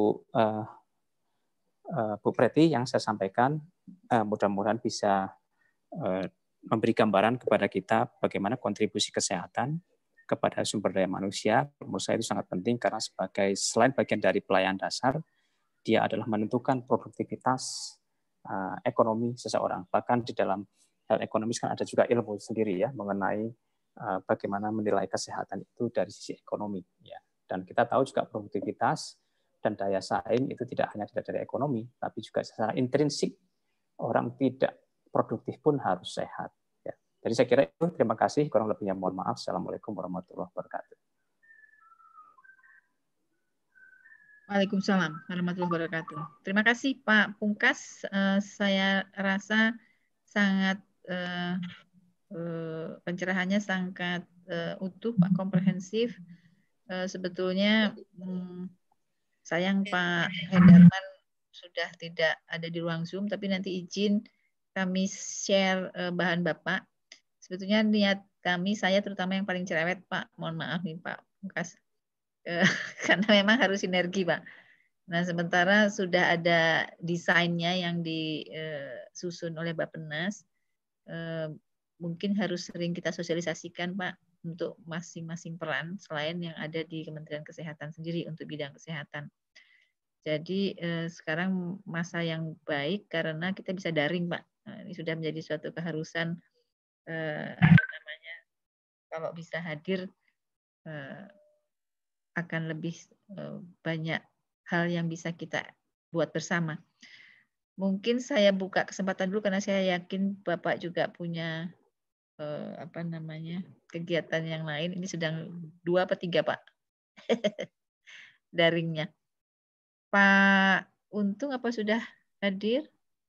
Speaker 10: Bu Preti yang saya sampaikan, mudah-mudahan bisa memberi gambaran kepada kita bagaimana kontribusi kesehatan kepada sumber daya manusia. Menurut saya itu sangat penting karena sebagai selain bagian dari pelayanan dasar, dia adalah menentukan produktivitas ekonomi seseorang. Bahkan di dalam hal ekonomis kan ada juga ilmu sendiri ya mengenai bagaimana menilai kesehatan itu dari sisi ekonomi. Ya. Dan kita tahu juga produktivitas dan daya saing itu tidak hanya dari ekonomi, tapi juga secara intrinsik orang tidak produktif pun harus sehat. Ya. Jadi saya kira itu, terima kasih, kurang lebihnya mohon maaf. Assalamualaikum warahmatullahi wabarakatuh.
Speaker 2: Waalaikumsalam warahmatullahi wabarakatuh. Terima kasih Pak Pungkas. Saya rasa sangat pencerahannya sangat utuh, Pak, komprehensif. Sebetulnya sayang Pak Hendarman sudah tidak ada di ruang Zoom, tapi nanti izin kami share bahan Bapak. Sebetulnya niat kami, saya terutama yang paling cerewet, Pak, mohon maaf nih Pak Pungkas, karena memang harus sinergi, Pak. Nah, sementara sudah ada desainnya yang disusun oleh Bappenas, mungkin harus sering kita sosialisasikan, Pak, untuk masing-masing peran selain yang ada di Kementerian Kesehatan sendiri untuk bidang kesehatan. Jadi sekarang masa yang baik karena kita bisa daring, Pak. Nah, ini sudah menjadi suatu keharusan kalau bisa hadir akan lebih banyak hal yang bisa kita buat bersama. Mungkin saya buka kesempatan dulu karena saya yakin Bapak juga punya kegiatan yang lain. Ini sedang 2 atau 3 Pak daringnya. Pak Untung apa sudah hadir?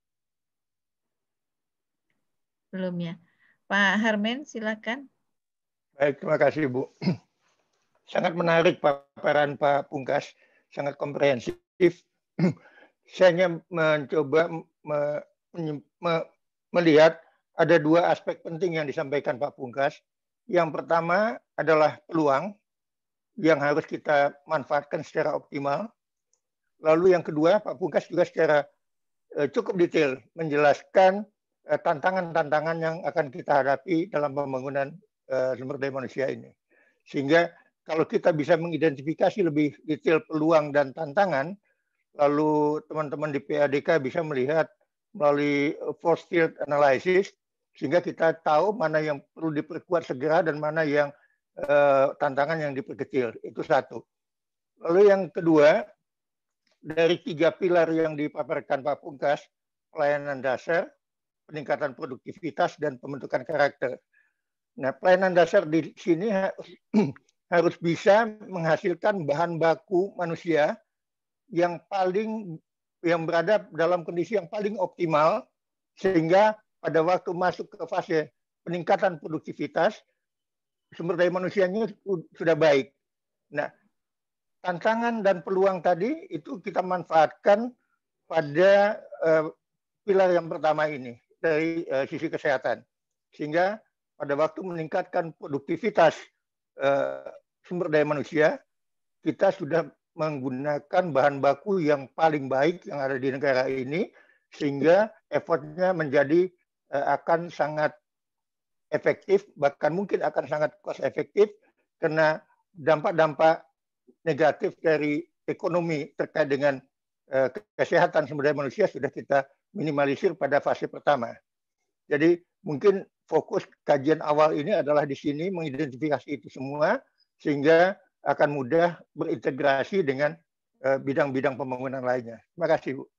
Speaker 2: Belum ya. Pak Harmen silakan.
Speaker 9: Baik, terima kasih Bu. Sangat menarik paparan Pak Pungkas, sangat komprehensif. Saya hanya mencoba melihat ada 2 aspek penting yang disampaikan Pak Pungkas. Yang pertama adalah peluang yang harus kita manfaatkan secara optimal. Lalu yang kedua, Pak Pungkas juga secara cukup detail menjelaskan tantangan-tantangan yang akan kita hadapi dalam pembangunan sumber daya manusia ini. Sehingga kalau kita bisa mengidentifikasi lebih detail peluang dan tantangan, lalu teman-teman di PADK bisa melihat melalui force field analysis, sehingga kita tahu mana yang perlu diperkuat segera dan mana yang tantangan yang diperkecil. Itu satu. Lalu yang kedua, dari 3 pilar yang dipaparkan Pak Pungkas, pelayanan dasar, peningkatan produktivitas, dan pembentukan karakter. Nah, pelayanan dasar di sini harus bisa menghasilkan bahan baku manusia yang berada dalam kondisi yang paling optimal, sehingga pada waktu masuk ke fase peningkatan produktivitas, sumber daya manusianya sudah baik. Nah, tantangan dan peluang tadi itu kita manfaatkan pada pilar yang pertama ini dari sisi kesehatan, sehingga pada waktu meningkatkan produktivitas sumber daya manusia, kita sudah menggunakan bahan baku yang paling baik yang ada di negara ini, sehingga effortnya menjadi akan sangat efektif, bahkan mungkin akan sangat cost efektif, karena dampak-dampak negatif dari ekonomi terkait dengan kesehatan sumber daya manusia sudah kita minimalisir pada fase pertama. Jadi mungkin fokus kajian awal ini adalah di sini mengidentifikasi itu semua, sehingga akan mudah berintegrasi dengan bidang-bidang pembangunan lainnya. Terima kasih, Bu.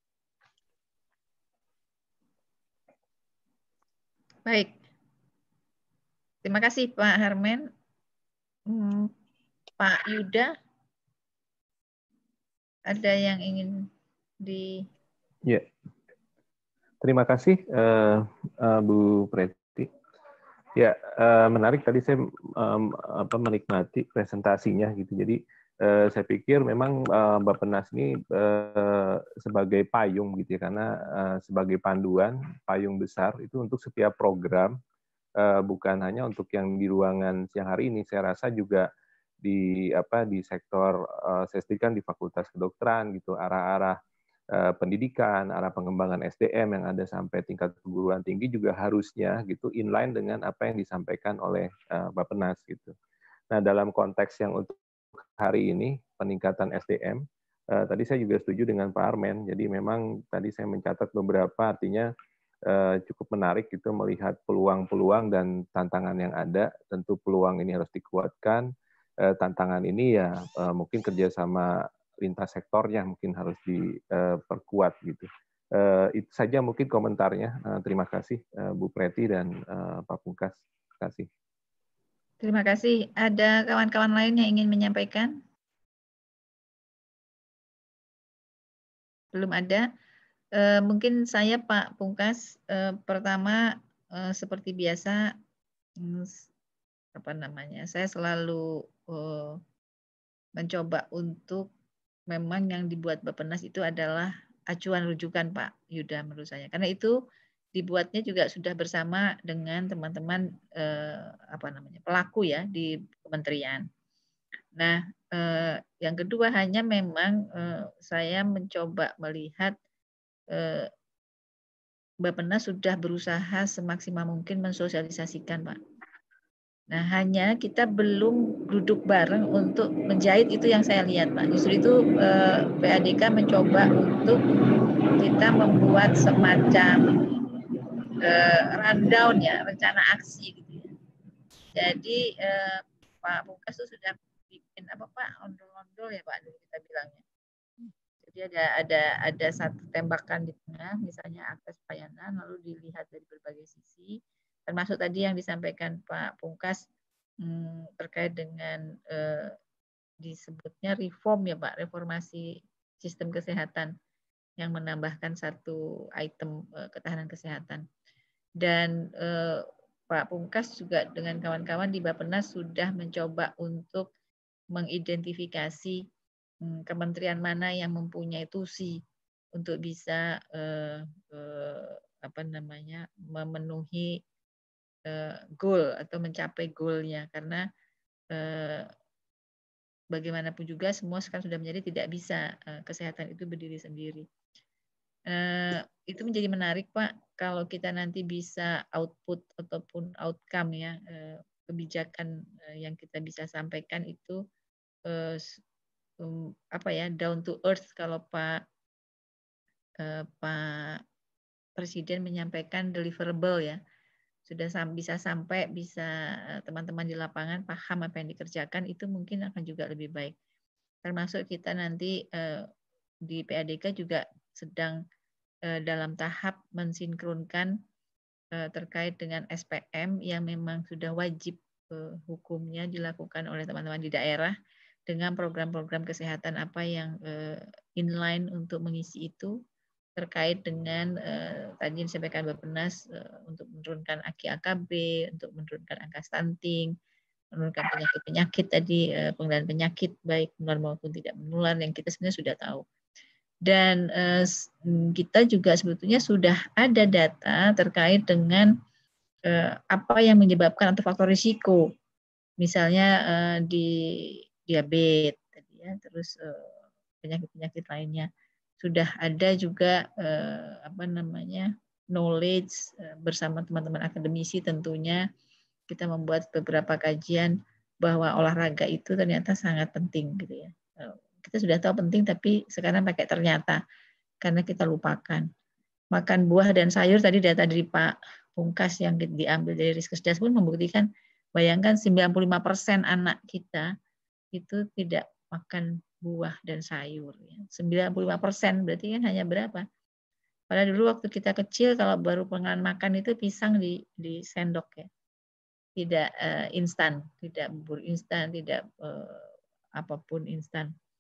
Speaker 2: Baik. Terima kasih Pak Harmen. Pak Yuda. ada yang ingin di...
Speaker 3: Ya, terima kasih Bu Preti. Ya, menarik tadi saya menikmati presentasinya gitu. Jadi saya pikir memang Bappenas ini sebagai payung gitu ya, karena sebagai panduan payung besar itu untuk setiap program, bukan hanya untuk yang di ruangan siang hari ini. Saya rasa juga di sektor saya di Fakultas Kedokteran gitu, arah-arah pendidikan, arah pengembangan SDM yang ada sampai tingkat perguruan tinggi juga harusnya gitu inline dengan apa yang disampaikan oleh Bappenas gitu. Nah, dalam konteks yang untuk hari ini peningkatan SDM, tadi saya juga setuju dengan Pak Armen. Jadi memang tadi saya mencatat beberapa, artinya cukup menarik gitu melihat peluang-peluang dan tantangan yang ada. Tentu peluang ini harus dikuatkan. Tantangan ini ya mungkin kerjasama lintas sektornya mungkin harus diperkuat gitu. Itu saja mungkin komentarnya. Terima kasih Bu Preti dan Pak Pungkas. Terima kasih.
Speaker 2: Terima kasih. Ada kawan-kawan lain yang ingin menyampaikan? Belum ada. Mungkin saya Pak Pungkas, pertama seperti biasa, saya selalu mencoba untuk memang yang dibuat Bappenas itu adalah acuan rujukan Pak Yuda menurut saya. Karena itu dibuatnya juga sudah bersama dengan teman-teman pelaku ya di kementerian. Nah, yang kedua hanya memang saya mencoba melihat Bappenas sudah berusaha semaksimal mungkin mensosialisasikan Pak. Nah, hanya kita belum duduk bareng untuk menjahit, itu yang saya lihat Pak. Justru itu PADK mencoba untuk kita membuat semacam rundown ya, rencana aksi gitu ya. Jadi Pak Pungkas itu sudah bikin apa Pak, ondol-ondol ya Pak dulu kita bilangnya. Jadi ada satu tembakan di tengah, misalnya akses pelayanan, lalu dilihat dari berbagai sisi. Termasuk tadi yang disampaikan Pak Pungkas terkait dengan disebutnya reform ya Pak, reformasi sistem kesehatan yang menambahkan satu item ketahanan kesehatan. Dan Pak Pungkas juga dengan kawan-kawan di Bappenas sudah mencoba untuk mengidentifikasi kementerian mana yang mempunyai tusi untuk bisa memenuhi goal atau mencapai goalnya, karena bagaimanapun juga semua sekarang sudah menjadi tidak bisa kesehatan itu berdiri sendiri. Itu menjadi menarik Pak kalau kita nanti bisa output ataupun outcome ya, kebijakan yang kita bisa sampaikan itu down to earth, kalau Pak Presiden menyampaikan deliverable ya, sudah bisa sampai, bisa teman-teman di lapangan paham apa yang dikerjakan, itu mungkin akan juga lebih baik. Termasuk kita nanti di PADK juga sedang dalam tahap mensinkronkan terkait dengan SPM yang memang sudah wajib hukumnya dilakukan oleh teman-teman di daerah, dengan program-program kesehatan apa yang inline untuk mengisi itu, terkait dengan tadi yang disampaikan Bappenas untuk menurunkan AKI-AKB, untuk menurunkan angka stunting, menurunkan penyakit-penyakit tadi, pengendalian penyakit baik menular maupun tidak menular yang kita sebenarnya sudah tahu. Dan kita juga sebetulnya sudah ada data terkait dengan apa yang menyebabkan atau faktor risiko, misalnya di diabetes tadi ya, terus penyakit-penyakit lainnya. Sudah ada juga knowledge bersama teman-teman akademisi, tentunya kita membuat beberapa kajian bahwa olahraga itu ternyata sangat penting gitu ya. Kita sudah tahu penting, tapi sekarang pakai ternyata karena kita lupakan. Makan buah dan sayur, tadi data dari Pak Pungkas yang diambil dari Riskesdas pun membuktikan, bayangkan 95% anak kita itu tidak makan buah dan sayur. 95% berarti kan hanya berapa? Pada dulu waktu kita kecil kalau baru pengenalan makan itu pisang di sendok ya. Tidak instan, tidak bubur instan, tidak apapun instan.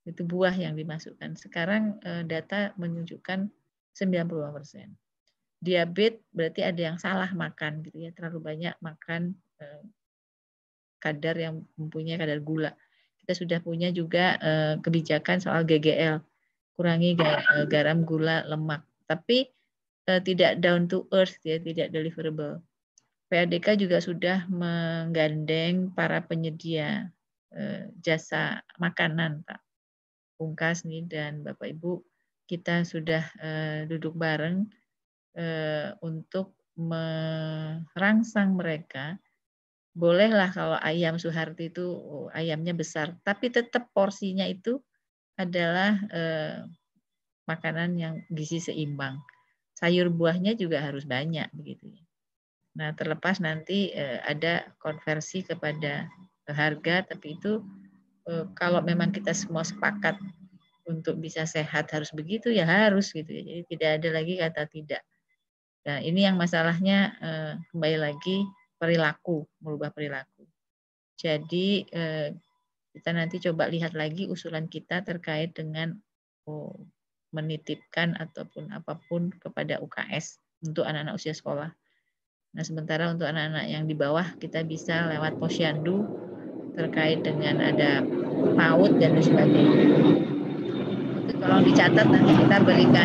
Speaker 2: Itu buah yang dimasukkan. Sekarang data menunjukkan 95%. Diabetes berarti ada yang salah makan gitu ya, terlalu banyak makan kadar yang mempunyai kadar gula. Kita sudah punya juga kebijakan soal GGL, kurangi garam, gula, lemak. Tapi tidak down to earth ya, tidak deliverable. PADK juga sudah menggandeng para penyedia jasa makanan, Pak Pungkas nih dan Bapak Ibu, kita sudah duduk bareng untuk merangsang mereka. Bolehlah kalau ayam Suharti itu ayamnya besar, tapi tetap porsinya itu adalah makanan yang gizi seimbang. Sayur buahnya juga harus banyak begitu ya. Nah, terlepas nanti ada konversi kepada harga, tapi itu kalau memang kita semua sepakat untuk bisa sehat harus begitu ya harus gitu ya. Jadi tidak ada lagi kata tidak. Nah, ini yang masalahnya kembali lagi perilaku, merubah perilaku. Jadi kita nanti coba lihat lagi usulan kita terkait dengan menitipkan ataupun apapun kepada UKS untuk anak-anak usia sekolah. Nah, sementara untuk anak-anak yang di bawah kita bisa lewat posyandu terkait dengan ada PAUD dan sebagainya. Itu tolong dicatat, nanti kita berikan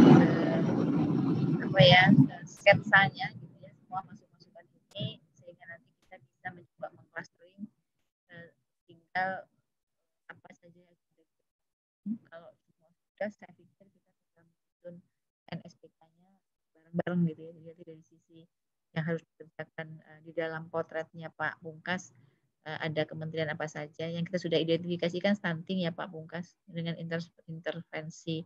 Speaker 2: sketsanya gitu ya, semua masukan ini sehingga nanti kita bisa mencoba mengclustering tinggal apa saja yang kalau semua sudah, saya pikir kita bisa menyusun NSPK-nya bareng-bareng gitu ya. Jadi dari sisi yang harus dikerjakan di dalam potretnya Pak Pungkas, ada kementerian apa saja yang kita sudah identifikasikan stunting ya Pak Pungkas dengan intervensi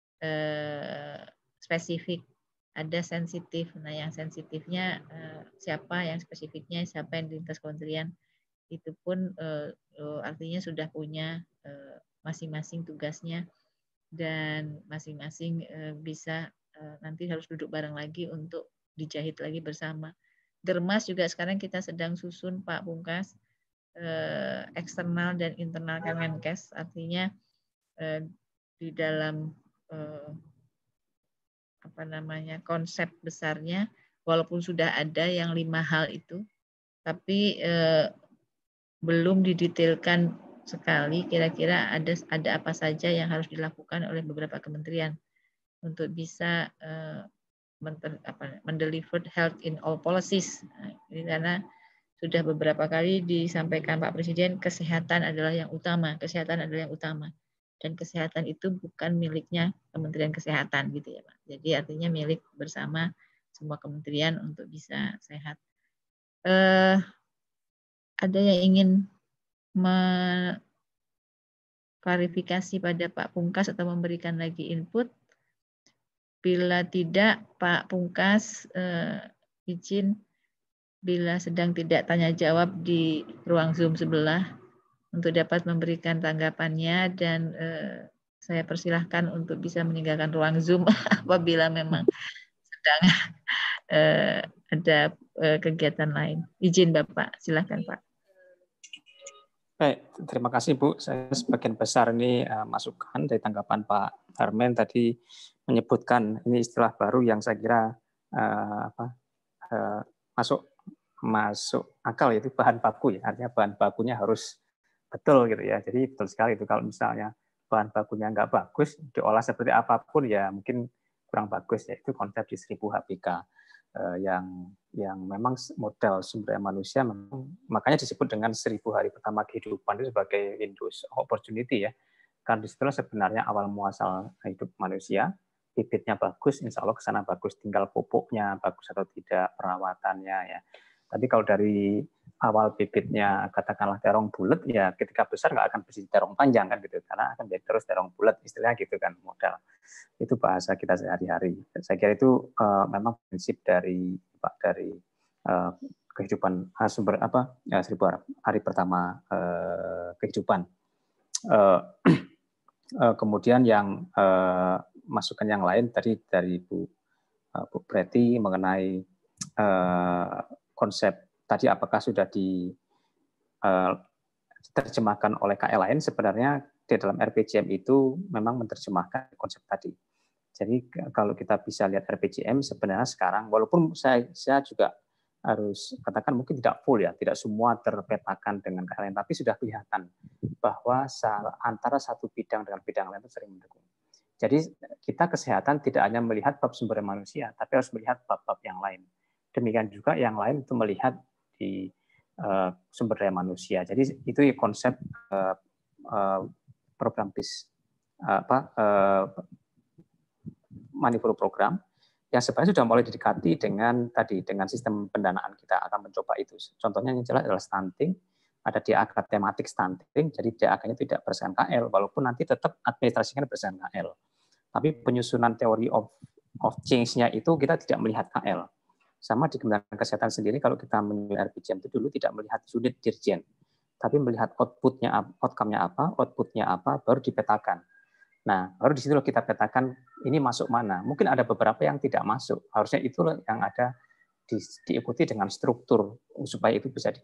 Speaker 2: spesifik, ada sensitif. Nah, yang sensitifnya siapa, yang spesifiknya siapa yang di lintas kementerian, itu pun artinya sudah punya masing-masing tugasnya dan masing-masing bisa nanti harus duduk bareng lagi untuk dijahit lagi bersama. Germas juga sekarang kita sedang susun Pak Pungkas, eksternal dan internal Kemenkes, artinya di dalam konsep besarnya walaupun sudah ada yang 5 hal itu, tapi belum didetailkan sekali kira-kira ada apa saja yang harus dilakukan oleh beberapa kementerian untuk bisa mendeliver health in all policies. Ini karena sudah beberapa kali disampaikan Pak Presiden, kesehatan adalah yang utama, kesehatan adalah yang utama. Dan kesehatan itu bukan miliknya Kementerian Kesehatan gitu ya Pak. Jadi artinya milik bersama semua kementerian untuk bisa sehat. Ada yang ingin mengklarifikasi pada Pak Pungkas atau memberikan lagi input? Bila tidak, Pak Pungkas izin bila sedang tidak tanya jawab di ruang Zoom sebelah untuk dapat memberikan tanggapannya, dan saya persilahkan untuk bisa meninggalkan ruang Zoom apabila memang sedang ada kegiatan lain. Izin Bapak, silahkan Pak.
Speaker 10: Baik, terima kasih Bu. Saya sebagian besar ini masukan dari tanggapan Pak Harmen tadi menyebutkan ini istilah baru yang saya kira masuk akal, yaitu bahan baku ya. Artinya bahan bakunya harus betul gitu ya. Jadi betul sekali itu kalau misalnya bahan bakunya nggak bagus, diolah seperti apapun ya mungkin kurang bagus ya. Itu konsep di 1000 HPK yang memang modal sumber daya manusia memang, makanya disebut dengan 1000 hari pertama kehidupan itu sebagai windows opportunity ya. Karena disitulah sebenarnya awal muasal hidup manusia. Bibitnya bagus, insya Allah kesana bagus, tinggal pupuknya bagus atau tidak, perawatannya ya. Tapi kalau dari awal bibitnya katakanlah terong bulat, ya ketika besar nggak akan bersih terong panjang kan gitu, karena akan jadi terus terong bulat, istilahnya gitu kan modal. Itu bahasa kita sehari-hari. Saya kira itu memang prinsip dari kehidupan sumber 1000 hari pertama kehidupan. Kemudian yang masukan yang lain tadi dari Bu Preti mengenai konsep tadi apakah sudah diterjemahkan oleh KL lain. Sebenarnya di dalam RPJM itu memang menerjemahkan konsep tadi. Jadi kalau kita bisa lihat RPJM sebenarnya sekarang, walaupun saya juga harus katakan mungkin tidak full ya, tidak semua terpetakan dengan KLN, tapi sudah kelihatan bahwa antara satu bidang dengan bidang lain itu sering mendukung. Jadi kita kesehatan tidak hanya melihat bab sumber daya manusia, tapi harus melihat bab-bab yang lain. Demikian juga yang lain itu melihat di sumber daya manusia. Jadi itu konsep program Manifuru program yang sebenarnya sudah mulai didekati dengan sistem pendanaan. Kita akan mencoba itu. Contohnya yang jelas adalah stunting, ada DAK tematik stunting, jadi DAK-nya tidak berdasarkan KL, walaupun nanti tetap administrasinya berdasarkan KL. Tapi penyusunan teori of change-nya itu kita tidak melihat KL. Sama di Kementerian Kesehatan sendiri, kalau kita menilai RPJM itu dulu tidak melihat unit dirjen, tapi melihat outcome-nya apa, output-nya apa, baru dipetakan. Nah, baru di situ kita petakan ini masuk mana. Mungkin ada beberapa yang tidak masuk. Harusnya itu yang ada diikuti dengan struktur supaya itu bisa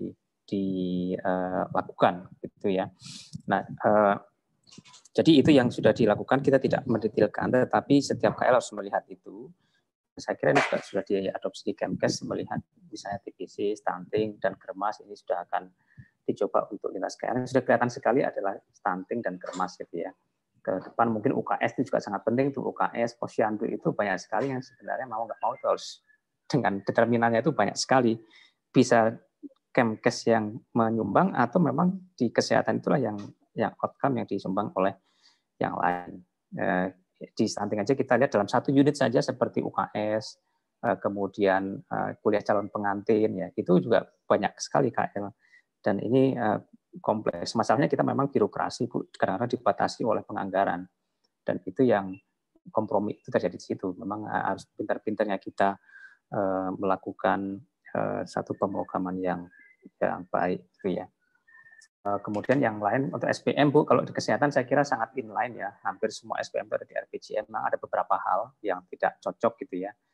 Speaker 10: dilakukan, gitu ya. Nah, jadi itu yang sudah dilakukan. Kita tidak mendetailkan, tetapi setiap KL harus melihat itu. Saya kira ini sudah diadopsi di Kemkes, melihat misalnya TBC, stunting, dan germas ini sudah akan dicoba untuk lintas KL. Yang sudah kelihatan sekali adalah stunting dan germas, gitu ya. Ke depan mungkin UKS itu juga sangat penting, tuh UKS, posyandu itu banyak sekali yang sebenarnya mau nggak mau itu harus dengan determinannya itu banyak sekali. Bisa Kemkes yang menyumbang atau memang di kesehatan itulah yang outcome yang disumbang oleh yang lain. Di stunting aja kita lihat dalam satu unit saja seperti UKS, kemudian kuliah calon pengantin, ya itu juga banyak sekali KL. Dan ini kompleks. Masalahnya kita memang birokrasi, Bu, kadang-kadang dibatasi oleh penganggaran. Dan itu yang kompromi itu terjadi di situ. Memang harus pintar-pintarnya kita melakukan satu pemrograman yang baik, gitu ya. Kemudian yang lain untuk SPM, Bu, kalau di kesehatan saya kira sangat inline ya. Hampir semua SPM itu ada di RPJM. Memang ada beberapa hal yang tidak cocok gitu ya.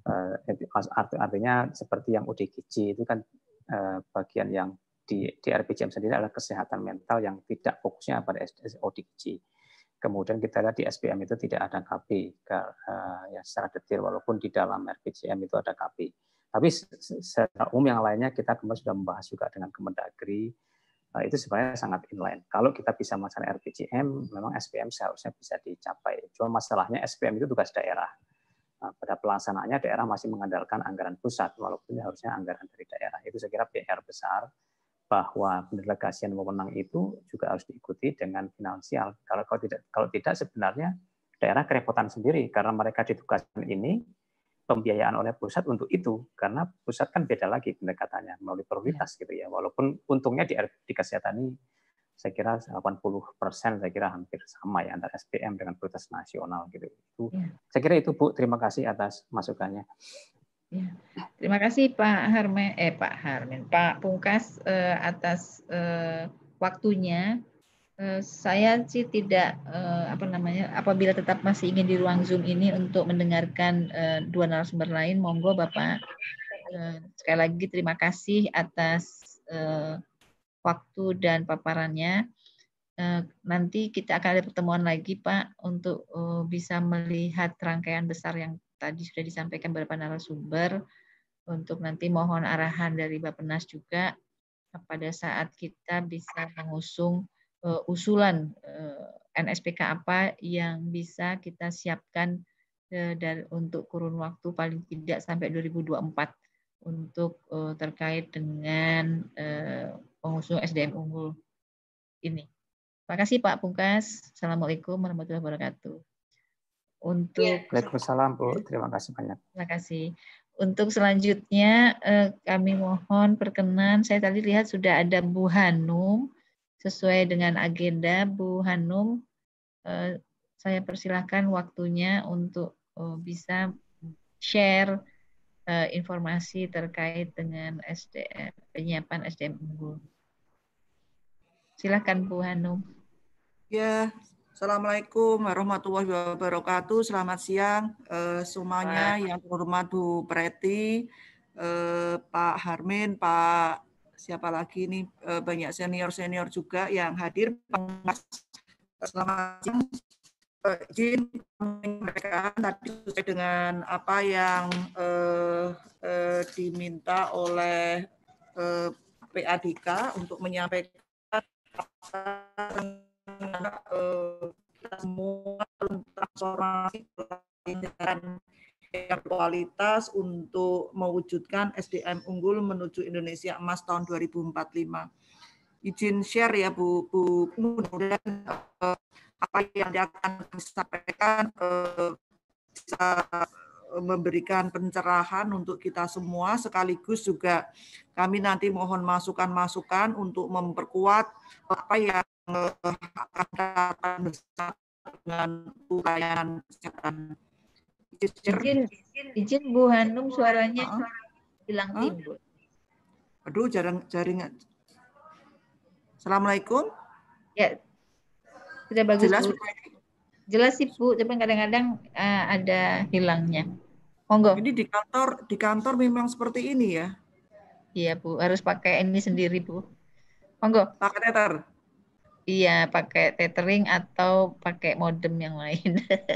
Speaker 10: Artinya seperti yang ODGJ itu kan bagian yang di RPJM sendiri adalah kesehatan mental yang tidak fokusnya pada ODGJ. Kemudian kita lihat di SPM itu tidak ada KB ya secara detail, walaupun di dalam RPJM itu ada KB. Tapi secara umum yang lainnya kita kemarin sudah membahas juga dengan Kemendagri, itu sebenarnya sangat inline. Kalau kita bisa melaksanakan RPJM, memang SPM seharusnya bisa dicapai. Cuma masalahnya SPM itu tugas daerah. Pada pelaksanaannya daerah masih mengandalkan anggaran pusat, walaupun harusnya anggaran dari daerah. Itu saya kira PR besar, bahwa pendelegasian wewenang itu juga harus diikuti dengan finansial. Kalau tidak sebenarnya daerah kerepotan sendiri karena mereka ditugaskan ini pembiayaan oleh pusat untuk itu, karena pusat kan beda lagi pendekatannya melalui prioritas gitu ya. Walaupun untungnya di kesehatan ini saya kira 80% saya kira hampir sama ya antara SPM dengan prioritas nasional gitu. Saya kira itu, Bu. Terima kasih atas masukannya.
Speaker 2: Ya. Terima kasih Pak Pungkas atas waktunya. Saya sih tidak apabila tetap masih ingin di ruang Zoom ini untuk mendengarkan dua narasumber lain, monggo Bapak. Sekali lagi terima kasih atas waktu dan paparannya. Nanti kita akan ada pertemuan lagi Pak untuk bisa melihat rangkaian besar yang tadi sudah disampaikan beberapa narasumber, untuk nanti mohon arahan dari Bappenas juga pada saat kita bisa mengusung usulan NSPK apa yang bisa kita siapkan untuk kurun waktu paling tidak sampai 2024 untuk terkait dengan pengusung SDM unggul ini. Terima kasih Pak Pungkas. Assalamualaikum warahmatullahi wabarakatuh.
Speaker 10: Waalaikumsalam, Bu. Terima kasih banyak.
Speaker 2: Terima kasih. Untuk selanjutnya kami mohon perkenan, saya tadi lihat sudah ada Bu Hanum, sesuai dengan agenda. Bu Hanum, saya persilahkan waktunya untuk bisa share informasi terkait dengan penyiapan SDM unggul. Silakan Bu Hanum.
Speaker 11: Ya. Assalamualaikum warahmatullahi wabarakatuh. Selamat siang semuanya, yang terhormat Bu Preti, Pak Harmin, Pak siapa lagi nih, banyak senior-senior juga yang hadir, Selamat siang. Izin menyampaikan tadi sesuai dengan apa yang diminta oleh PADK untuk menyampaikan kita semua tentang transformasi pelayanan yang berkualitas untuk mewujudkan SDM unggul menuju Indonesia Emas tahun 2045. Izin share ya Bu, mudah-mudahan apa yang akan disampaikan bisa memberikan pencerahan untuk kita semua, sekaligus juga kami nanti mohon masukan-masukan untuk memperkuat apa yang akan datang bersama dengan pelayanan kesehatan.
Speaker 2: Izin Bu Hanum, suaranya hilang timbul.
Speaker 11: Aduh, jaringan. Assalamualaikum.
Speaker 2: Ya, sudah bagus
Speaker 11: Jelas,
Speaker 2: Bu. Jelas sih Bu, tapi kadang-kadang ada hilangnya. Monggo.
Speaker 11: Ini di kantor memang seperti ini ya.
Speaker 2: Iya Bu, harus pakai ini sendiri Bu. Monggo.
Speaker 11: Pakai tether.
Speaker 2: Iya, pakai tethering atau pakai modem yang lain.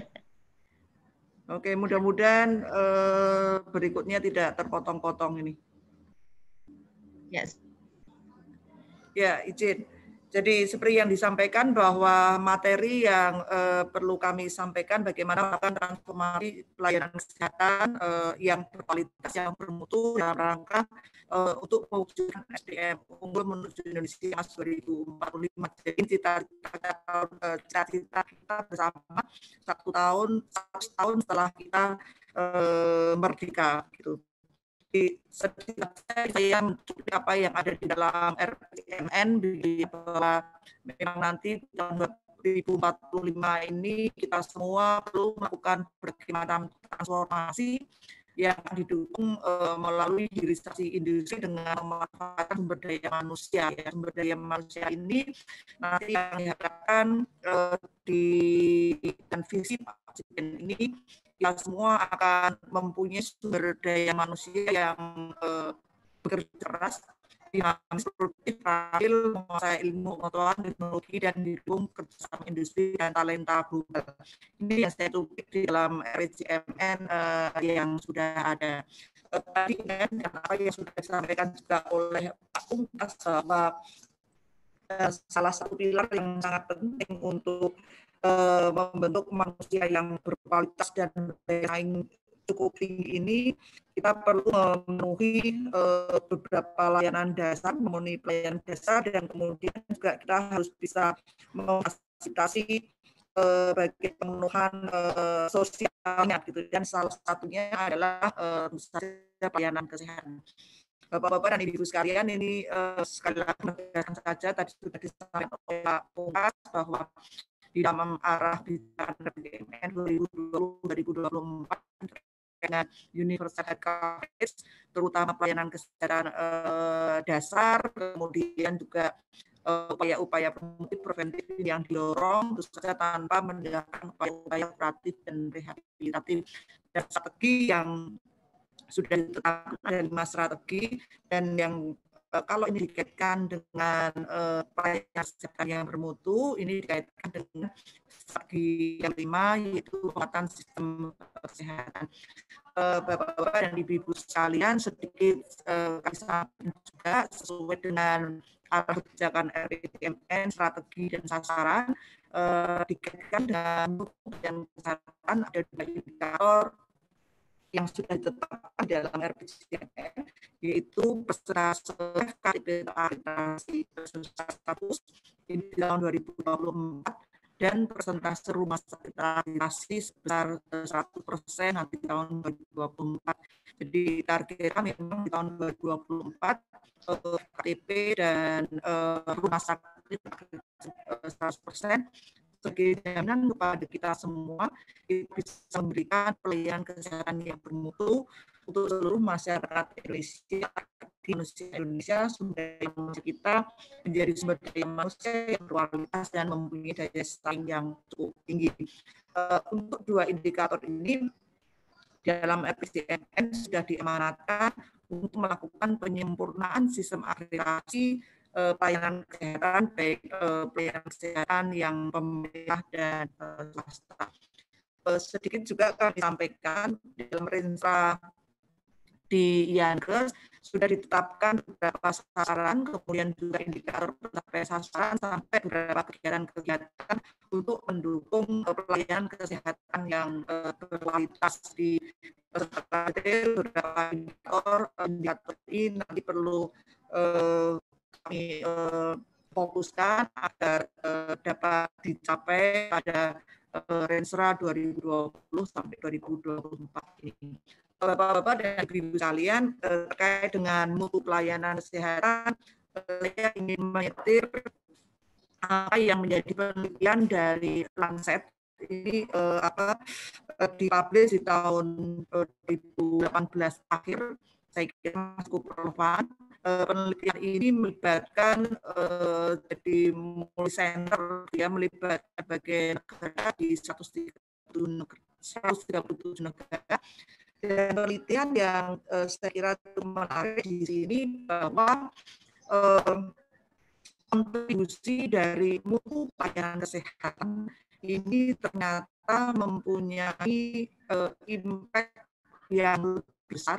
Speaker 11: Oke, mudah-mudahan berikutnya tidak terpotong-potong ini.
Speaker 2: Yes.
Speaker 11: Ya, izin. Jadi seperti yang disampaikan bahwa materi yang perlu kami sampaikan bagaimana melakukan transformasi pelayanan kesehatan yang berkualitas, yang bermutu dalam rangka untuk mewujudkan SDM unggul menuju Indonesia Emas 2045. Jadi cita-cita kita bersama 1 tahun setelah kita merdeka gitu. Saya mencukupi apa yang ada di dalam RPJMN bahwa memang nanti tahun 2045 ini kita semua perlu melakukan berbagai macam transformasi yang didukung melalui hilirisasi industri dengan memanfaatkan sumber daya manusia. Ya, sumber daya manusia ini nanti yang diharapkan di dan visi Pak Presiden ini kita semua akan mempunyai sumber daya manusia yang bekerja keras, dinamis, produktif, terampil, menguasai ilmu, pengetahuan, teknologi, dan didukung kerjasama industri dan talenta global. Ini yang saya tulis di dalam RPJMN yang sudah ada. Tadi kan apa yang sudah disampaikan juga oleh Pak Untas bahwa salah satu pilar yang sangat penting untuk membentuk manusia yang berkualitas dan bersaing cukup tinggi ini, kita perlu memenuhi beberapa layanan dasar, memenuhi pelayanan dasar, dan kemudian juga kita harus bisa memfasilitasi bagi pemenuhan sosialnya gitu, dan salah satunya adalah pelayanan kesehatan. Bapak-bapak dan ibu sekalian, ini sekali lagi menegaskan saja tadi sudah disampaikan oleh Pak Untas bahwa di dalam arah bijakan RPJMN 2020-2024 dengan universal coverage, terutama pelayanan kesehatan dasar, kemudian juga upaya-upaya preventif yang didorong, tentu saja tanpa meninggalkan upaya-upaya kuratif dan rehabilitatif, dan strategi yang sudah ditetapkan ada 5 strategi, dan yang kalau ini dikaitkan dengan pelayanan kesehatan yang bermutu, ini dikaitkan dengan strategi yang 5, yaitu penguatan sistem kesehatan. Bapak-bapak dan ibu-ibu sekalian, sedikit kami sampaikan juga sesuai dengan arah kebijakan RPJMN, strategi dan sasaran, dikaitkan dengan kesehatan ada 2 indikator yang sudah ditetapkan dalam RPJMN, yaitu persentase KTP akreditasi status ini di tahun 2024 dan persentase rumah sakit akreditasi sebesar 100% nanti di tahun 2024. Jadi target kami memang di tahun 2024 KTP dan rumah sakit akreditasi 100% sebagai jaminan kepada kita semua bisa memberikan pelayanan kesehatan yang bermutu untuk seluruh masyarakat Indonesia, sumber daya manusia kita menjadi sumber daya manusia yang berkualitas dan mempunyai daya saing yang cukup tinggi. Untuk 2 indikator ini dalam RPJMN sudah diamanatkan untuk melakukan penyempurnaan sistem akreditasi pelayanan kesehatan, baik pelayanan kesehatan yang pemerintah dan swasta. Sedikit juga kami sampaikan dalam Renstra di Yankes sudah ditetapkan beberapa sasaran, kemudian juga indikator pencapaian sasaran sampai beberapa kegiatan-kegiatan untuk mendukung pelayanan kesehatan yang berkualitas. Di beberapa indikator ini nanti perlu kami fokuskan agar dapat dicapai pada Renstra 2020 sampai 2024 ini. Bapak-bapak dan ibu-ibu sekalian, terkait dengan mutu pelayanan kesehatan, saya ingin menyetir apa yang menjadi penelitian dari Lancet. Ini dipublish di tahun 2018 akhir, saya kira cukup relevan. Penelitian ini melibatkan jadi multi-center, ya, melibatkan berbagai negara di 137 negara. Dan penelitian yang saya kira menarik di sini bahwa kontribusi dari mutu pelayanan kesehatan ini ternyata mempunyai impact yang besar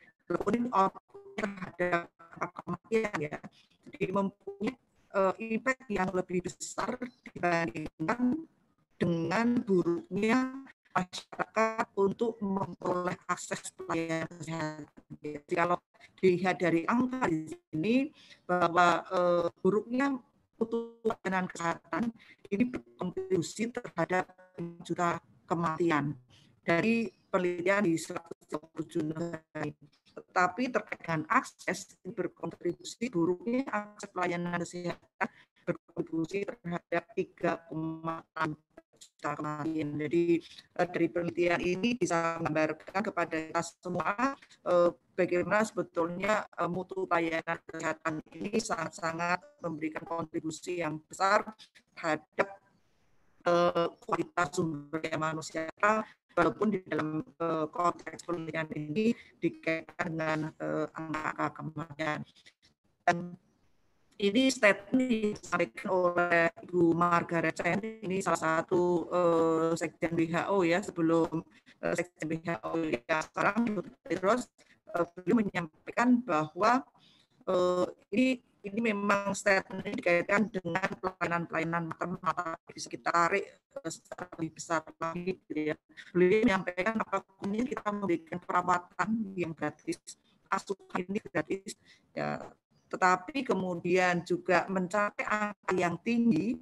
Speaker 11: terhadap kematian, ya. Jadi mempunyai impact yang lebih besar dibandingkan dengan buruknya masyarakat untuk memperoleh akses pelayanan kesehatan. Jadi kalau dilihat dari angka di sini bahwa buruknya mutu pelayanan kesehatan ini berkontribusi terhadap juta kematian dari penelitian di 137 negara. Tetapi terkait dengan akses berkontribusi buruknya akses pelayanan kesehatan berkontribusi terhadap 3,6 juta kematian. Jadi dari penelitian ini bisa menggambarkan kepada kita semua bagaimana sebetulnya mutu pelayanan kesehatan ini sangat-sangat memberikan kontribusi yang besar terhadap kualitas sumber daya manusia, walaupun di dalam konteks penelitian ini dikaitkan dengan angka kematian. Dan ini statement disampaikan oleh Ibu Margaret Chan, ini salah satu sekjen WHO, ya, sebelum sekjen WHO yang sekarang terus beliau menyampaikan bahwa ini memang statement ini dikaitkan dengan pelayanan maternal, bisa kita tarik secara lebih besar lagi, gitu ya. Beliau menyampaikan apapun ini kita memberikan perawatan yang gratis, asuhan ini gratis, ya. Tetapi kemudian juga mencapai angka yang tinggi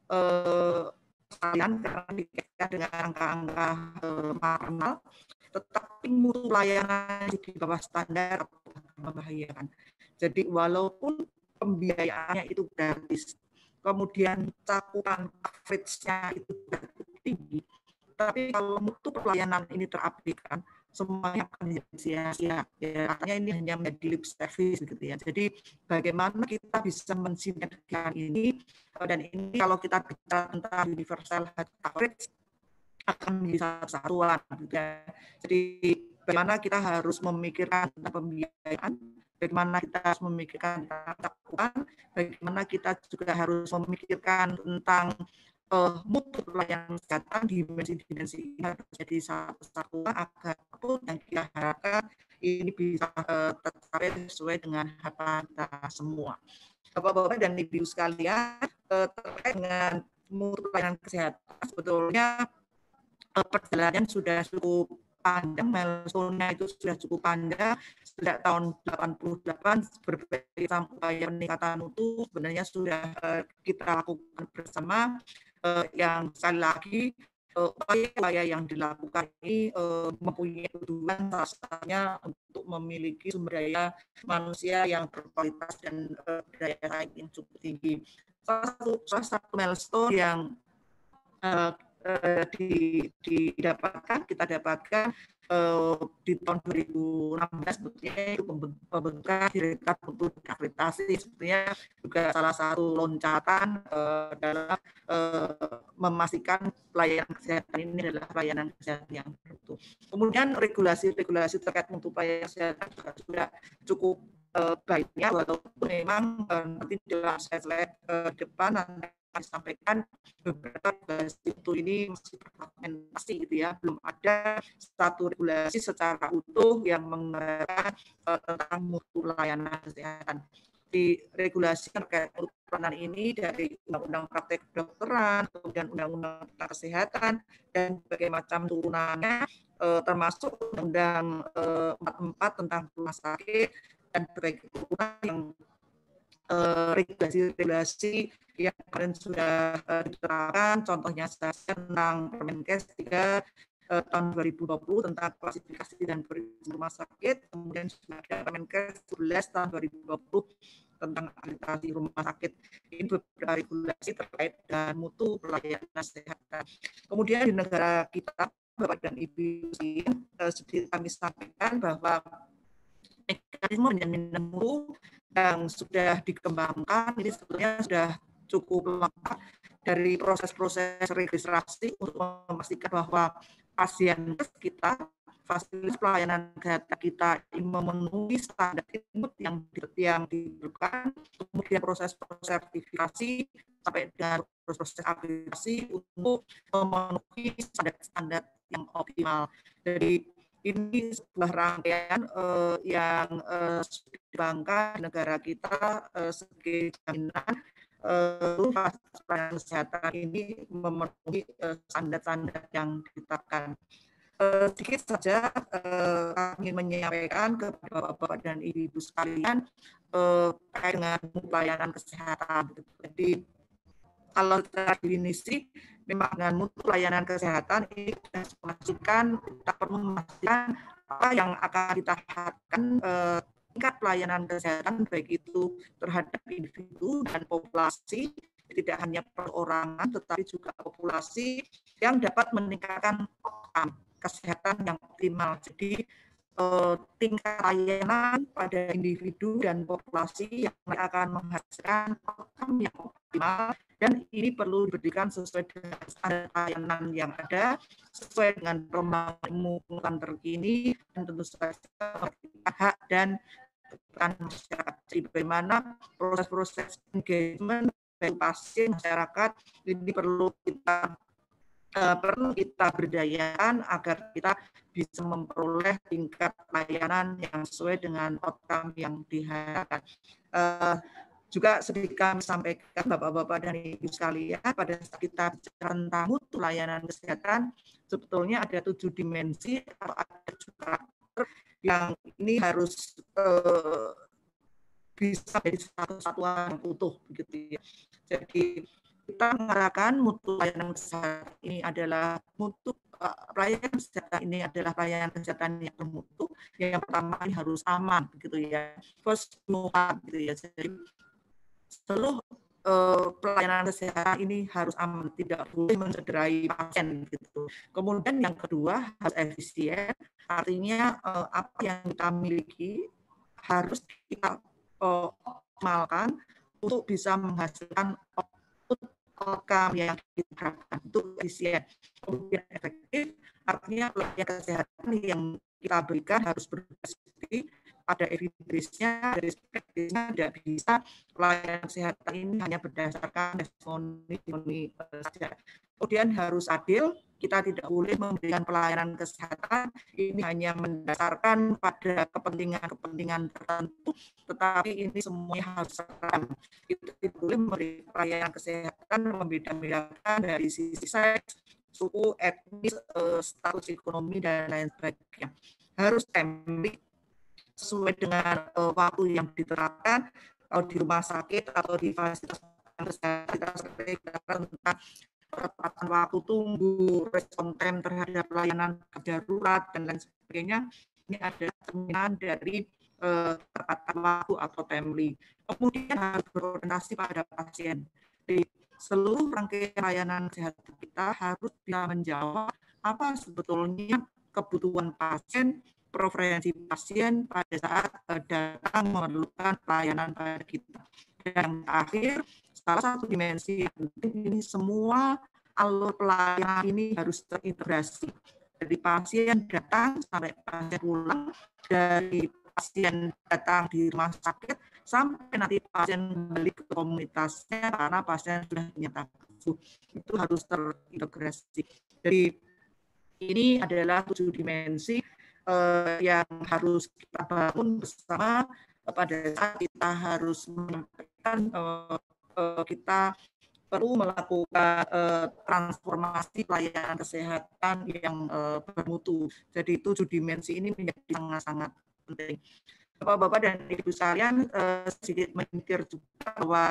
Speaker 11: karena dikaitkan dengan angka-angka maternal, tetapi mutu layanan di bawah standar membahayakan. Jadi walaupun pembiayaannya itu gratis, kemudian cakupan coverage-nya itu tinggi, tapi kalau mutu pelayanan ini terabaikan, semuanya akan menjadi sia-sia. Ya, artinya ini hanya menjadi lip service, gitu ya. Jadi bagaimana kita bisa mensinergikan ini, dan ini kalau kita bicara tentang universal health coverage akan menjadi satuan, gitu ya. Jadi bagaimana kita harus memikirkan tentang pembiayaan, bagaimana kita harus memikirkan tentang cakupan, bagaimana kita juga harus memikirkan tentang mutu pelayanan kesehatan, dimensi-dimensi ini harus jadi satu kesatuan agar pun yang kita harapkan ini bisa tercapai sesuai dengan harapan kita semua. Bapak-bapak dan ibu sekalian, terkait dengan mutu pelayanan kesehatan, sebetulnya perjalanan sudah cukup panjang, milestone-nya itu sudah cukup panjang. Sejak tahun 88 berbagai upaya peningkatan mutu sebenarnya sudah kita lakukan bersama. Yang sekali lagi upaya yang dilakukan ini mempunyai tujuan salah satunya untuk memiliki sumber daya manusia yang berkualitas dan daya saing yang cukup tinggi. Salah satu milestone yang kita dapatkan di tahun 2016 sebetulnya itu pembentukan Direktorat Mutu dan Akreditasi, sebetulnya juga salah satu loncatan dalam memastikan pelayanan kesehatan ini adalah pelayanan kesehatan yang bermutu. Kemudian regulasi terkait mutu pelayanan kesehatan juga sudah cukup baiknya, walaupun memang nanti dalam slide depan nanti kami sampaikan beberapa regulasi mutu ini masih berfragmentasi gitu ya, belum ada satu regulasi secara utuh yang mengatakan tentang mutu layanan kesehatan. Di regulasi terkait mutu pelayanan ini dari Undang-Undang Praktek Kedokteran, kemudian Undang-Undang tentang Kesehatan, dan berbagai macam turunannya, termasuk Undang 44 tentang rumah sakit, dan berbagai turunan yang regulasi-regulasi yang kemarin sudah diterapkan, contohnya tentang Permenkes 3 tahun 2020 tentang klasifikasi dan perizinan rumah sakit, kemudian juga ada Permenkes 11 tahun 2020 tentang akreditasi rumah sakit. Ini beberapa regulasi terkait dengan mutu pelayanan kesehatan. Kemudian di negara kita, Bapak dan Ibu, seperti kami sampaikan bahwa mekanisme penjaminan mutu yang sudah dikembangkan ini sebetulnya sudah cukup lengkap dari proses-proses registrasi untuk memastikan bahwa pasien kita, fasilitas pelayanan kesehatan kita ini memenuhi standar input yang diperlukan, kemudian proses sertifikasi sampai dengan proses akreditasi untuk memenuhi standar-standar yang optimal. Jadi ini sebuah rangkaian yang dikembangkan negara kita sebagai jaminan fasilitas pelayanan kesehatan ini memenuhi standar-standar yang ditetapkan. Sedikit saja kami menyampaikan kepada Bapak dan Ibu sekalian terkait dengan pelayanan kesehatan. Jadi kalau secara definisi memang dengan mutu layanan kesehatan ini kita perlu memastikan apa yang akan kita harapkan tingkat pelayanan kesehatan baik itu terhadap individu dan populasi, tidak hanya perorangan tetapi juga populasi yang dapat meningkatkan kesehatan yang optimal. Jadi tingkat layanan pada individu dan populasi yang akan menghasilkan outcome yang optimal, dan ini perlu diberikan sesuai dengan standar layanan yang ada, sesuai dengan perkembangan ilmu pengetahuan terkini, dan tentu saja hak dan kebutuhan masyarakat. Jadi bagaimana proses-proses engagement bagi pasien masyarakat ini perlu kita berdayakan agar kita bisa memperoleh tingkat layanan yang sesuai dengan outcome yang diharapkan. Juga sedikit kami sampaikan Bapak-Bapak dan Ibu sekalian, pada saat kita bicara tentang mutu layanan kesehatan, sebetulnya ada 7 dimensi atau ada karakter yang ini harus bisa menjadi satu satuan yang utuh begitu ya. Jadi kita mengatakan mutu layanan kesehatan ini adalah mutu pelayanan kesehatan ini adalah pelayanan kesehatan yang bermutu. Yang pertama ini harus aman begitu ya. First gitu ya. Jadi seluruh pelayanan kesehatan ini harus aman, tidak boleh mencederai pasien gitu. Kemudian yang kedua harus efisien, artinya apa yang kita miliki harus kita optimalkan untuk bisa menghasilkan outcome yang diharapkan, itu efisien. Kemudian efektif, artinya pelayanan kesehatan yang kita berikan harus berbasis ada evidence-nya, dari perspektifnya, tidak bisa pelayanan kesehatan ini hanya berdasarkan testimoni saja. Kemudian harus adil, kita tidak boleh memberikan pelayanan kesehatan ini hanya mendasarkan pada kepentingan-kepentingan tertentu, tetapi ini semuanya harus seragam. Kita tidak boleh memberi pelayanan kesehatan membeda-bedakan dari sisi seks, suku, etnis, status ekonomi, dan lain sebagainya. Harus timely, sesuai dengan waktu yang diterapkan, kalau di rumah sakit atau di fasilitas kesehatan kita tentang ketepatan waktu tunggu, respon time terhadap pelayanan darurat dan lain sebagainya. Ini ada cerminan dari ketepatan waktu atau timely. Kemudian harus berorientasi pada pasien. Di seluruh rangkaian layanan kesehatan kita harus bisa menjawab apa sebetulnya kebutuhan pasien, preferensi pasien pada saat datang memerlukan pelayanan pada kita. Dan terakhir, salah satu dimensi yang penting ini semua alur pelayanan ini harus terintegrasi. Dari pasien datang sampai pasien pulang, dari pasien datang di rumah sakit sampai nanti pasien kembali ke komunitasnya karena pasien sudah dinyatakan sembuh. Itu harus terintegrasi. Jadi ini adalah 7 dimensi yang harus kita bangun bersama pada saat kita harus menyampaikan kita perlu melakukan transformasi pelayanan kesehatan yang bermutu. Jadi 7 dimensi ini menjadi sangat-sangat penting. Bapak-bapak dan Ibu sekalian, sedikit menyingkir juga bahwa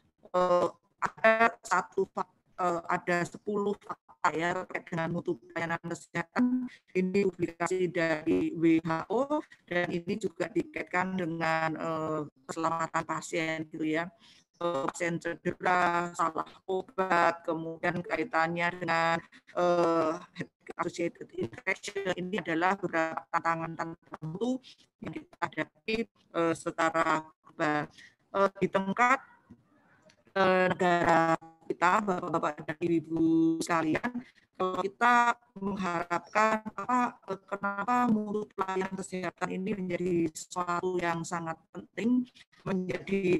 Speaker 11: ada 10 fakta ya terkait dengan mutu pelayanan kesehatan. Ini publikasi dari WHO dan ini juga dikaitkan dengan keselamatan pasien gitu ya. Pasien cedera, salah obat, kemudian kaitannya dengan associated infection. Ini adalah beberapa tantangan-tantangan mutu yang kita hadapi secara global. Di tingkat negara kita, Bapak-bapak dan Ibu sekalian, kalau kita mengharapkan kenapa mutu pelayanan kesehatan ini menjadi sesuatu yang sangat penting, menjadi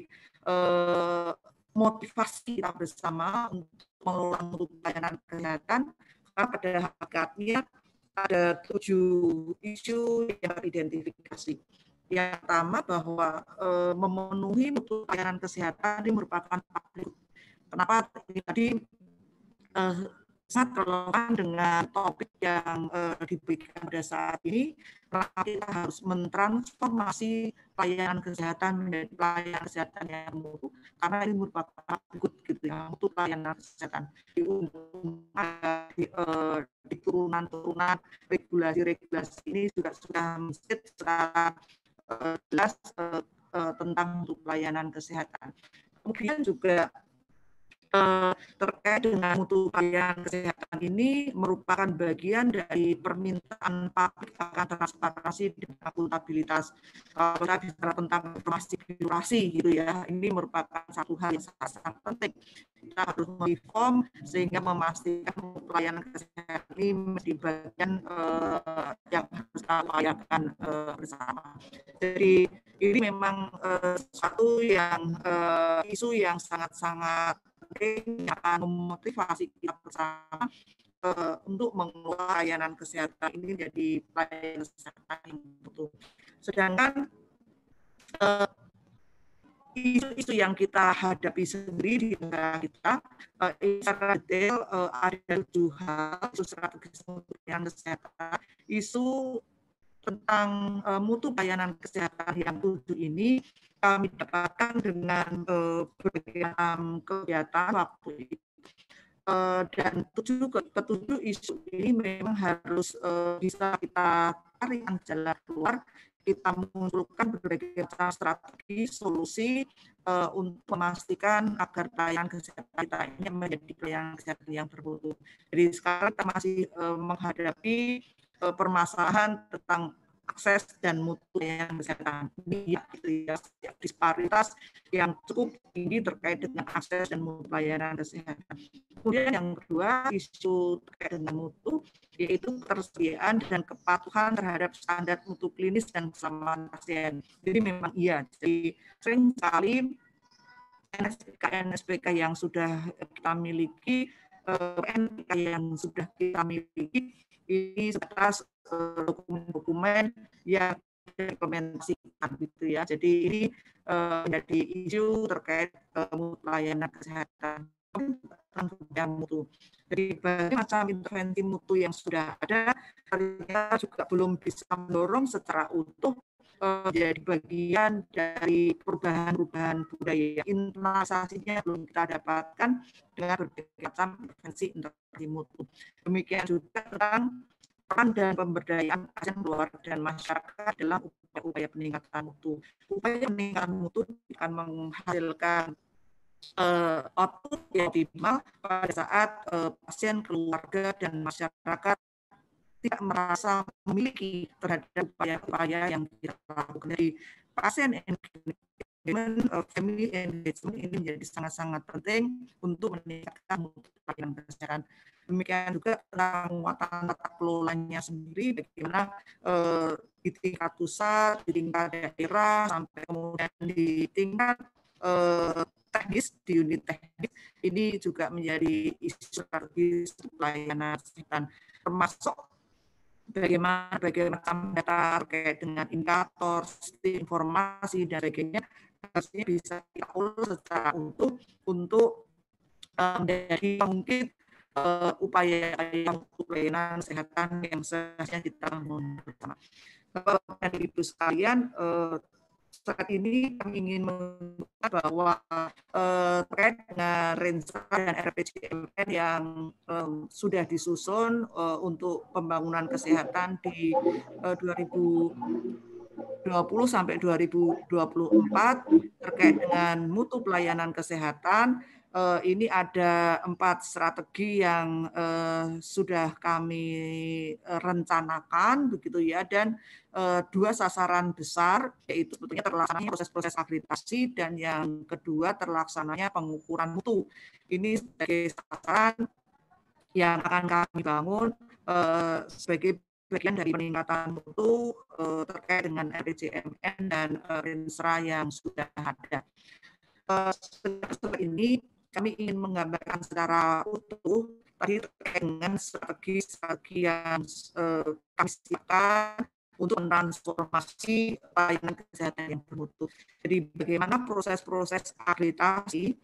Speaker 11: motivasi kita bersama untuk mengelola mutu pelayanan kesehatan, karena pada hakikatnya ada 7 isu yang teridentifikasi. Yang pertama bahwa memenuhi mutu pelayanan kesehatan ini merupakan public. Kenapa tadi sangat relevan dengan topik yang diberikan pada saat ini, karena kita harus mentransformasi pelayanan kesehatan menjadi pelayanan kesehatan yang mutu, karena ini merupakan good gitu ya, mutu pelayanan kesehatan. Di turunan-turunan regulasi-regulasi ini juga sudah mesti secara jelas tentang mutu pelayanan kesehatan. Kemudian juga terkait dengan mutu pelayanan kesehatan ini merupakan bagian dari permintaan publik akan transparansi dan akuntabilitas. Kalau kita bicara tentang informasi birokrasi gitu ya, ini merupakan satu hal yang sangat penting. Kita harus menginform sehingga memastikan pelayanan kesehatan ini menjadi bagian yang harus kita upayakan bersama. Jadi ini memang satu yang isu yang sangat-sangat penting yang akan memotivasi kita bersama untuk mengelola layanan kesehatan ini menjadi pelayanan kesehatan yang betul. Sedangkan isu-isu yang kita hadapi sendiri di negara kita, secara detail ada 7 hal, isu strategis mutu pelayanan kesehatan, isu tentang mutu pelayanan kesehatan yang 7 ini kami dapatkan dengan berbagai kegiatan waktu itu. Dan ketujuh isu ini memang harus bisa kita carikan jalan keluar, kita mengusulkan berbagai strategi, solusi untuk memastikan agar pelayanan kesehatan kita ini menjadi pelayanan kesehatan yang bermutu. Jadi sekarang kita masih menghadapi permasalahan tentang akses dan mutu pelayanan kesehatan. Ini ya, disparitas yang cukup tinggi terkait dengan akses dan mutu pelayanan kesehatan. Kemudian yang kedua, isu terkait dengan mutu, yaitu ketersediaan dan kepatuhan terhadap standar mutu klinis dan keselamatan pasien. Jadi memang iya, jadi sering sekali NSPK yang sudah kita miliki, NPK yang sudah kita miliki, ini sebatas dokumen-dokumen yang diimplementasikan gitu ya. Jadi ini menjadi isu terkait mutu pelayanan kesehatan yang mutu. Jadi berbagai macam intervensi mutu yang sudah ada ternyata juga belum bisa mendorong secara utuh menjadi bagian dari perubahan-perubahan budaya. Internalisasinya belum kita dapatkan dengan berbagai macam intervensi mutu. Demikian juga tentang peran dan pemberdayaan pasien, keluarga dan masyarakat dalam upaya peningkatan mutu. Upaya peningkatan mutu akan menghasilkan output yang optimal pada saat pasien, keluarga dan masyarakat tidak merasa memiliki terhadap upaya-upaya yang kita lakukan. Dari pasien family engagement ini menjadi sangat-sangat penting untuk meningkatkan mutu pelayanan kesehatan. Demikian juga tentang penguatan tata kelolanya sendiri, bagaimana di tingkat pusat, di tingkat daerah, sampai kemudian di tingkat teknis, di unit teknis, ini juga menjadi isu strategis pelayanan kesehatan, termasuk bagaimana macam data terkait dengan indikator, sistem informasi dan sebagainya harusnya bisa kita olah secara utuh untuk menjadi mungkin upaya untuk pelayanan kesehatan yang seharusnya kita bangun bersama. Bapak dan Ibu sekalian, saat ini kami ingin mengatakan bahwa terkait dengan Renstra dan RPJMN yang sudah disusun untuk pembangunan kesehatan di 2020 sampai 2024 terkait dengan mutu pelayanan kesehatan. Ini ada 4 strategi yang sudah kami rencanakan begitu ya, dan 2 sasaran besar, yaitu sebetulnya terlaksananya proses-proses akreditasi dan yang kedua terlaksananya pengukuran mutu. Ini sebagai sasaran yang akan kami bangun sebagai bagian dari peningkatan mutu terkait dengan RPJMN dan Renstra yang sudah ada. Setelah ini kami ingin menggambarkan secara utuh tadi terkait dengan strategi yang kami siapkan untuk mentransformasi pelayanan kesehatan yang bermutu. Jadi bagaimana proses-proses akreditasi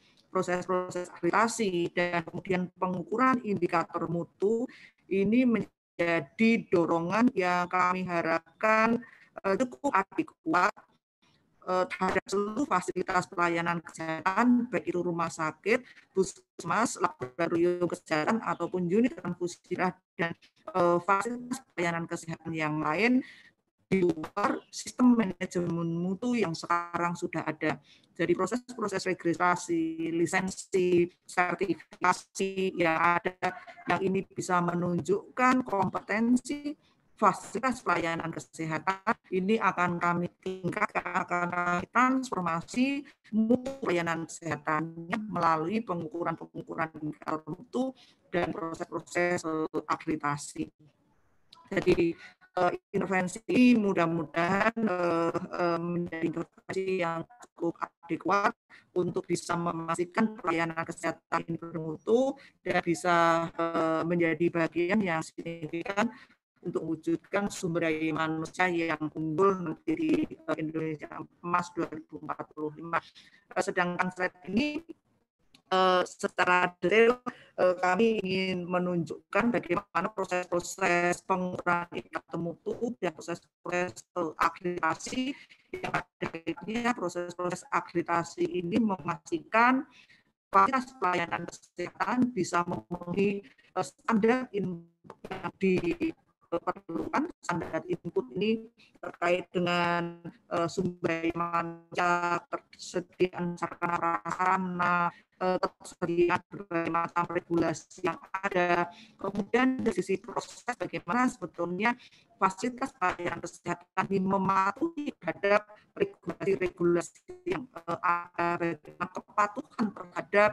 Speaker 11: dan kemudian pengukuran indikator mutu ini menjadi dorongan yang kami harapkan cukup adekuat terhadap seluruh fasilitas pelayanan kesehatan, baik itu rumah sakit, puskesmas, laboratorium kesehatan, ataupun unit transfusi darah dan fasilitas pelayanan kesehatan yang lain di luar sistem manajemen mutu yang sekarang sudah ada. Jadi proses-proses registrasi, lisensi, sertifikasi yang ada, yang ini bisa menunjukkan kompetensi fasilitas pelayanan kesehatan, ini akan kami tingkatkan, akan kami transformasi mutu pelayanan kesehatannya melalui pengukuran indikator mutu dan proses-proses akreditasi. Jadi intervensi mudah-mudahan menjadi intervensi yang cukup adekuat untuk bisa memastikan pelayanan kesehatan ini bermutu dan bisa menjadi bagian yang signifikan untuk mewujudkan sumber daya manusia yang unggul nanti di Indonesia Emas 2045. Sedangkan slide ini secara detail kami ingin menunjukkan bagaimana proses-proses pengukuran indikator mutu dan proses-proses akreditasi yang ada kaitannya. Proses-proses akreditasi ini memastikan fasilitas pelayanan kesehatan bisa memenuhi standar input yang diperlukan. Standar input ini terkait dengan sumber daya manusia, ketersediaan sarana prasarana, ketersediaan berbagai macam regulasi yang ada. Kemudian dari sisi proses bagaimana sebetulnya fasilitas pelayanan kesehatan ini mematuhi terhadap regulasi-regulasi yang ada, bagaimana kepatuhan terhadap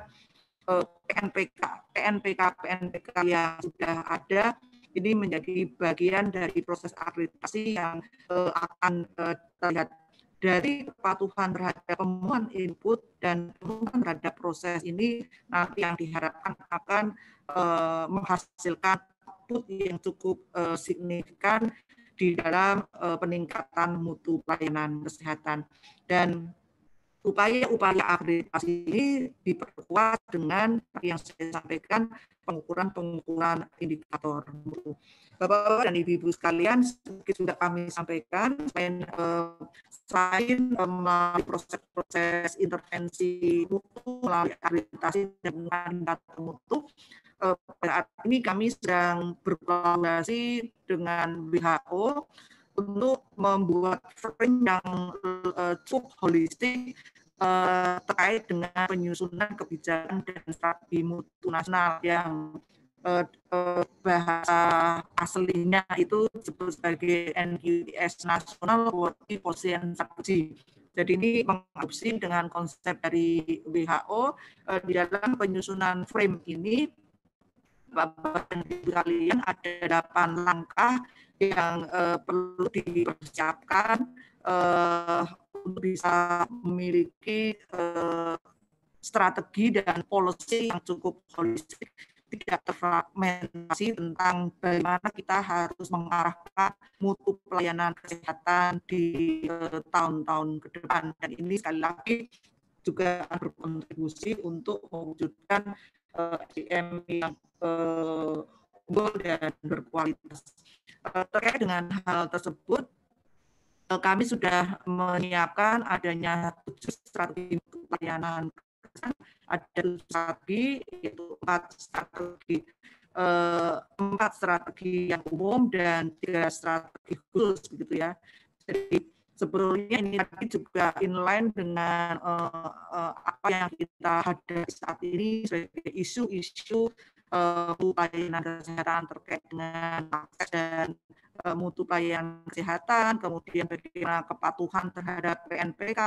Speaker 11: PNPK yang sudah ada. Ini menjadi bagian dari proses akreditasi yang akan terlihat dari kepatuhan terhadap pemenuhan input dan pemenuhan terhadap proses ini nanti yang diharapkan akan menghasilkan output yang cukup signifikan di dalam peningkatan mutu pelayanan kesehatan. Dan upaya-upaya akreditasi ini diperkuat dengan yang saya sampaikan, pengukuran indikator mutu. Bapak-bapak dan ibu-ibu sekalian, sudah kami sampaikan, selain melalui proses-proses intervensi mutu, melalui akreditasi dan indikator mutu, saat ini kami sedang berkolaborasi dengan WHO untuk membuat frame yang cukup holistik terkait dengan penyusunan kebijakan dan strategi mutu nasional yang bahasa aslinya itu disebut sebagai NQTS National Quality Policy and Strategy. Jadi ini mengadopsi dengan konsep dari WHO di dalam penyusunan frame ini. Bapak dan Ibu sekalian, ada 8 langkah yang perlu dipersiapkan untuk bisa memiliki strategi dan policy yang cukup holistik, tidak terfragmentasi tentang bagaimana kita harus mengarahkan mutu pelayanan kesehatan di tahun-tahun ke depan. Dan ini sekali lagi juga berkontribusi untuk mewujudkan SDM yang unggul dan berkualitas. Terkait dengan hal tersebut, kami sudah menyiapkan adanya 7 strategi pelayanan. Ada 7 strategi, yaitu 4 strategi yang umum dan 3 strategi khusus, begitu ya. Jadi sebetulnya ini tadi juga inline dengan apa yang kita hadapi saat ini sebagai isu-isu pelayanan kesehatan terkait dengan akses dan mutu pelayanan kesehatan, kemudian bagaimana kepatuhan terhadap PNPK,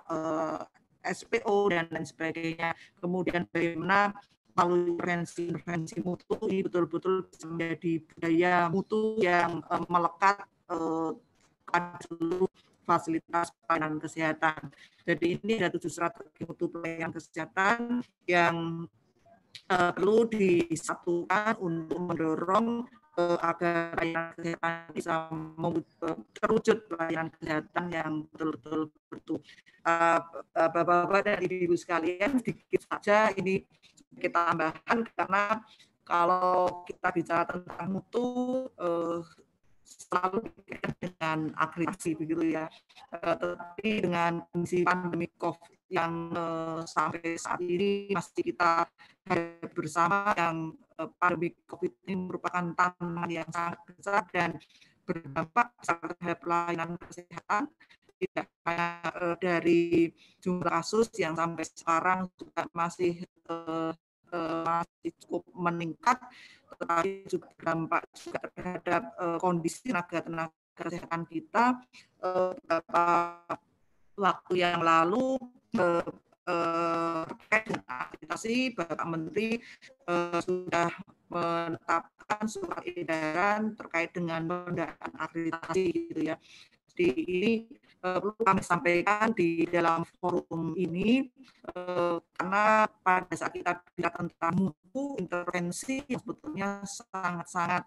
Speaker 11: SPO, dan lain sebagainya. Kemudian bagaimana melalui intervensi mutu ini betul-betul bisa menjadi budaya mutu yang melekat pada seluruh fasilitas pelayanan kesehatan. Jadi ini ada 7 strategi mutu pelayanan kesehatan yang perlu disatukan untuk mendorong agar pelayanan kesehatan bisa terwujud pelayanan kesehatan yang betul-betul bermutu. Bapak-bapak dan ibu-ibu sekalian, sedikit saja ini kita tambahkan, karena kalau kita bicara tentang mutu selalu dikaitkan dengan akreditasi, begitu ya. Tetapi dengan kondisi pandemi COVID yang sampai saat ini masih kita hadapi bersama, yang pandemi COVID ini merupakan tantangan yang sangat besar dan berdampak terhadap pelayanan kesehatan, tidak hanya dari jumlah kasus yang sampai sekarang juga masih cukup meningkat, tetapi juga berdampak juga terhadap kondisi tenaga kesehatan kita. Beberapa waktu yang lalu terkait dengan akreditasi, Bapak Menteri sudah menetapkan surat edaran terkait dengan pendataan akreditasi, gitu ya. Jadi ini perlu kami sampaikan di dalam forum ini, karena pada saat kita bicara tentang mutu intervensi yang sebetulnya sangat-sangat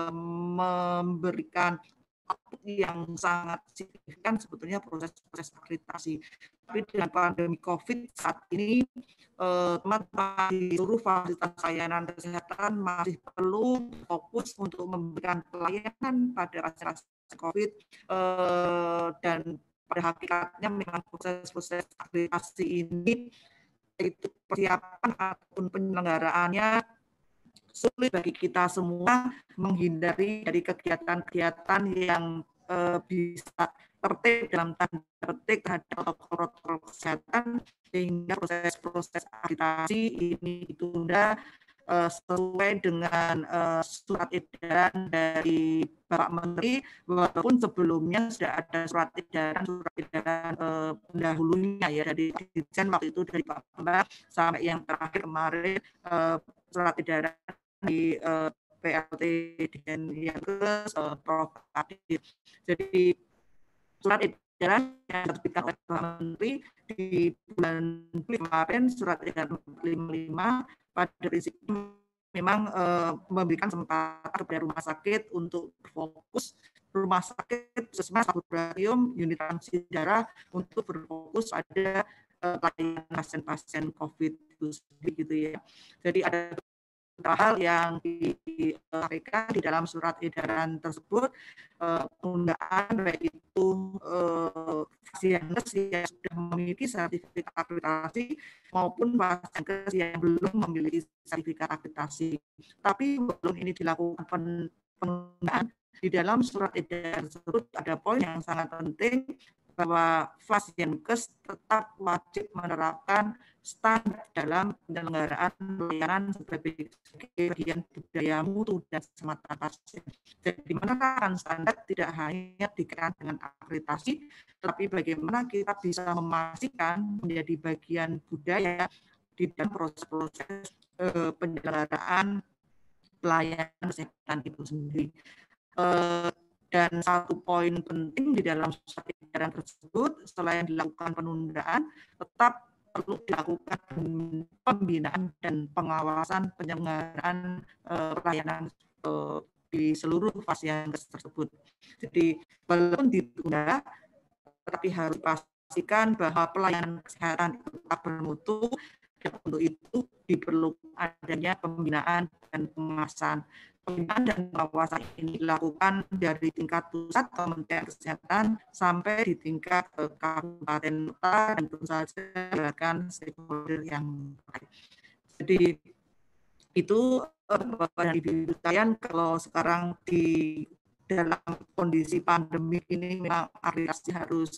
Speaker 11: memberikan yang sangat signifikan sebetulnya proses akreditasi. Tapi dengan pandemi COVID saat ini, teman-teman di seluruh fasilitas layanan kesehatan masih perlu fokus untuk memberikan pelayanan pada pasien COVID, dan pada hakikatnya memang proses-proses akreditasi ini, itu persiapan ataupun penyelenggaraannya sulit bagi kita semua, menghindari dari kegiatan-kegiatan yang bisa tertib dalam tanda petik terhadap protokol kesehatan, sehingga proses-proses akreditasi ini ditunda sesuai dengan surat edaran dari Bapak Menteri, walaupun sebelumnya sudah ada surat edaran pendahulunya ya, dari Dirjen waktu itu dari Pak Bambang, sampai yang terakhir kemarin surat edaran di PLT Dirjen Yankes, Prof. Adit. Jadi surat edaran yang diterbitkan oleh Bapak Menteri di bulan Juli kemarin, surat edaran 55, pada prinsipnya memang memberikan kesempatan kepada rumah sakit untuk berfokus, rumah sakit puskesmas, laboratorium, unit transfusi darah untuk berfokus pada pelayanan pasien-pasien COVID itu sendiri, gitu ya. Jadi ada hal yang disampaikan di dalam surat edaran tersebut, penundaan baik itu Fasiankes yang sudah memiliki sertifikat akreditasi maupun Fasiankes yang belum memiliki sertifikat akreditasi. Tapi belum ini dilakukan penundaan, di dalam surat edaran tersebut ada poin yang sangat penting, bahwa Fasiankes tetap wajib menerapkan standar dalam penyelenggaraan pelayanan sebagai bagian budaya mutu dan keselamatan pasien. Jadi di mana kan standar tidak hanya dikaitkan dengan akreditasi, tetapi bagaimana kita bisa memastikan menjadi bagian budaya di dalam proses-proses penyelenggaraan pelayanan kesehatan itu sendiri. Dan satu poin penting di dalam surat edaran tersebut, selain dilakukan penundaan, tetap perlu dilakukan pembinaan dan pengawasan penyelenggaraan pelayanan di seluruh fasilitas tersebut. Jadi walaupun ditunda, tetapi harus dipastikan bahwa pelayanan kesehatan tetap bermutu. Dan untuk itu diperlukan adanya pembinaan dan pengawasan. Pembinaan dan pengawasan ini dilakukan dari tingkat pusat Kementerian Kesehatan sampai di tingkat kabupaten kota dan tentu saja dilakukan stakeholder yang terkait. Jadi itu Bapak dan Ibu sekalian, kalau sekarang di dalam kondisi pandemi ini memang akreditasi harus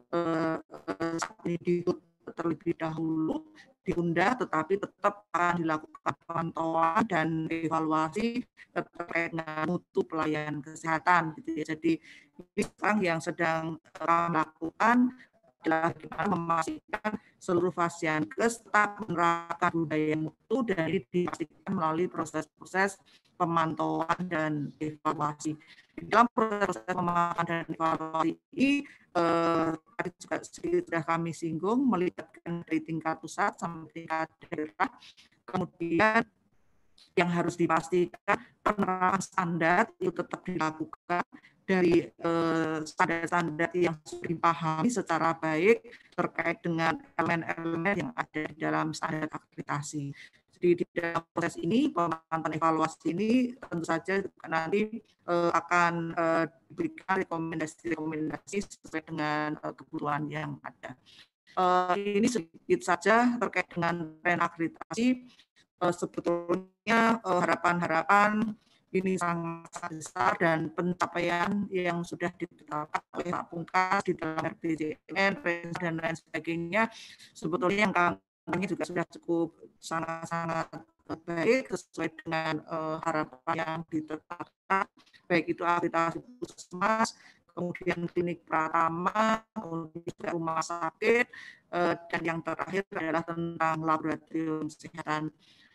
Speaker 11: saat ini ditutup terlebih dahulu, diunda, tetapi tetap akan dilakukan pemantauan dan evaluasi terkait dengan mutu pelayanan kesehatan. Gitu ya. Jadi ini sekarang yang sedang kami lakukan adalah bagaimana memastikan seluruh fasilitas tetap menerapkan budaya mutu dan ini dipastikan melalui proses-proses pemantauan dan evaluasi. Di dalam proses pemantauan dan evaluasi ini tadi juga sedikit sudah kami singgung, melibatkan dari tingkat pusat sampai tingkat daerah. Kemudian yang harus dipastikan penerapan standar itu tetap dilakukan dari standar-standar yang sudah dipahami secara baik terkait dengan elemen-elemen yang ada di dalam standar akreditasi. Jadi di dalam proses ini, pemantauan evaluasi ini tentu saja nanti akan diberikan rekomendasi-rekomendasi sesuai dengan kebutuhan yang ada. Ini sedikit saja terkait dengan tren akreditasi. Sebetulnya harapan-harapan ini sangat besar dan pencapaian yang sudah ditetapkan oleh Pak Pungkas di dalam RPJMN dan lain sebagainya, sebetulnya yang kami juga sudah cukup sangat-sangat baik sesuai dengan harapan yang ditetapkan, baik itu akreditasi puskesmas, kemudian klinik pratama, kemudian juga rumah sakit, dan yang terakhir adalah tentang laboratorium kesehatan.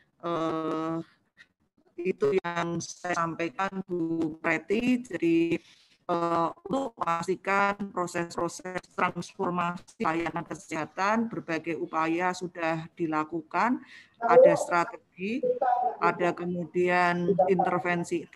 Speaker 11: Itu yang saya sampaikan Bu Preti. Jadi untuk memastikan proses-proses transformasi layanan kesehatan, berbagai upaya sudah dilakukan, ada strategi, ada kemudian intervensi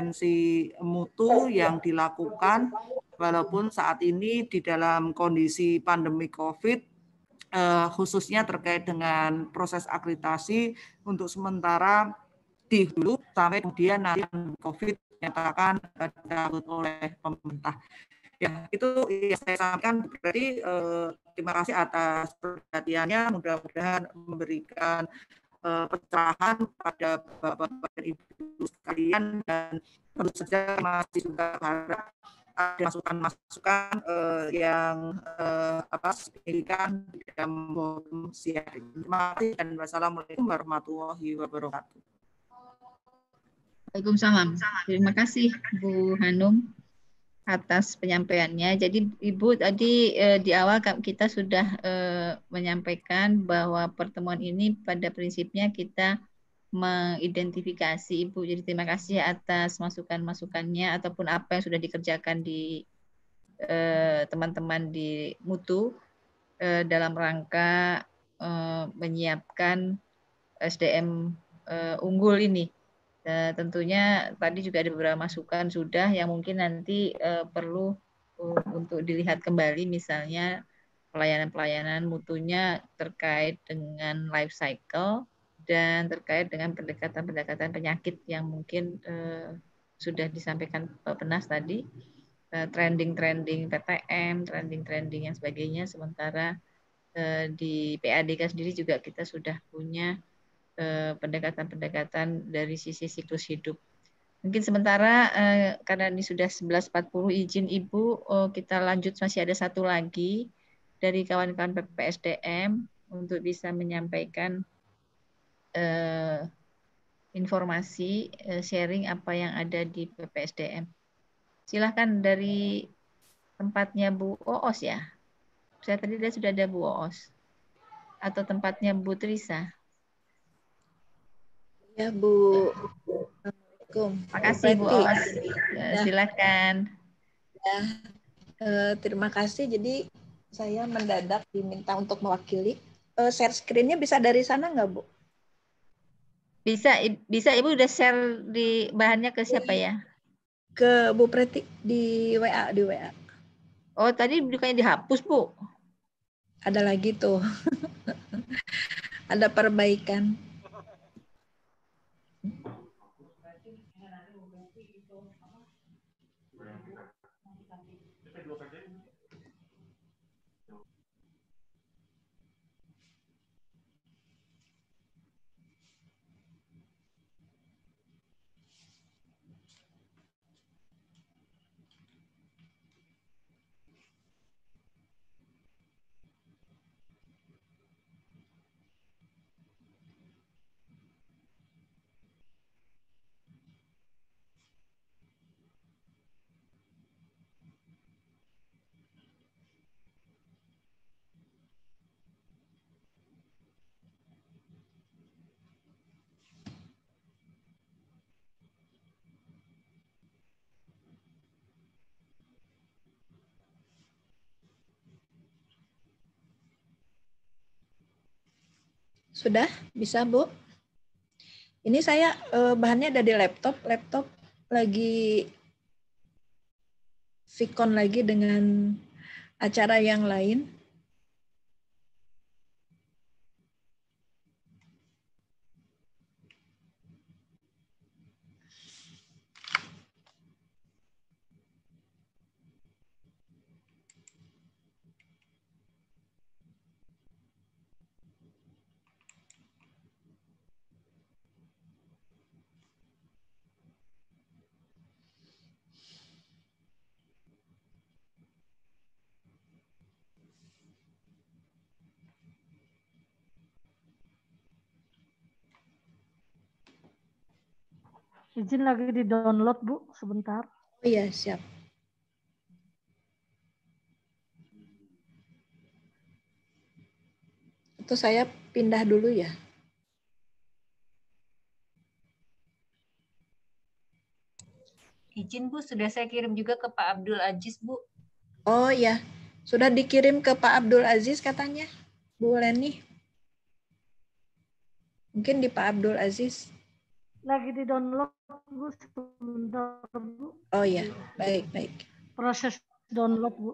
Speaker 11: mutu yang dilakukan, walaupun saat ini di dalam kondisi pandemi COVID, khususnya terkait dengan proses akreditasi untuk sementara di hulu sampai kemudian nanti COVID dinyatakan dicabut oleh pemerintah. Ya, itu yang saya sampaikan. Berarti terima kasih atas perhatiannya. Mudah-mudahan memberikan pencerahan pada Bapak dan Ibu sekalian, dan tentu saja masih juga harap ada masukan-masukan yang signifikan di dalam forum sharing. Terima kasih dan wassalamualaikum warahmatullahi wabarakatuh.
Speaker 2: Waalaikumsalam. Terima kasih Bu Hanum atas penyampaiannya. Jadi Ibu tadi di awal kita sudah menyampaikan bahwa pertemuan ini pada prinsipnya kita mengidentifikasi Ibu. Jadi terima kasih atas masukan-masukannya ataupun apa yang sudah dikerjakan di teman-teman di Mutu dalam rangka menyiapkan SDM unggul ini. Tentunya tadi juga ada beberapa masukan sudah yang mungkin nanti perlu untuk dilihat kembali, misalnya pelayanan-pelayanan mutunya terkait dengan life cycle dan terkait dengan pendekatan-pendekatan penyakit yang mungkin sudah disampaikan Pak Penas tadi, trending-trending PTM, trending-trending yang sebagainya. Sementara di PADK sendiri juga kita sudah punya pendekatan-pendekatan dari sisi siklus hidup. Mungkin sementara karena ini sudah 11.40, izin Ibu kita lanjut, masih ada satu lagi dari kawan-kawan PPSDM untuk bisa menyampaikan informasi sharing apa yang ada di PPSDM. Silahkan dari tempatnya Bu Oos ya. Saya tadi sudah ada Bu Oos. Atau tempatnya Bu Trisa.
Speaker 12: Ya Bu. Assalamualaikum.
Speaker 2: Makasih Bu Oos. Silakan.
Speaker 12: Ya, terima kasih. Jadi saya mendadak diminta untuk mewakili. Share screen-nya bisa dari sana nggak Bu?
Speaker 2: Bisa Ibu udah share di bahannya ke siapa ya?
Speaker 12: Ke Bu Preti di WA.
Speaker 2: Oh tadi bukannya dihapus Bu?
Speaker 12: Ada lagi tuh. Ada perbaikan. Sudah bisa Bu? Ini saya bahannya ada di laptop lagi Vicon lagi dengan acara yang lain.
Speaker 1: Izin lagi di-download, Bu, sebentar.
Speaker 12: Oh iya, siap. Itu saya pindah dulu ya.
Speaker 7: Izin Bu, sudah saya kirim juga ke Pak Abdul Aziz Bu.
Speaker 12: Oh ya, sudah dikirim ke Pak Abdul Aziz katanya, Bu Leni. Mungkin di Pak Abdul Aziz.
Speaker 1: Lagi di-download, Bu, sebentar, Bu.
Speaker 12: Oh ya, baik.
Speaker 1: Proses download, Bu.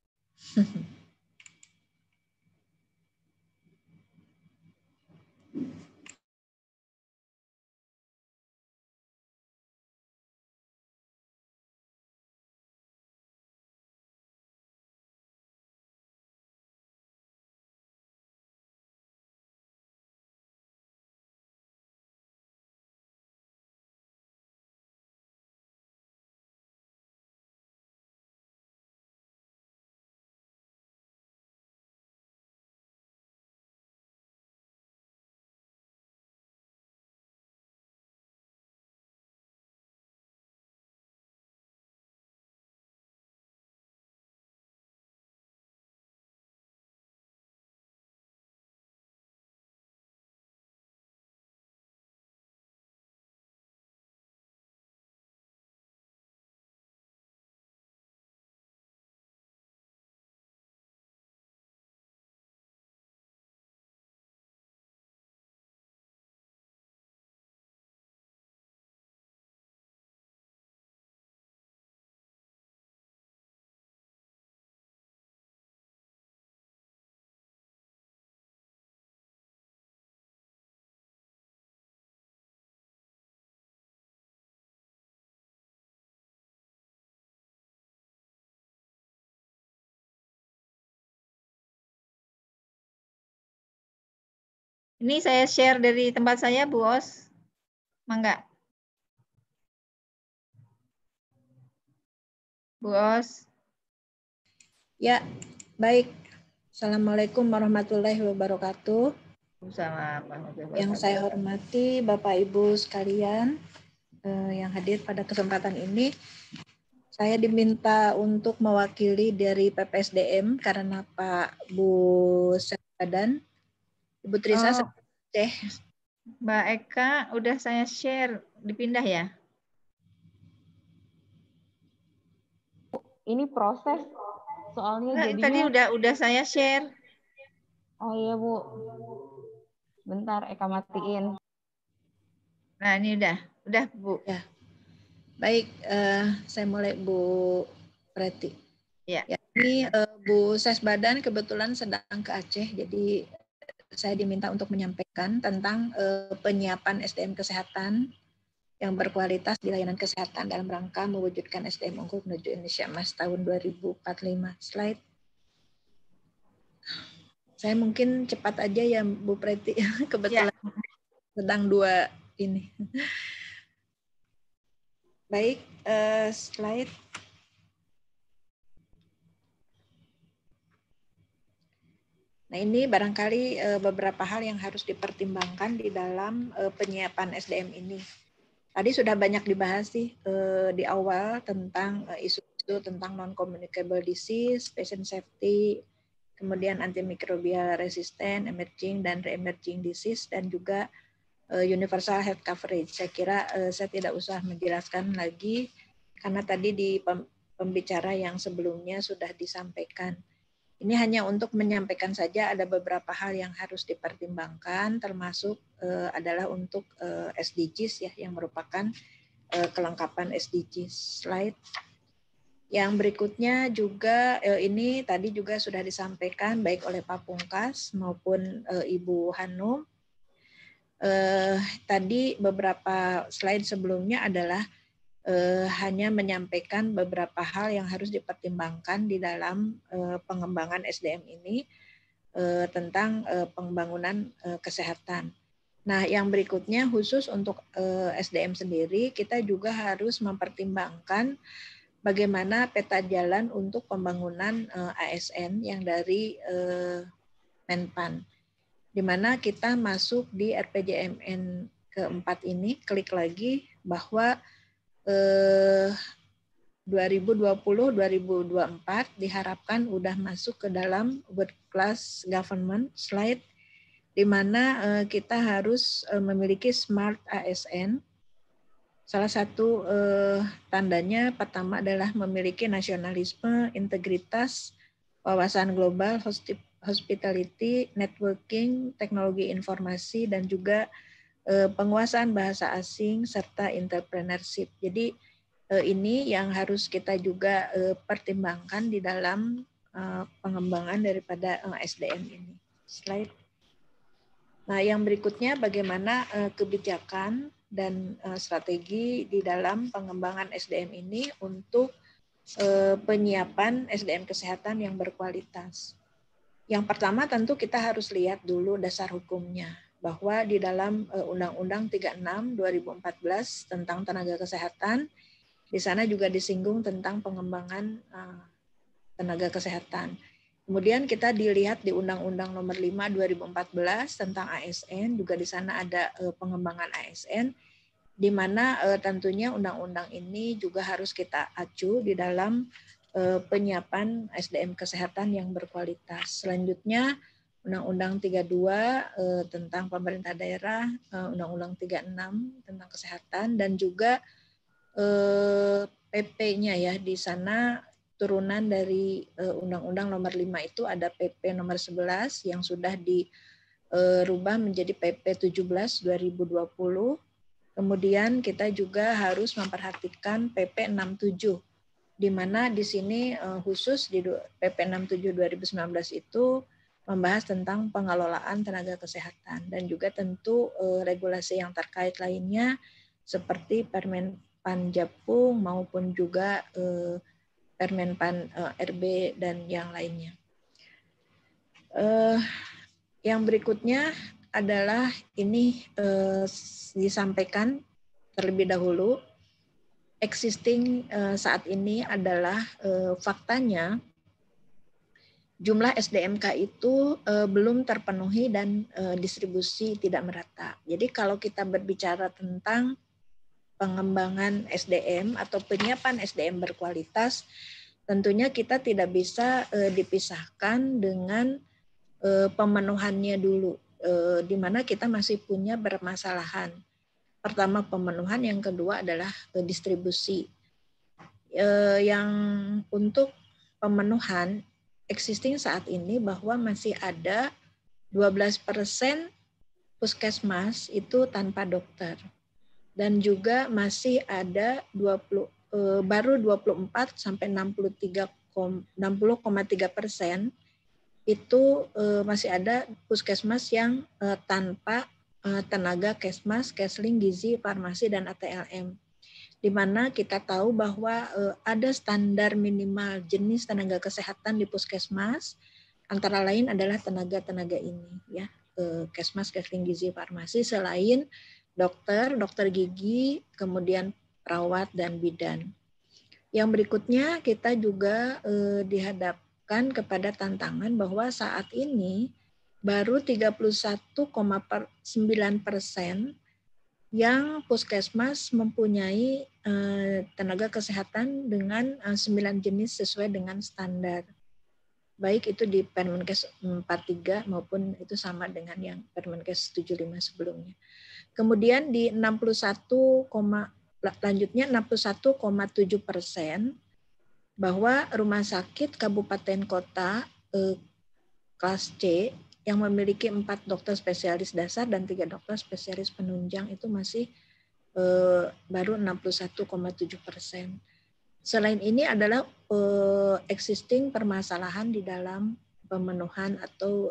Speaker 2: Ini saya share dari tempat saya, Bu Os. Mangga. Bu Os.
Speaker 12: Ya, baik. Assalamualaikum warahmatullahi wabarakatuh.
Speaker 2: Assalamualaikum.
Speaker 12: Yang saya hormati Bapak Ibu sekalian yang hadir pada kesempatan ini, saya diminta untuk mewakili dari PPSDM karena Pak Bu Sebadan, Ibu Trisa,
Speaker 2: Mbak Eka, udah saya share, dipindah ya?
Speaker 4: Ini proses, soalnya
Speaker 2: Nggak,
Speaker 4: jadinya.
Speaker 2: tadi udah saya share.
Speaker 4: Oh iya Bu, bentar Eka matiin.
Speaker 2: Nah ini udah Bu.
Speaker 12: Ya. Baik, saya mulai Bu Preti.
Speaker 2: Ya.
Speaker 12: Ini Bu Sesbadan kebetulan sedang ke Aceh, jadi saya diminta untuk menyampaikan tentang penyiapan SDM kesehatan yang berkualitas di layanan kesehatan dalam rangka mewujudkan SDM unggul menuju Indonesia Emas tahun 2045. Slide. Saya mungkin cepat aja ya Bu Preti, kebetulan sedang dua ini. Baik, slide. Nah ini barangkali beberapa hal yang harus dipertimbangkan di dalam penyiapan SDM ini. Tadi sudah banyak dibahas sih di awal tentang isu-isu tentang non-communicable disease, patient safety, kemudian antimicrobial resistant, emerging dan re-emerging disease, dan juga universal health coverage. Saya kira saya tidak usah menjelaskan lagi karena tadi di pembicara yang sebelumnya sudah disampaikan. Ini hanya untuk menyampaikan saja ada beberapa hal yang harus dipertimbangkan, termasuk adalah untuk SDGs ya, yang merupakan kelengkapan SDGs. Slide. Yang berikutnya juga ini tadi juga sudah disampaikan baik oleh Pak Pungkas maupun Ibu Hanum. Tadi beberapa slide sebelumnya adalah hanya menyampaikan beberapa hal yang harus dipertimbangkan di dalam pengembangan SDM ini tentang pembangunan kesehatan. Nah, yang berikutnya khusus untuk SDM sendiri, kita juga harus mempertimbangkan bagaimana peta jalan untuk pembangunan ASN yang dari Menpan, di mana kita masuk di RPJMN keempat ini, klik lagi bahwa 2020-2024 diharapkan udah masuk ke dalam world class government. Slide, di mana kita harus memiliki smart ASN. Salah satu tandanya pertama adalah memiliki nasionalisme, integritas, wawasan global, hospitality, networking, teknologi informasi, dan juga penguasaan bahasa asing serta entrepreneurship. Jadi ini yang harus kita juga pertimbangkan di dalam pengembangan daripada SDM ini. Slide. Nah, yang berikutnya bagaimana kebijakan dan strategi di dalam pengembangan SDM ini untuk penyiapan SDM kesehatan yang berkualitas. Yang pertama tentu kita harus lihat dulu dasar hukumnya, bahwa di dalam Undang-Undang 36 2014 tentang tenaga kesehatan, di sana juga disinggung tentang pengembangan tenaga kesehatan. Kemudian kita dilihat di Undang-Undang Nomor 5 2014 tentang ASN, juga di sana ada pengembangan ASN, di mana tentunya undang-undang ini juga harus kita acu di dalam penyiapan SDM kesehatan yang berkualitas. Selanjutnya Undang-Undang 32 tentang pemerintah daerah, Undang-Undang 36 tentang kesehatan, dan juga PP-nya ya, di sana turunan dari Undang-Undang Nomor 5 itu ada PP Nomor 11 yang sudah dirubah menjadi PP 17 2020. Kemudian kita juga harus memperhatikan PP 67, di mana di sini khusus di PP 67 2019 itu membahas tentang pengelolaan tenaga kesehatan, dan juga tentu regulasi yang terkait lainnya seperti Permen Panjapung maupun juga Permenpan RB dan yang lainnya. Yang berikutnya adalah ini disampaikan terlebih dahulu, existing saat ini adalah faktanya jumlah SDMK itu belum terpenuhi dan distribusi tidak merata. Jadi kalau kita berbicara tentang pengembangan SDM atau penyiapan SDM berkualitas, tentunya kita tidak bisa dipisahkan dengan pemenuhannya dulu, di mana kita masih punya bermasalahan. Pertama pemenuhan, yang kedua adalah distribusi. Yang untuk pemenuhan existing saat ini bahwa masih ada 12% puskesmas itu tanpa dokter. Dan juga masih ada baru 24 sampai 60,3% itu masih ada puskesmas yang tanpa tenaga kesmas, kesling, gizi, farmasi, dan ATLM. Di mana kita tahu bahwa ada standar minimal jenis tenaga kesehatan di puskesmas, antara lain adalah tenaga-tenaga ini, ya, kesmas, kesling, gizi, farmasi, selain dokter, dokter gigi, kemudian perawat dan bidan. Yang berikutnya kita juga dihadapkan kepada tantangan bahwa saat ini baru 31,9% yang puskesmas mempunyai tenaga kesehatan dengan 9 jenis sesuai dengan standar. Baik itu di Permenkes 43 maupun itu sama dengan yang Permenkes 75 sebelumnya. Kemudian di 61,7% bahwa rumah sakit kabupaten kota kelas C yang memiliki 4 dokter spesialis dasar dan 3 dokter spesialis penunjang itu masih baru 61,7%. Selain ini adalah existing permasalahan di dalam pemenuhan atau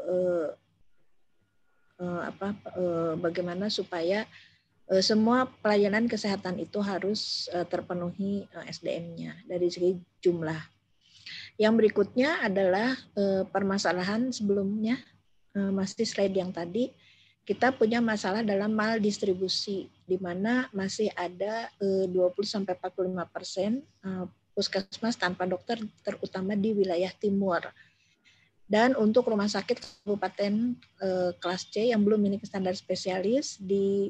Speaker 12: bagaimana supaya semua pelayanan kesehatan itu harus terpenuhi SDM-nya dari segi jumlah. Yang berikutnya adalah permasalahan sebelumnya, masih slide yang tadi, kita punya masalah dalam maldistribusi, di mana masih ada 20-45% puskesmas tanpa dokter, terutama di wilayah timur. Dan untuk rumah sakit kabupaten kelas C yang belum memiliki standar spesialis di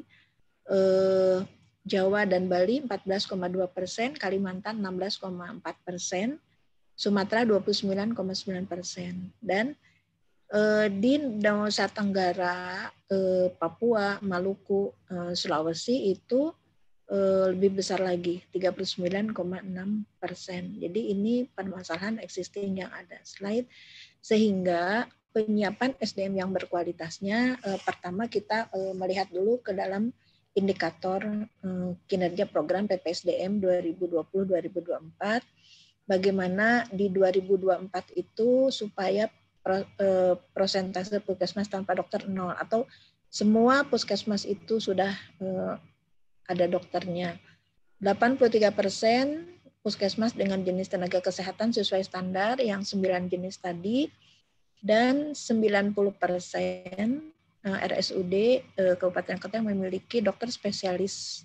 Speaker 12: Jawa dan Bali 14,2%, Kalimantan 16,4%, Sumatera 29,9%, dan di Nusa Tenggara, Papua, Maluku, Sulawesi itu lebih besar lagi 39,6%. Jadi ini permasalahan existing yang ada. Sehingga penyiapan SDM yang berkualitasnya pertama kita melihat dulu ke dalam indikator kinerja program PPSDM 2020-2024. Bagaimana di 2024 itu supaya prosentase puskesmas tanpa dokter 0 atau semua puskesmas itu sudah ada dokternya. 83% puskesmas dengan jenis tenaga kesehatan sesuai standar yang 9 jenis tadi, dan 90% RSUD kabupaten kota yang memiliki dokter spesialis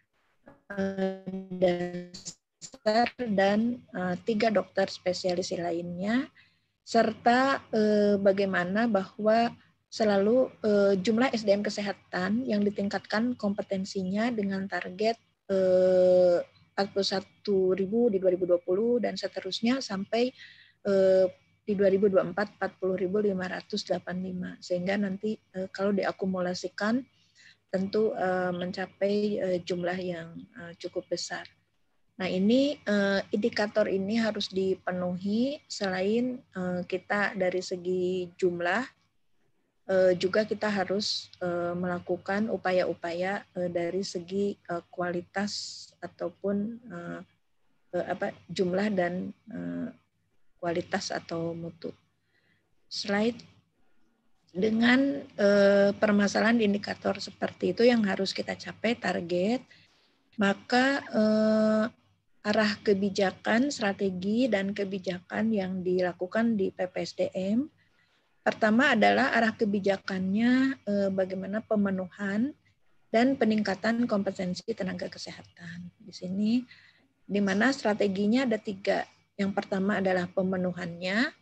Speaker 12: dasar dan 3 dokter spesialis lainnya, serta bagaimana bahwa selalu jumlah SDM kesehatan yang ditingkatkan kompetensinya dengan target 41.000 di 2020 dan seterusnya sampai di 2024 40.585, sehingga nanti kalau diakumulasikan tentu mencapai jumlah yang cukup besar. Nah ini indikator ini harus dipenuhi selain kita dari segi jumlah, juga kita harus melakukan upaya-upaya dari segi kualitas ataupun jumlah dan kualitas atau mutu. Slide. Dengan permasalahan indikator seperti itu yang harus kita capai target, maka arah kebijakan, strategi, dan kebijakan yang dilakukan di PPSDM, pertama adalah arah kebijakannya bagaimana pemenuhan dan peningkatan kompetensi tenaga kesehatan. Di sini, di mana strateginya ada 3. Yang pertama adalah pemenuhannya,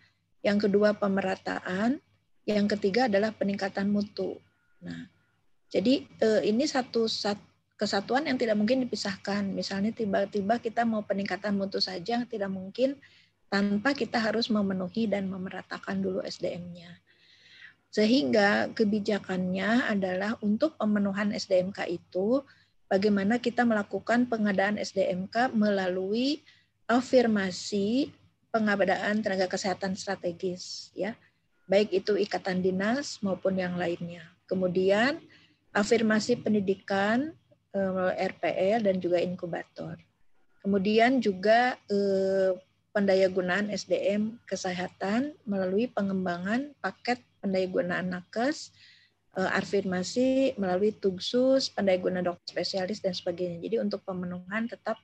Speaker 12: yang kedua pemerataan, yang ketiga adalah peningkatan mutu. Nah, jadi ini satu kesatuan yang tidak mungkin dipisahkan. Misalnya tiba-tiba kita mau peningkatan mutu saja, tidak mungkin tanpa kita harus memenuhi dan memeratakan dulu SDM-nya. Sehingga kebijakannya adalah untuk pemenuhan SDMK itu, bagaimana kita melakukan pengadaan SDMK melalui afirmasi pengadaan tenaga kesehatan strategis, ya, baik itu ikatan dinas maupun yang lainnya. Kemudian afirmasi pendidikan, RPL dan juga inkubator. Kemudian juga pendayagunaan SDM kesehatan melalui pengembangan paket pendayagunaan nakes, afirmasi melalui tugsus, pendayagunaan dokter spesialis dan sebagainya. Jadi untuk pemenuhan tetap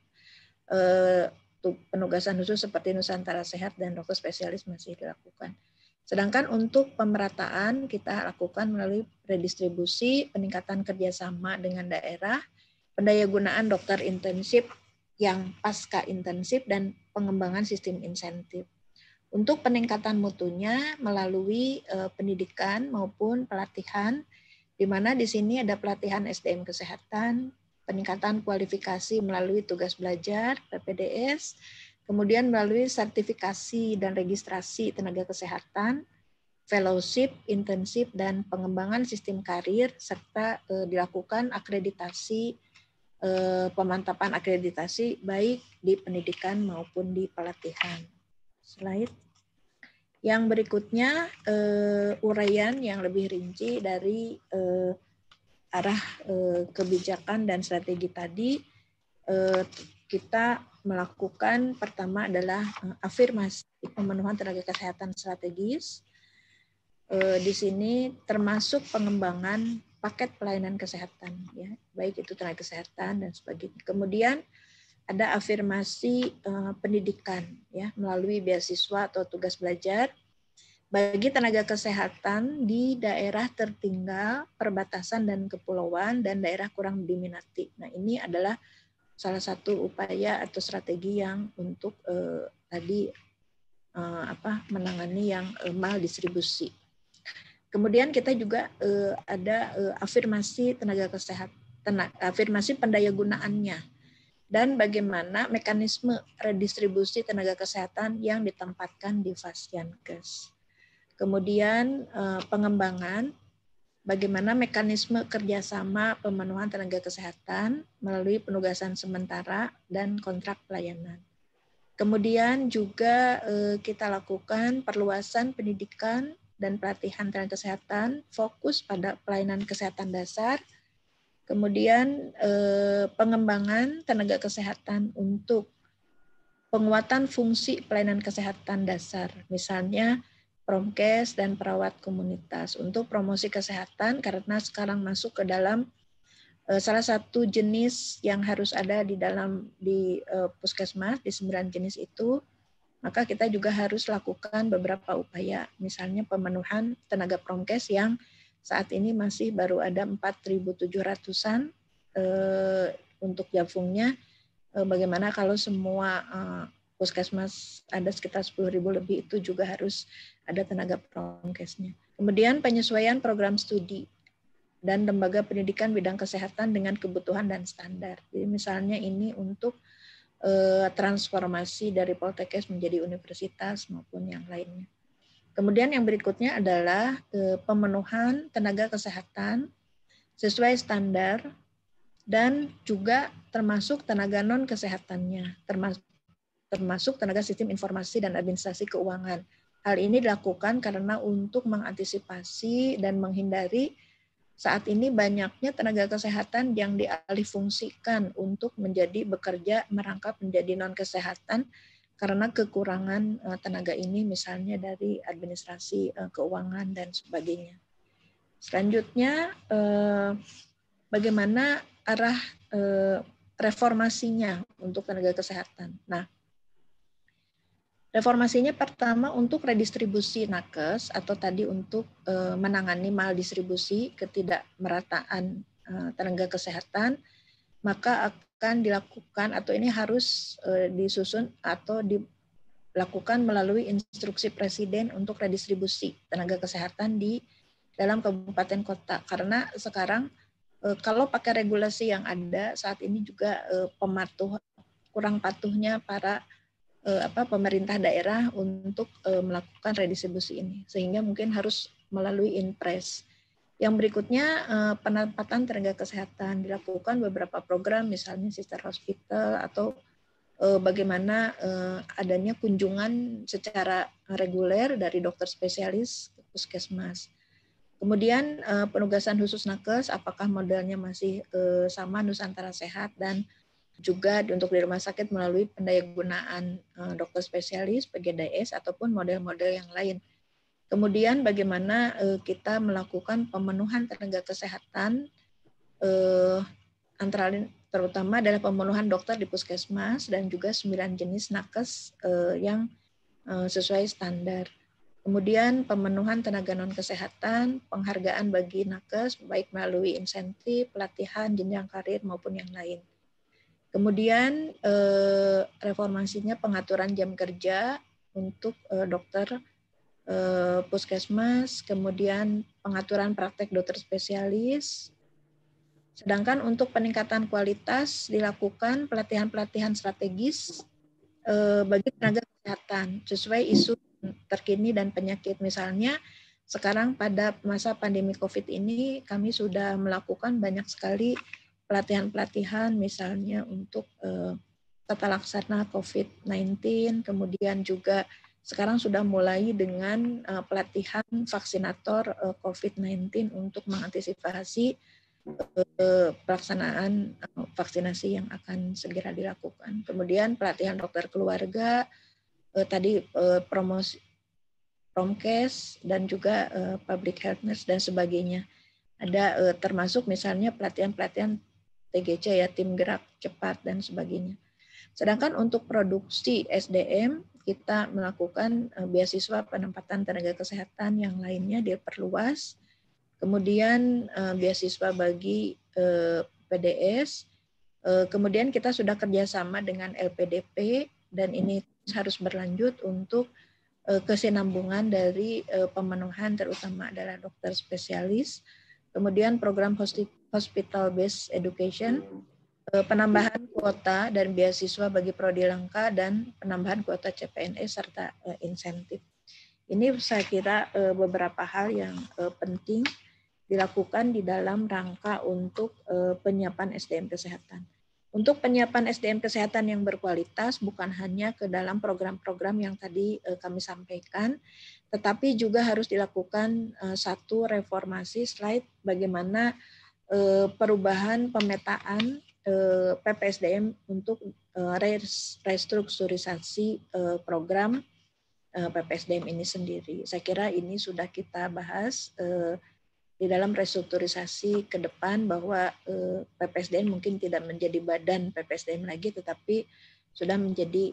Speaker 12: penugasan khusus seperti Nusantara Sehat dan dokter spesialis masih dilakukan. Sedangkan untuk pemerataan kita lakukan melalui redistribusi, peningkatan kerjasama dengan daerah, pendayagunaan dokter intensif yang pasca intensif, dan pengembangan sistem insentif. Untuk peningkatan mutunya melalui pendidikan maupun pelatihan, di mana di sini ada pelatihan SDM kesehatan, peningkatan kualifikasi melalui tugas belajar, PPDS, kemudian melalui sertifikasi dan registrasi tenaga kesehatan, fellowship, intensif, dan pengembangan sistem karir, serta dilakukan akreditasi, pemantapan akreditasi baik di pendidikan maupun di pelatihan. Slide. Yang berikutnya uraian yang lebih rinci dari arah kebijakan dan strategi tadi. Kita melakukan pertama adalah afirmasi pemenuhan tenaga kesehatan strategis. Di sini termasuk pengembangan paket pelayanan kesehatan, ya, baik itu tenaga kesehatan dan sebagainya. Kemudian ada afirmasi pendidikan, ya, melalui beasiswa atau tugas belajar bagi tenaga kesehatan di daerah tertinggal, perbatasan dan kepulauan, dan daerah kurang diminati. Nah, ini adalah salah satu upaya atau strategi yang untuk menangani yang maldistribusi. Kemudian kita juga ada afirmasi tenaga kesehatan, afirmasi pendayagunaannya, dan bagaimana mekanisme redistribusi tenaga kesehatan yang ditempatkan di Fasyankes. Kemudian pengembangan bagaimana mekanisme kerjasama pemenuhan tenaga kesehatan melalui penugasan sementara dan kontrak pelayanan. Kemudian juga kita lakukan perluasan pendidikan dan pelatihan tenaga kesehatan, fokus pada pelayanan kesehatan dasar. Kemudian pengembangan tenaga kesehatan untuk penguatan fungsi pelayanan kesehatan dasar, misalnya promkes dan perawat komunitas untuk promosi kesehatan, karena sekarang masuk ke dalam salah satu jenis yang harus ada di puskesmas, di 9 jenis itu, maka kita juga harus lakukan beberapa upaya, misalnya pemenuhan tenaga promkes yang saat ini masih baru ada 4.700-an untuk jafungnya. Bagaimana kalau semua puskesmas ada sekitar 10.000 lebih, itu juga harus ada tenaga promkesnya. Kemudian penyesuaian program studi dan lembaga pendidikan bidang kesehatan dengan kebutuhan dan standar. Jadi misalnya ini untuk transformasi dari Poltekkes menjadi universitas maupun yang lainnya. Kemudian yang berikutnya adalah pemenuhan tenaga kesehatan sesuai standar dan juga termasuk tenaga non kesehatannya, termasuk tenaga sistem informasi dan administrasi keuangan. Hal ini dilakukan karena untuk mengantisipasi dan menghindari saat ini banyaknya tenaga kesehatan yang dialihfungsikan untuk menjadi bekerja merangkap menjadi non kesehatan karena kekurangan tenaga ini, misalnya dari administrasi keuangan dan sebagainya. Selanjutnya, bagaimana arah reformasinya untuk tenaga kesehatan. Nah, reformasinya pertama untuk redistribusi nakes atau tadi untuk menangani maldistribusi, ketidakmerataan tenaga kesehatan, maka akan dilakukan atau ini harus disusun atau dilakukan melalui instruksi Presiden untuk redistribusi tenaga kesehatan di dalam kabupaten kota. Karena sekarang kalau pakai regulasi yang ada saat ini juga kurang patuhnya para pemerintah daerah untuk melakukan redistribusi ini, sehingga mungkin harus melalui Inpres. Yang berikutnya penempatan tenaga kesehatan, dilakukan beberapa program, misalnya sister hospital atau bagaimana adanya kunjungan secara reguler dari dokter spesialis ke puskesmas. Kemudian penugasan khusus nakes, apakah modelnya masih sama Nusantara Sehat, dan juga untuk di rumah sakit melalui pendayagunaan dokter spesialis, PGDS, ataupun model-model yang lain. Kemudian bagaimana kita melakukan pemenuhan tenaga kesehatan, antara lain terutama adalah pemenuhan dokter di puskesmas dan juga 9 jenis nakes yang sesuai standar. Kemudian pemenuhan tenaga non-kesehatan, penghargaan bagi nakes, baik melalui insentif, pelatihan, jenjang karir, maupun yang lain. Kemudian reformasinya pengaturan jam kerja untuk dokter puskesmas, kemudian pengaturan praktek dokter spesialis. Sedangkan untuk peningkatan kualitas dilakukan pelatihan-pelatihan strategis bagi tenaga kesehatan sesuai isu terkini dan penyakit. Misalnya sekarang pada masa pandemi COVID ini kami sudah melakukan banyak sekali pelatihan-pelatihan, misalnya untuk tata laksana COVID-19, kemudian juga sekarang sudah mulai dengan pelatihan vaksinator COVID-19 untuk mengantisipasi pelaksanaan vaksinasi yang akan segera dilakukan. Kemudian pelatihan dokter keluarga, tadi promosi Promkes, dan juga public health nurse dan sebagainya. Ada termasuk misalnya pelatihan-pelatihan TGC, ya, tim gerak cepat dan sebagainya. Sedangkan untuk produksi SDM, kita melakukan beasiswa penempatan tenaga kesehatan yang lainnya diperluas. Kemudian beasiswa bagi PDS. Kemudian kita sudah kerjasama dengan LPDP, dan ini harus berlanjut untuk kesinambungan dari pemenuhan terutama adalah dokter spesialis. Kemudian program hospital based education, penambahan kuota dan beasiswa bagi prodi langka, dan penambahan kuota CPNS serta insentif. Ini saya kira beberapa hal yang penting dilakukan di dalam rangka untuk penyiapan SDM kesehatan. Untuk penyiapan SDM kesehatan yang berkualitas bukan hanya ke dalam program-program yang tadi kami sampaikan, tetapi juga harus dilakukan satu reformasi slide bagaimana perubahan pemetaan PPSDM untuk restrukturisasi program PPSDM ini sendiri. Saya kira ini sudah kita bahas di dalam restrukturisasi ke depan, bahwa PPSDM mungkin tidak menjadi badan PPSDM lagi, tetapi sudah menjadi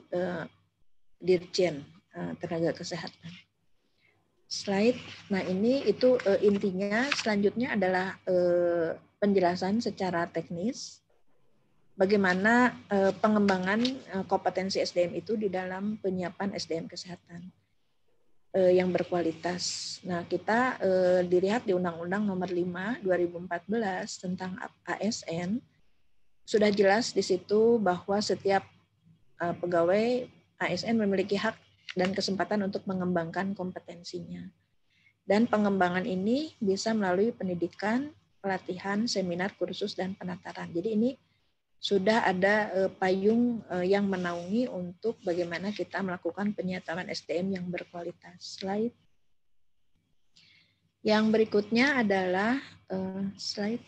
Speaker 12: dirjen tenaga kesehatan. Slide, nah ini itu intinya. Selanjutnya adalah penjelasan secara teknis bagaimana pengembangan kompetensi SDM itu di dalam penyiapan SDM kesehatan yang berkualitas. Nah, kita dilihat di Undang-Undang Nomor 5 2014 tentang ASN, sudah jelas di situ bahwa setiap pegawai ASN memiliki hak dan kesempatan untuk mengembangkan kompetensinya. Dan pengembangan ini bisa melalui pendidikan, pelatihan, seminar, kursus, dan penataran. Jadi ini sudah ada payung yang menaungi untuk bagaimana kita melakukan penyiapan SDM yang berkualitas. Slide. Yang berikutnya adalah slide.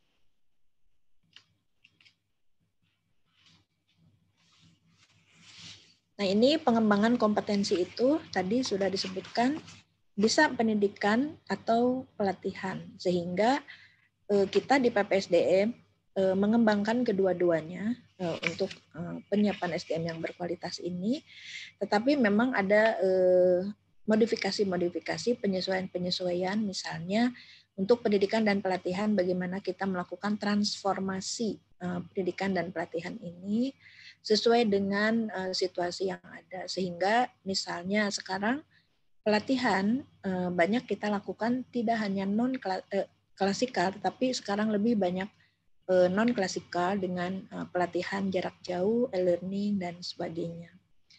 Speaker 12: Nah, ini pengembangan kompetensi itu tadi sudah disebutkan, bisa pendidikan atau pelatihan, sehingga kita di PPSDM mengembangkan kedua-duanya untuk penyiapan SDM yang berkualitas ini, tetapi memang ada modifikasi-modifikasi, penyesuaian-penyesuaian, misalnya untuk pendidikan dan pelatihan, bagaimana kita melakukan transformasi pendidikan dan pelatihan ini, sesuai dengan situasi yang ada. Sehingga misalnya sekarang pelatihan banyak kita lakukan tidak hanya non klasikal, tapi sekarang lebih banyak non klasikal dengan pelatihan jarak jauh, e-learning dan sebagainya.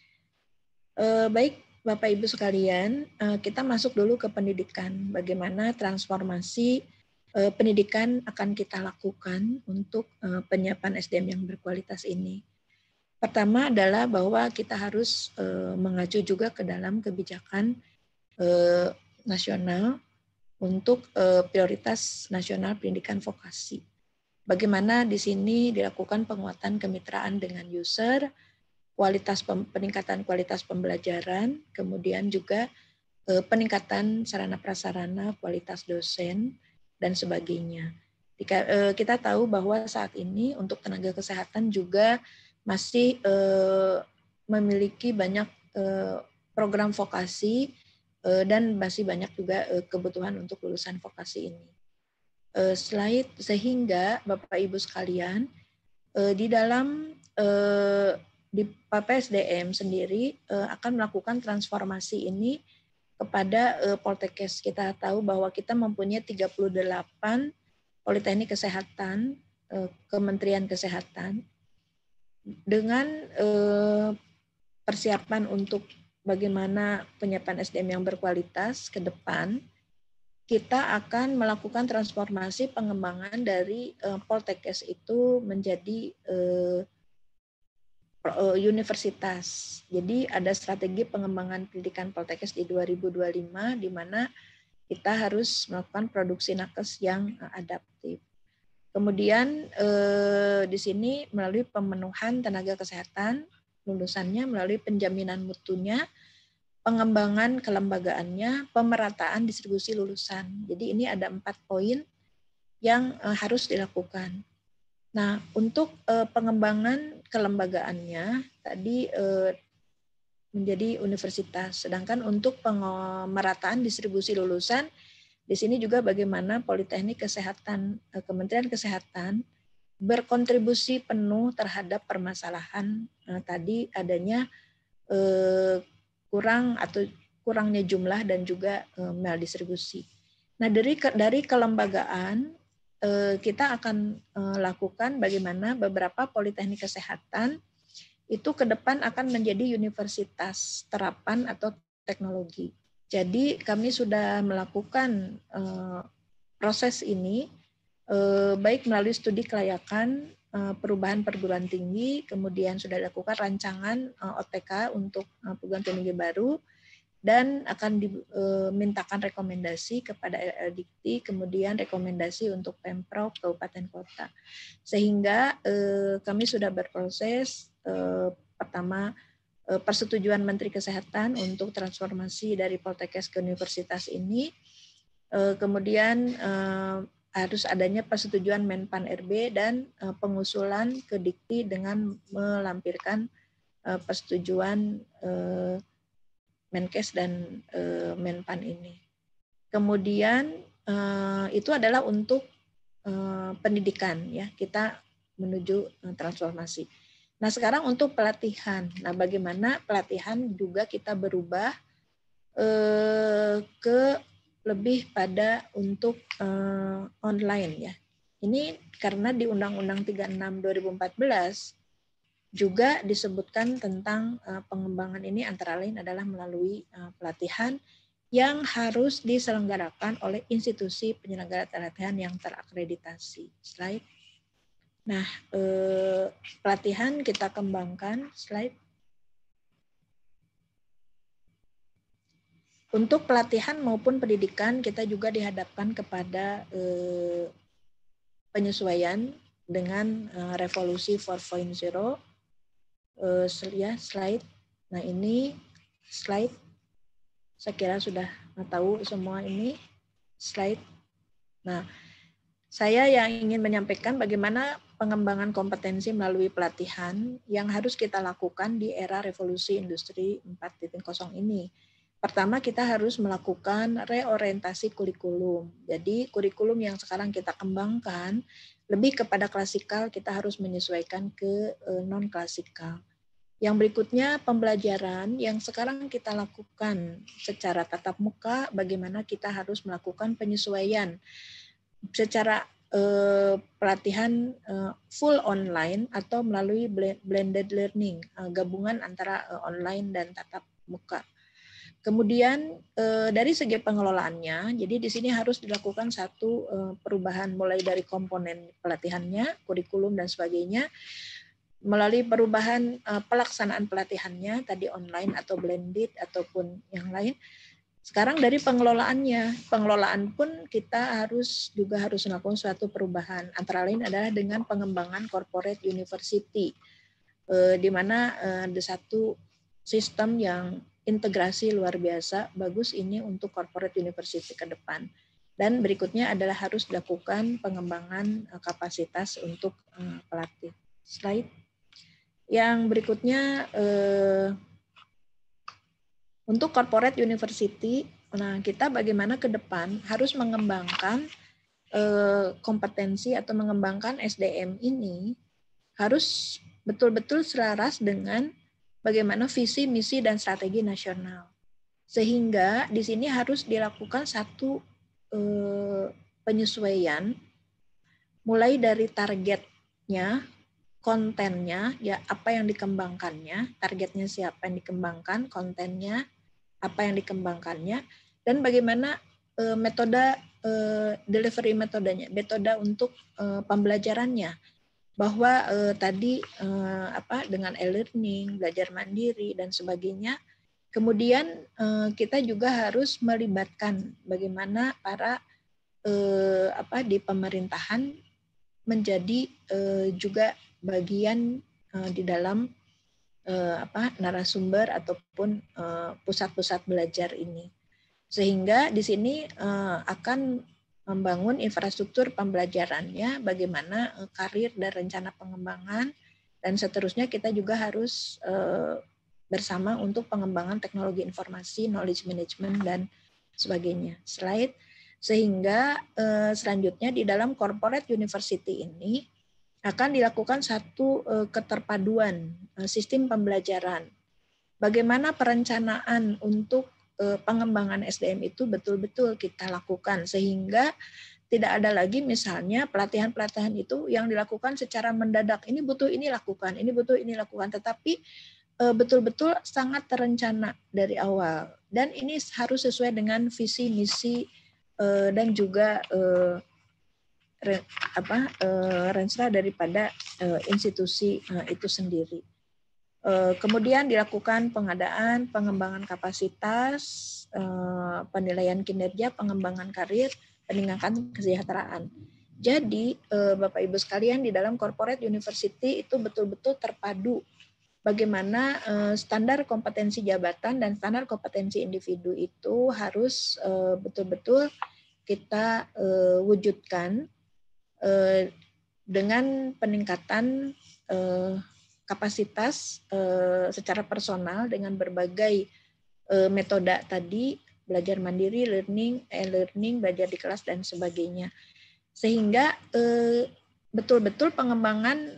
Speaker 12: Baik Bapak Ibu sekalian, kita masuk dulu ke pendidikan. Bagaimana transformasi pendidikan akan kita lakukan untuk penyiapan SDM yang berkualitas ini. Pertama adalah bahwa kita harus mengacu juga ke dalam kebijakan nasional untuk prioritas nasional pendidikan vokasi. Bagaimana di sini dilakukan penguatan kemitraan dengan user, peningkatan kualitas pembelajaran, kemudian juga peningkatan sarana prasarana, kualitas dosen, dan sebagainya. Kita tahu bahwa saat ini untuk tenaga kesehatan juga masih memiliki banyak program vokasi dan masih banyak juga kebutuhan untuk lulusan vokasi ini. Sehingga Bapak Ibu sekalian, di dalam di PPSDM sendiri akan melakukan transformasi ini kepada Poltekkes. Kita tahu bahwa kita mempunyai 38 Politeknik Kesehatan, Kementerian Kesehatan, dengan persiapan untuk bagaimana penyiapan SDM yang berkualitas ke depan. Kita akan melakukan transformasi pengembangan dari Poltekkes itu menjadi universitas. Jadi ada strategi pengembangan pendidikan Poltekkes di 2025 di mana kita harus melakukan produksi nakes yang adaptif. Kemudian di sini melalui pemenuhan tenaga kesehatan lulusannya, melalui penjaminan mutunya, pengembangan kelembagaannya, pemerataan distribusi lulusan. Jadi ini ada 4 poin yang harus dilakukan. Nah, untuk pengembangan kelembagaannya tadi menjadi universitas. Sedangkan untuk pemerataan distribusi lulusan, di sini juga bagaimana Politeknik Kesehatan, Kementerian Kesehatan berkontribusi penuh terhadap permasalahan tadi adanya kurangnya jumlah dan juga maldistribusi. Nah, dari kelembagaan kita akan lakukan bagaimana beberapa politeknik kesehatan itu ke depan akan menjadi universitas terapan atau teknologi. Jadi kami sudah melakukan proses ini baik melalui studi kelayakan perubahan perguruan tinggi, kemudian sudah dilakukan rancangan OTK untuk perguruan tinggi baru, dan akan dimintakan rekomendasi kepada LLDikti, kemudian rekomendasi untuk Pemprov Kabupaten Kota. Sehingga kami sudah berproses pertama persetujuan Menteri Kesehatan untuk transformasi dari Poltekkes ke universitas ini, kemudian harus adanya persetujuan Menpan RB dan pengusulan ke Dikti dengan melampirkan persetujuan Menkes dan Menpan ini. Kemudian itu adalah untuk pendidikan, ya, kita menuju transformasi. Nah, sekarang untuk pelatihan. Nah, bagaimana pelatihan juga kita berubah ke lebih pada untuk online, ya. Ini karena di Undang-Undang 36 2014 juga disebutkan tentang pengembangan ini antara lain adalah melalui pelatihan yang harus diselenggarakan oleh institusi penyelenggara pelatihan yang terakreditasi. Slide. Nah, pelatihan kita kembangkan. Slide. Untuk pelatihan maupun pendidikan kita juga dihadapkan kepada penyesuaian dengan revolusi 4.0. Ya, slide. Nah, ini slide. Saya kira sudah tahu semua ini slide. Nah, saya yang ingin menyampaikan bagaimana pengembangan kompetensi melalui pelatihan yang harus kita lakukan di era revolusi industri 4.0 ini. pertama kita harus melakukan reorientasi kurikulum. Jadi kurikulum yang sekarang kita kembangkan lebih kepada klasikal, kita harus menyesuaikan ke non-klasikal. Yang berikutnya pembelajaran yang sekarang kita lakukan secara tatap muka, bagaimana kita harus melakukan penyesuaian secara pelatihan full online atau melalui blended learning, gabungan antara online dan tatap muka. Kemudian dari segi pengelolaannya, jadi di sini harus dilakukan satu perubahan mulai dari komponen pelatihannya, kurikulum dan sebagainya, melalui perubahan pelaksanaan pelatihannya, tadi online atau blended ataupun yang lain. Sekarang dari pengelolaannya, pengelolaan pun kita harus melakukan suatu perubahan. Antara lain adalah dengan pengembangan corporate university, di mana ada satu sistem yang integrasi luar biasa, bagus ini untuk corporate university ke depan. Dan berikutnya adalah harus dilakukan pengembangan kapasitas untuk pelatih. Slide. Yang berikutnya untuk corporate university, nah kita bagaimana ke depan harus mengembangkan kompetensi atau mengembangkan SDM ini harus betul-betul selaras dengan bagaimana visi, misi, dan strategi nasional. Sehingga di sini harus dilakukan satu penyesuaian mulai dari targetnya, kontennya, ya apa yang dikembangkannya, targetnya siapa yang dikembangkan, kontennya, apa yang dikembangkannya, dan bagaimana metode delivery metodenya, metode untuk pembelajarannya, bahwa tadi dengan e-learning, belajar mandiri dan sebagainya. Kemudian kita juga harus melibatkan bagaimana para di pemerintahan menjadi juga bagian di dalam narasumber ataupun pusat-pusat belajar ini. Sehingga di sini akan membangun infrastruktur pembelajarannya, bagaimana karir dan rencana pengembangan, dan seterusnya kita juga harus bersama untuk pengembangan teknologi informasi, knowledge management, dan sebagainya. Slide. Sehingga selanjutnya di dalam corporate university ini akan dilakukan satu keterpaduan sistem pembelajaran. Bagaimana perencanaan untuk pengembangan SDM itu betul-betul kita lakukan sehingga tidak ada lagi misalnya pelatihan-pelatihan itu yang dilakukan secara mendadak. Ini butuh ini lakukan, ini butuh ini lakukan, tetapi betul-betul sangat terencana dari awal. Dan ini harus sesuai dengan visi, misi, dan juga renstra daripada institusi itu sendiri. Kemudian dilakukan pengadaan, pengembangan kapasitas, penilaian kinerja, pengembangan karir, peningkatan kesejahteraan. Jadi Bapak Ibu sekalian di dalam corporate university itu betul-betul terpadu bagaimana standar kompetensi jabatan dan standar kompetensi individu itu harus betul-betul kita wujudkan dengan peningkatan kapasitas secara personal dengan berbagai metode tadi, belajar mandiri, learning, e-learning, belajar di kelas, dan sebagainya. Sehingga betul-betul pengembangan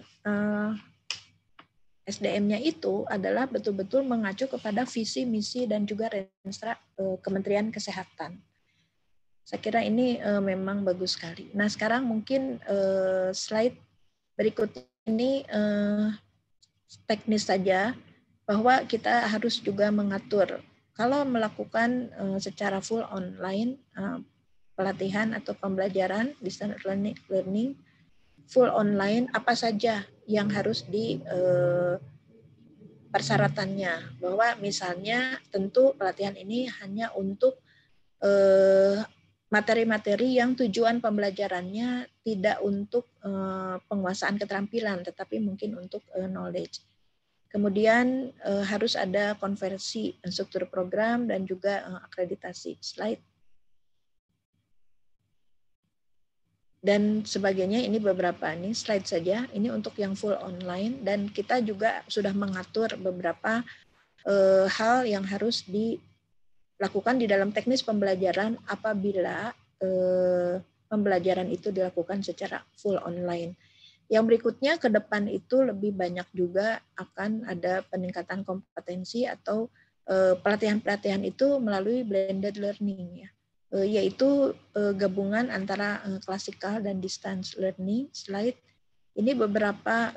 Speaker 12: SDM-nya itu adalah betul-betul mengacu kepada visi, misi, dan juga renstra Kementerian Kesehatan. Saya kira ini memang bagus sekali. Nah sekarang mungkin slide berikut ini teknis saja, bahwa kita harus juga mengatur kalau melakukan secara full online pelatihan atau pembelajaran distance learning full online, apa saja yang harus di persyaratannya, bahwa misalnya tentu pelatihan ini hanya untuk materi-materi yang tujuan pembelajarannya tidak untuk penguasaan keterampilan, tetapi mungkin untuk knowledge. Kemudian harus ada konversi struktur program dan juga akreditasi. Slide. Dan sebagainya, ini beberapa nih slide saja. Ini untuk yang full online, dan kita juga sudah mengatur beberapa hal yang harus lakukan di dalam teknis pembelajaran apabila pembelajaran itu dilakukan secara full online. Yang berikutnya ke depan itu lebih banyak juga akan ada peningkatan kompetensi atau pelatihan-pelatihan itu melalui blended learning ya, yaitu gabungan antara klasikal dan distance learning. Slide ini beberapa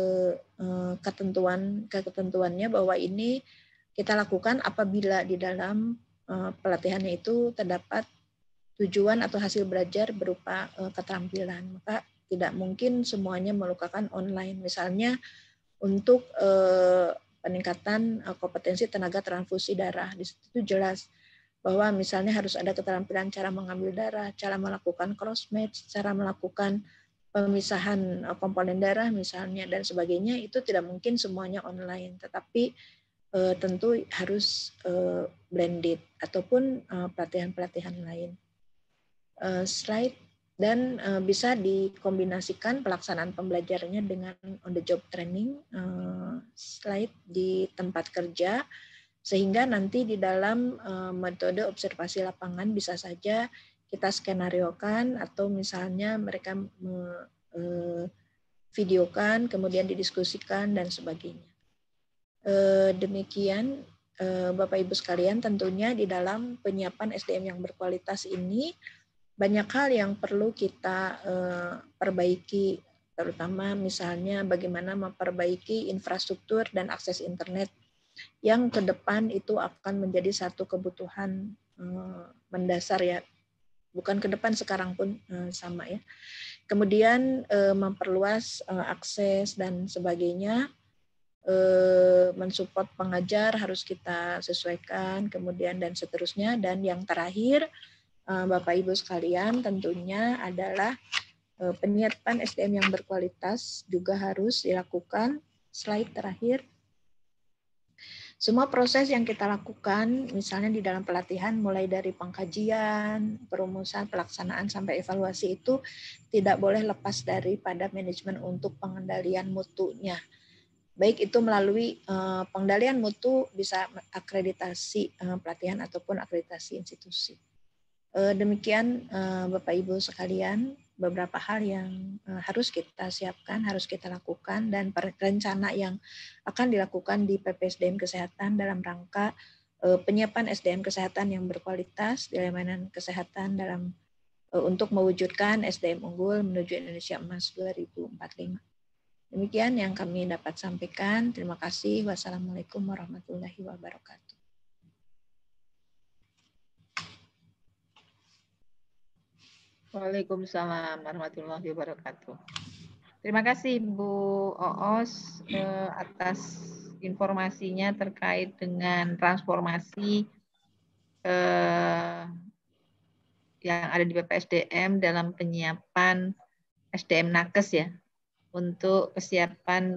Speaker 12: ketentuannya bahwa ini kita lakukan apabila di dalam pelatihannya itu terdapat tujuan atau hasil belajar berupa keterampilan, maka tidak mungkin semuanya melakukan online. Misalnya untuk peningkatan kompetensi tenaga transfusi darah, di situ jelas bahwa misalnya harus ada keterampilan cara mengambil darah, cara melakukan cross match, cara melakukan pemisahan komponen darah misalnya dan sebagainya, itu tidak mungkin semuanya online, tetapi tentu harus blended ataupun pelatihan-pelatihan lain. Slide. Dan bisa dikombinasikan pelaksanaan pembelajarannya dengan on the job training, slide, di tempat kerja, sehingga nanti di dalam metode observasi lapangan bisa saja kita skenariokan atau misalnya mereka videokan kemudian didiskusikan dan sebagainya. Demikian Bapak Ibu sekalian, tentunya di dalam penyiapan SDM yang berkualitas ini banyak hal yang perlu kita perbaiki, terutama misalnya bagaimana memperbaiki infrastruktur dan akses internet yang ke depan itu akan menjadi satu kebutuhan mendasar ya, bukan ke depan, sekarang pun sama ya. Kemudian memperluas akses dan sebagainya, mensupport pengajar harus kita sesuaikan, kemudian dan seterusnya. Dan yang terakhir Bapak Ibu sekalian, tentunya adalah penyiapan SDM yang berkualitas juga harus dilakukan. Slide terakhir. Semua proses yang kita lakukan, misalnya di dalam pelatihan, mulai dari pengkajian, perumusan, pelaksanaan, sampai evaluasi, itu tidak boleh lepas daripada manajemen untuk pengendalian mutunya. Baik itu melalui pengendalian mutu, bisa akreditasi pelatihan ataupun akreditasi institusi. Demikian Bapak Ibu sekalian, beberapa hal yang harus kita siapkan, harus kita lakukan, dan rencana yang akan dilakukan di PPSDM Kesehatan dalam rangka penyiapan SDM Kesehatan yang berkualitas di layanan kesehatan dalam untuk mewujudkan SDM unggul menuju Indonesia Emas 2045. Demikian yang kami dapat sampaikan. Terima kasih. Wassalamualaikum warahmatullahi wabarakatuh.
Speaker 2: Waalaikumsalam warahmatullahi wabarakatuh. Terima kasih Bu Oos atas informasinya terkait dengan transformasi yang ada di BPSDM dalam penyiapan SDM Nakes ya, untuk kesiapan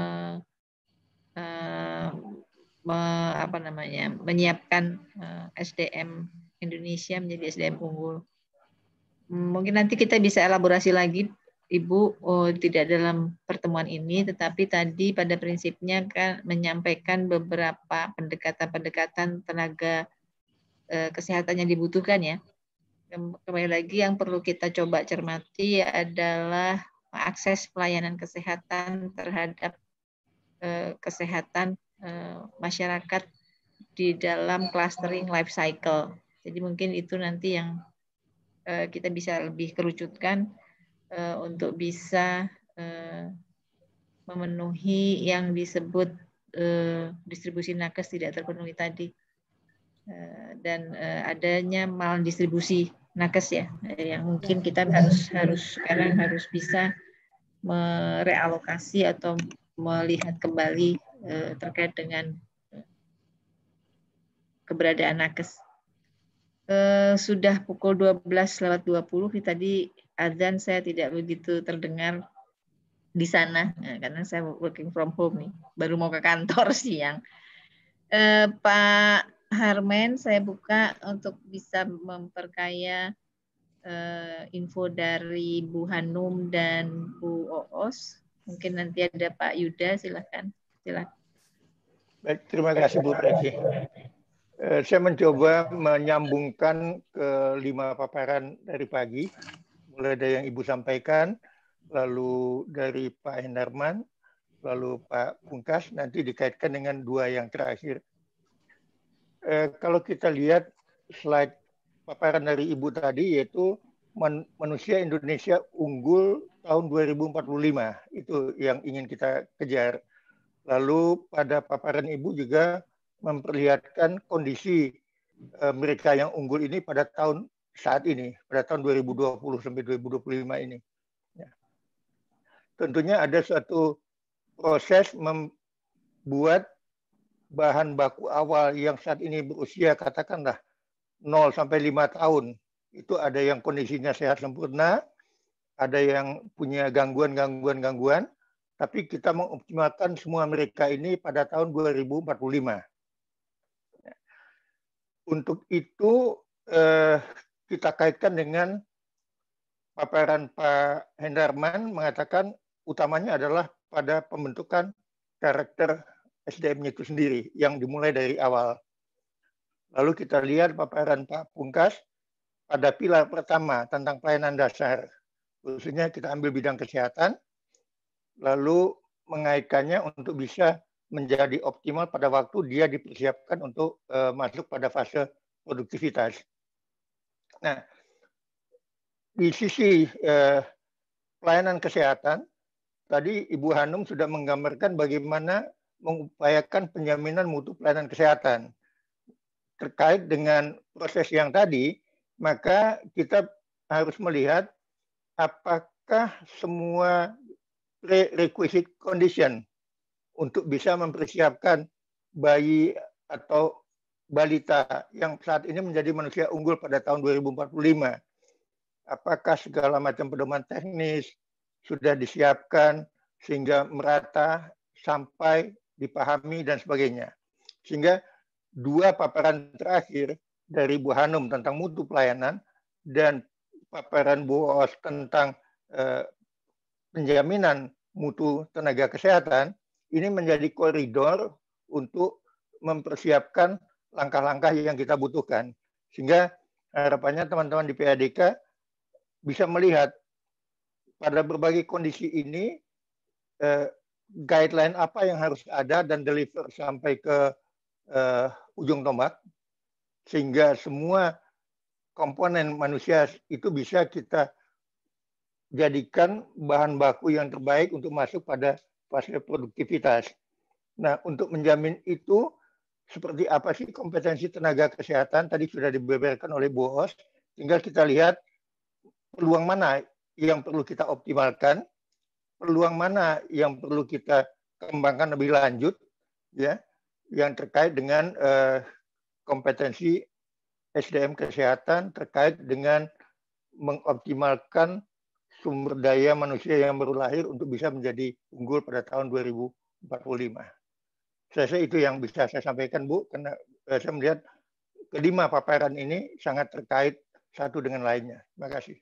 Speaker 2: menyiapkan SDM Indonesia menjadi SDM unggul. Mungkin nanti kita bisa elaborasi lagi, Ibu, tidak dalam pertemuan ini, tetapi tadi pada prinsipnya kan menyampaikan beberapa pendekatan-pendekatan tenaga kesehatan yang dibutuhkan ya. Kembali lagi yang perlu kita coba cermati adalah akses pelayanan kesehatan terhadap kesehatan masyarakat di dalam clustering life cycle. Jadi mungkin itu nanti yang kita bisa lebih kerucutkan untuk bisa memenuhi yang disebut distribusi nakes tidak terpenuhi tadi, dan adanya maldistribusi nakes ya, yang mungkin kita sekarang harus bisa merealokasi atau melihat kembali terkait dengan keberadaan nakes. Sudah pukul 12:20, tadi azan saya tidak begitu terdengar di sana karena saya working from home nih, baru mau ke kantor siang. Pak Harmen, saya buka untuk bisa memperkaya info dari Bu Hanum dan Bu Oos. Mungkin nanti ada Pak Yuda, silakan.
Speaker 9: Baik, terima kasih Bu Preti. Saya mencoba menyambungkan ke 5 paparan dari pagi, mulai dari yang Ibu sampaikan, lalu dari Pak Hendarman, lalu Pak Pungkas, nanti dikaitkan dengan 2 yang terakhir. Kalau kita lihat slide paparan dari Ibu tadi, yaitu manusia Indonesia unggul tahun 2045, itu yang ingin kita kejar. Lalu pada paparan Ibu juga memperlihatkan kondisi mereka yang unggul ini pada tahun saat ini, pada tahun 2020 sampai 2025 ini. Ya. Tentunya ada suatu proses membuat bahan baku awal yang saat ini berusia katakanlah 0 sampai 5 tahun. Itu ada yang kondisinya sehat sempurna, ada yang punya gangguan, tapi kita mengoptimalkan semua mereka ini pada tahun 2045. Untuk itu kita kaitkan dengan paparan Pak Hendarman mengatakan utamanya adalah pada pembentukan karakter SDM-nya itu sendiri yang dimulai dari awal. Lalu kita lihat paparan Pak Pungkas pada pilar pertama tentang pelayanan dasar. Khususnya kita ambil bidang kesehatan, lalu mengaitkannya untuk bisa menjadi optimal pada waktu dia dipersiapkan untuk masuk pada fase produktivitas. Nah, di sisi pelayanan kesehatan, tadi Ibu Hanum sudah menggambarkan bagaimana mengupayakan penjaminan mutu pelayanan kesehatan. Terkait dengan proses yang tadi, maka kita harus melihat apakah semua prerequisite condition untuk bisa mempersiapkan bayi atau balita yang saat ini menjadi manusia unggul pada tahun 2045. Apakah segala macam pedoman teknis sudah disiapkan sehingga merata sampai dipahami dan sebagainya. Sehingga 2 paparan terakhir dari Bu Hanum tentang mutu pelayanan dan paparan Bu Os tentang penjaminan mutu tenaga kesehatan ini menjadi koridor untuk mempersiapkan langkah-langkah yang kita butuhkan. Sehingga harapannya teman-teman di PADK bisa melihat pada berbagai kondisi ini guideline apa yang harus ada dan deliver sampai ke ujung tombak, sehingga semua komponen manusia itu bisa kita jadikan bahan baku yang terbaik untuk masuk pada fase produktivitas. Nah, untuk menjamin itu, seperti apa sih kompetensi tenaga kesehatan, tadi sudah dibeberkan oleh Bu Os, tinggal kita lihat peluang mana yang perlu kita optimalkan, peluang mana yang perlu kita kembangkan lebih lanjut, ya, yang terkait dengan kompetensi SDM kesehatan, terkait dengan mengoptimalkan sumber daya manusia yang baru lahir untuk bisa menjadi unggul pada tahun 2045. Saya rasa itu yang bisa saya sampaikan, Bu, karena saya melihat kelima paparan ini sangat terkait satu dengan lainnya. Terima kasih.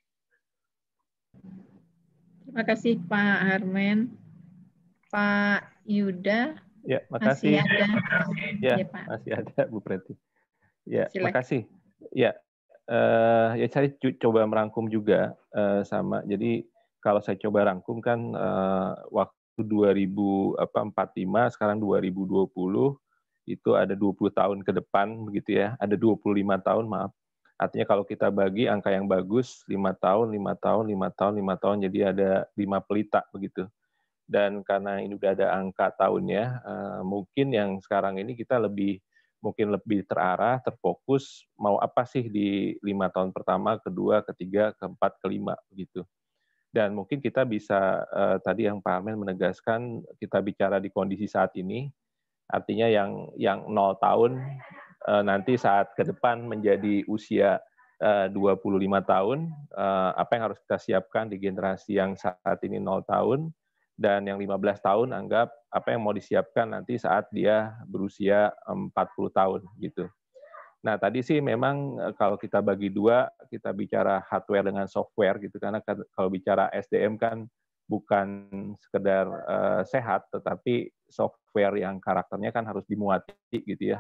Speaker 2: Terima kasih Pak Harmen. Pak Yuda.
Speaker 3: Ya, makasih.
Speaker 2: Masih ada.
Speaker 3: Ya,
Speaker 2: ya Pak.
Speaker 3: Masih ada Bu Preti. Ya,
Speaker 2: Silakan.
Speaker 3: makasih. Ya, ya saya coba merangkum juga sama. Jadi kalau saya coba rangkum kan waktu 2045 sekarang 2020 itu ada 20 tahun ke depan begitu ya. Ada 25 tahun, maaf. Artinya kalau kita bagi angka yang bagus 5 tahun, 5 tahun, 5 tahun, 5 tahun jadi ada 5 pelita begitu. Dan karena ini udah ada angka tahunnya, mungkin yang sekarang ini kita mungkin lebih terarah, terfokus, mau apa sih di 5 tahun pertama, kedua, ketiga, keempat, kelima, begitu. Dan mungkin kita bisa, tadi yang Pak Armen menegaskan, kita bicara di kondisi saat ini, artinya yang 0 tahun, nanti saat ke depan menjadi usia 25 tahun, apa yang harus kita siapkan di generasi yang saat ini 0 tahun, dan yang 15 tahun anggap apa yang mau disiapkan nanti saat dia berusia 40 tahun gitu. Nah, tadi sih memang kalau kita bagi 2, kita bicara hardware dengan software gitu, karena kalau bicara SDM kan bukan sekedar sehat, tetapi software yang karakternya kan harus dimuati gitu ya.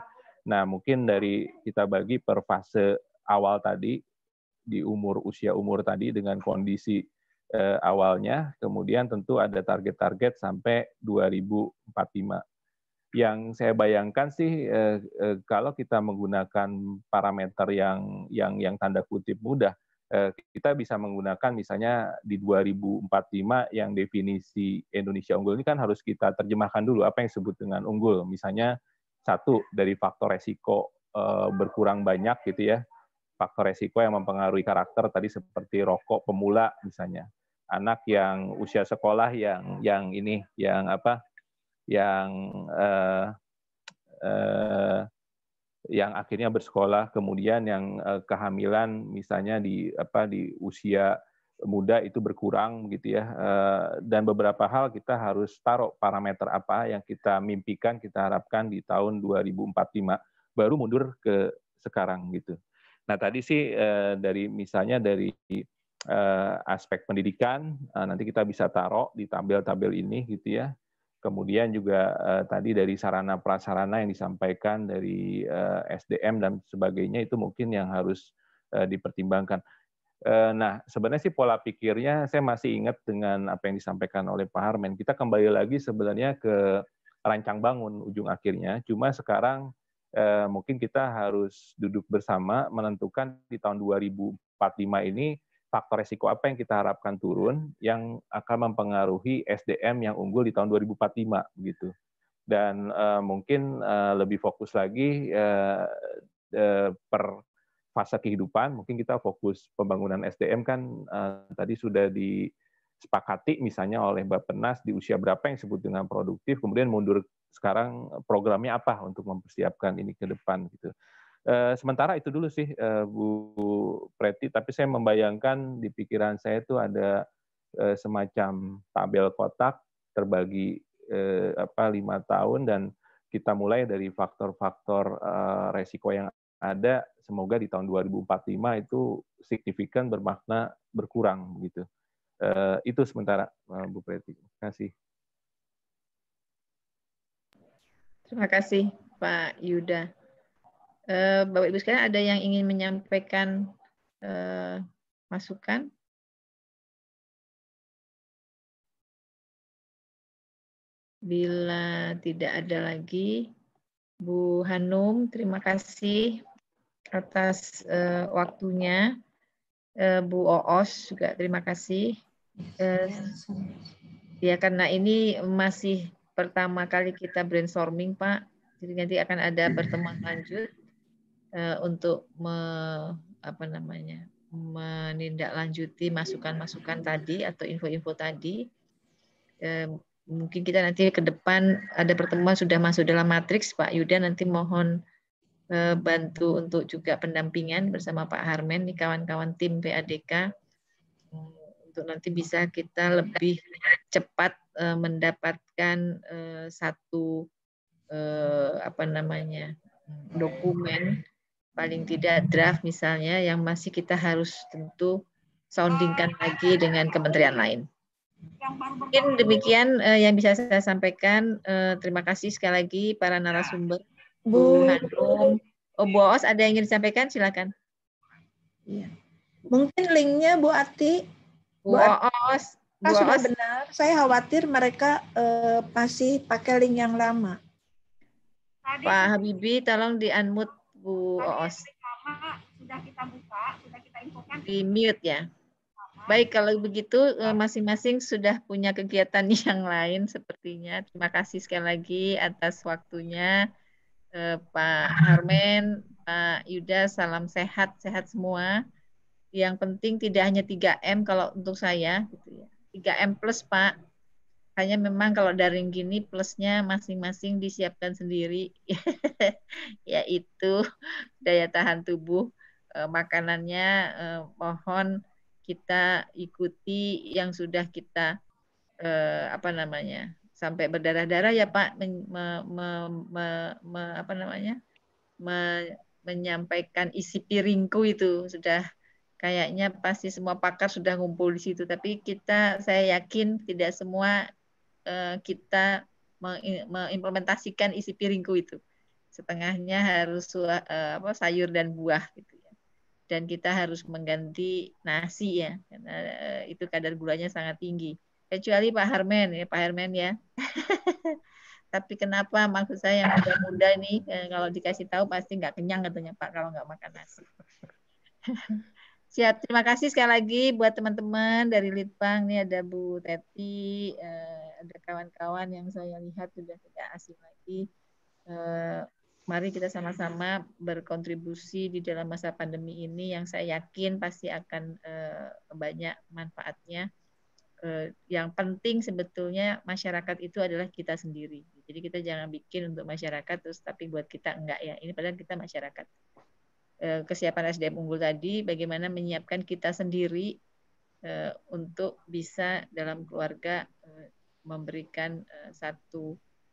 Speaker 3: Nah, mungkin dari kita bagi per fase awal tadi, di usia umur tadi dengan kondisi awalnya, kemudian tentu ada target-target sampai 2045. Yang saya bayangkan sih, kalau kita menggunakan parameter yang tanda kutip mudah, kita bisa menggunakan misalnya di 2045 yang definisi Indonesia unggul ini kan harus kita terjemahkan dulu apa yang disebut dengan unggul. Misalnya satu, dari faktor resiko berkurang banyak gitu ya, faktor resiko yang mempengaruhi karakter tadi seperti rokok pemula misalnya, anak yang usia sekolah yang akhirnya bersekolah, kemudian yang kehamilan misalnya di usia muda itu berkurang gitu ya, dan beberapa hal kita harus taruh parameter apa yang kita mimpikan, kita harapkan di tahun 2045 baru mundur ke sekarang gitu. Nah tadi sih misalnya dari aspek pendidikan, nanti kita bisa taruh di tabel-tabel ini gitu ya. Kemudian juga tadi dari sarana prasarana yang disampaikan dari SDM dan sebagainya itu mungkin yang harus dipertimbangkan. Nah, sebenarnya sih pola pikirnya saya masih ingat dengan apa yang disampaikan oleh Pak Harmen. Kita kembali lagi sebenarnya ke rancang bangun ujung akhirnya. Cuma sekarang mungkin kita harus duduk bersama menentukan di tahun 2045 ini faktor resiko apa yang kita harapkan turun yang akan mempengaruhi SDM yang unggul di tahun 2045 gitu. Dan mungkin lebih fokus lagi per fase kehidupan, mungkin kita fokus pembangunan SDM kan tadi sudah disepakati misalnya oleh Bappenas di usia berapa yang disebut dengan produktif, kemudian mundur sekarang programnya apa untuk mempersiapkan ini ke depan gitu. Sementara itu dulu sih Bu Preti, tapi saya membayangkan di pikiran saya itu ada semacam tabel kotak terbagi 5 tahun dan kita mulai dari faktor-faktor resiko yang ada, semoga di tahun 2045 itu signifikan bermakna berkurang gitu. Itu sementara Bu Preti. Terima kasih.
Speaker 2: Terima kasih Pak Yuda. Bapak Ibu sekalian, ada yang ingin menyampaikan masukan? Bila tidak ada lagi, Bu Hanum, terima kasih atas waktunya. Bu Oos juga terima kasih. Ya, karena ini masih pertama kali kita brainstorming, Pak. Jadi nanti akan ada pertemuan lanjut untuk menindaklanjuti masukan-masukan tadi atau info-info tadi. Mungkin kita nanti ke depan ada pertemuan sudah masuk dalam matriks, Pak Yuda nanti mohon bantu untuk juga pendampingan bersama Pak Harmen, nih kawan-kawan tim PADK, untuk nanti bisa kita lebih cepat mendapatkan satu dokumen, paling tidak draft misalnya, yang masih kita harus tentu soundingkan lagi dengan kementerian lain. Mungkin demikian yang bisa saya sampaikan. Terima kasih sekali lagi para narasumber. Bu Hanum, Bu Oos, ada yang ingin disampaikan? Silakan.
Speaker 12: Iya. Mungkin linknya Bu Ati.
Speaker 2: Bu Oos.
Speaker 12: Sudah benar. Saya khawatir mereka masih pakai link yang lama.
Speaker 2: Pak Habibie, tolong di-unmute Bu Oos.
Speaker 13: Sudah kita buka, sudah kita infokan.
Speaker 2: Di mute ya. Baik, kalau begitu masing-masing sudah punya kegiatan yang lain sepertinya. Terima kasih sekali lagi atas waktunya Pak Harmen, Pak Yuda, salam sehat semua. Yang penting tidak hanya 3M kalau untuk saya gitu ya. 3M plus, Pak. Hanya memang kalau daring gini plusnya masing-masing disiapkan sendiri, yaitu daya tahan tubuh, makanannya mohon kita ikuti yang sudah kita sampai berdarah-darah ya Pak, menyampaikan isi piringku itu sudah kayaknya pasti semua pakar sudah ngumpul di situ, tapi saya yakin tidak semua kita mengimplementasikan isi piringku itu. setengahnya harus sayur dan buah gitu ya. Dan kita harus mengganti nasi ya, karena itu kadar gulanya sangat tinggi. Kecuali Pak Harmen ya. Tapi kenapa maksud saya yang muda-muda nih kalau dikasih tahu pasti nggak kenyang katanya Pak kalau nggak makan nasi. Siap, terima kasih sekali lagi buat teman-teman dari Litbang. Nih ada Bu Teti, ada kawan-kawan yang saya lihat sudah tidak asing lagi. Mari kita sama-sama berkontribusi di dalam masa pandemi ini yang saya yakin pasti akan banyak manfaatnya. Yang penting sebetulnya masyarakat itu adalah kita sendiri. Jadi kita jangan bikin untuk masyarakat terus tapi buat kita enggak ya. Ini padahal kita masyarakat. Kesiapan SDM unggul tadi, bagaimana menyiapkan kita sendiri untuk bisa dalam keluarga memberikan satu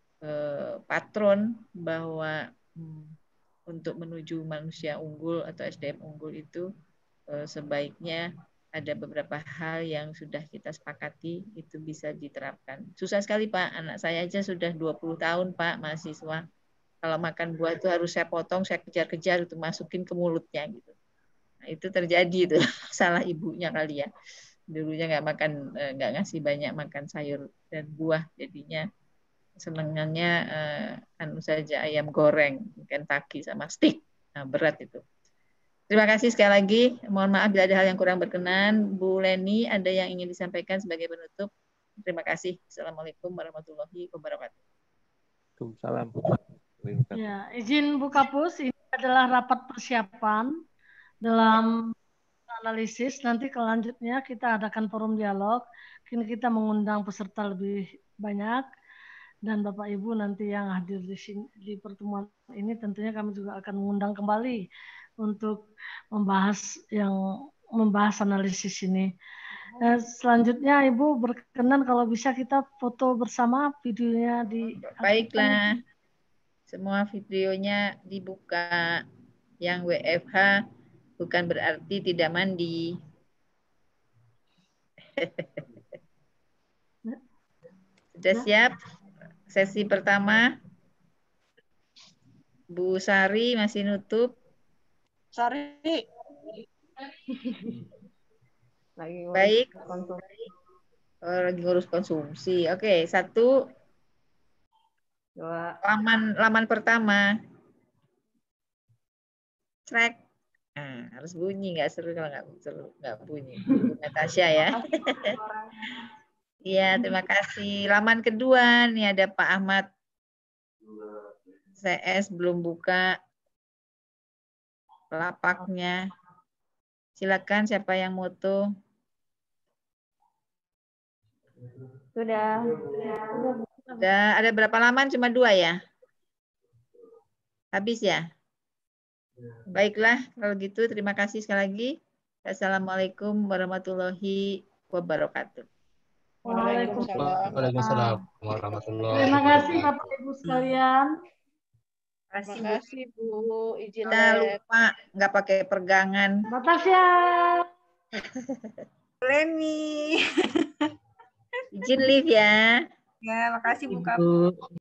Speaker 2: patron bahwa untuk menuju manusia unggul atau SDM unggul itu sebaiknya ada beberapa hal yang sudah kita sepakati itu bisa diterapkan. Susah sekali Pak, anak saya aja sudah 20 tahun Pak, mahasiswa. Kalau makan buah itu harus saya potong, saya kejar-kejar itu masukin ke mulutnya gitu. Nah, itu terjadi itu salah ibunya kali ya. Dulunya nggak ngasih banyak makan sayur dan buah, jadinya senengannya anu saja ayam goreng, Kentucky sama steak. Nah, berat itu. Terima kasih sekali lagi. Mohon maaf bila ada hal yang kurang berkenan. Bu Leni, ada yang ingin disampaikan sebagai penutup? Terima kasih. Assalamualaikum warahmatullahi wabarakatuh.
Speaker 3: Salam.
Speaker 1: Ya, izin Bu Kapus, ini adalah rapat persiapan dalam analisis. Nanti kelanjutnya kita adakan forum dialog. Kini kita mengundang peserta lebih banyak dan Bapak Ibu nanti yang hadir di sini di pertemuan ini tentunya kami juga akan mengundang kembali untuk membahas analisis ini. Selanjutnya Ibu berkenan kalau bisa kita foto bersama videonya di.
Speaker 2: Baiklah. Semua videonya dibuka. Yang WFH bukan berarti tidak mandi. Sudah siap? Sesi pertama. Bu Sari masih nutup.
Speaker 11: Sari.
Speaker 2: Baik. Lagi ngurus konsumsi. Oke, 1, 2. Laman pertama. Track. Nah, harus bunyi, nggak seru kalau nggak bunyi. Natasha ya. Iya, terima kasih. Laman kedua nih ada Pak Ahmad. CS belum buka lapaknya. Silakan siapa yang moto.
Speaker 4: Sudah.
Speaker 2: Ada berapa laman? Cuma 2 ya? Habis ya? Baiklah, kalau gitu terima kasih sekali lagi. Assalamualaikum warahmatullahi wabarakatuh.
Speaker 5: Waalaikumsalam warahmatullahi wabarakatuh.
Speaker 1: Terima kasih Bapak Ibu sekalian.
Speaker 11: Terima kasih Bu. Izin
Speaker 2: Kita lupa nggak pakai pergangan.
Speaker 1: Natasha.
Speaker 11: Leni.
Speaker 2: Izin live ya.
Speaker 11: Ya, makasih Bu Kapus.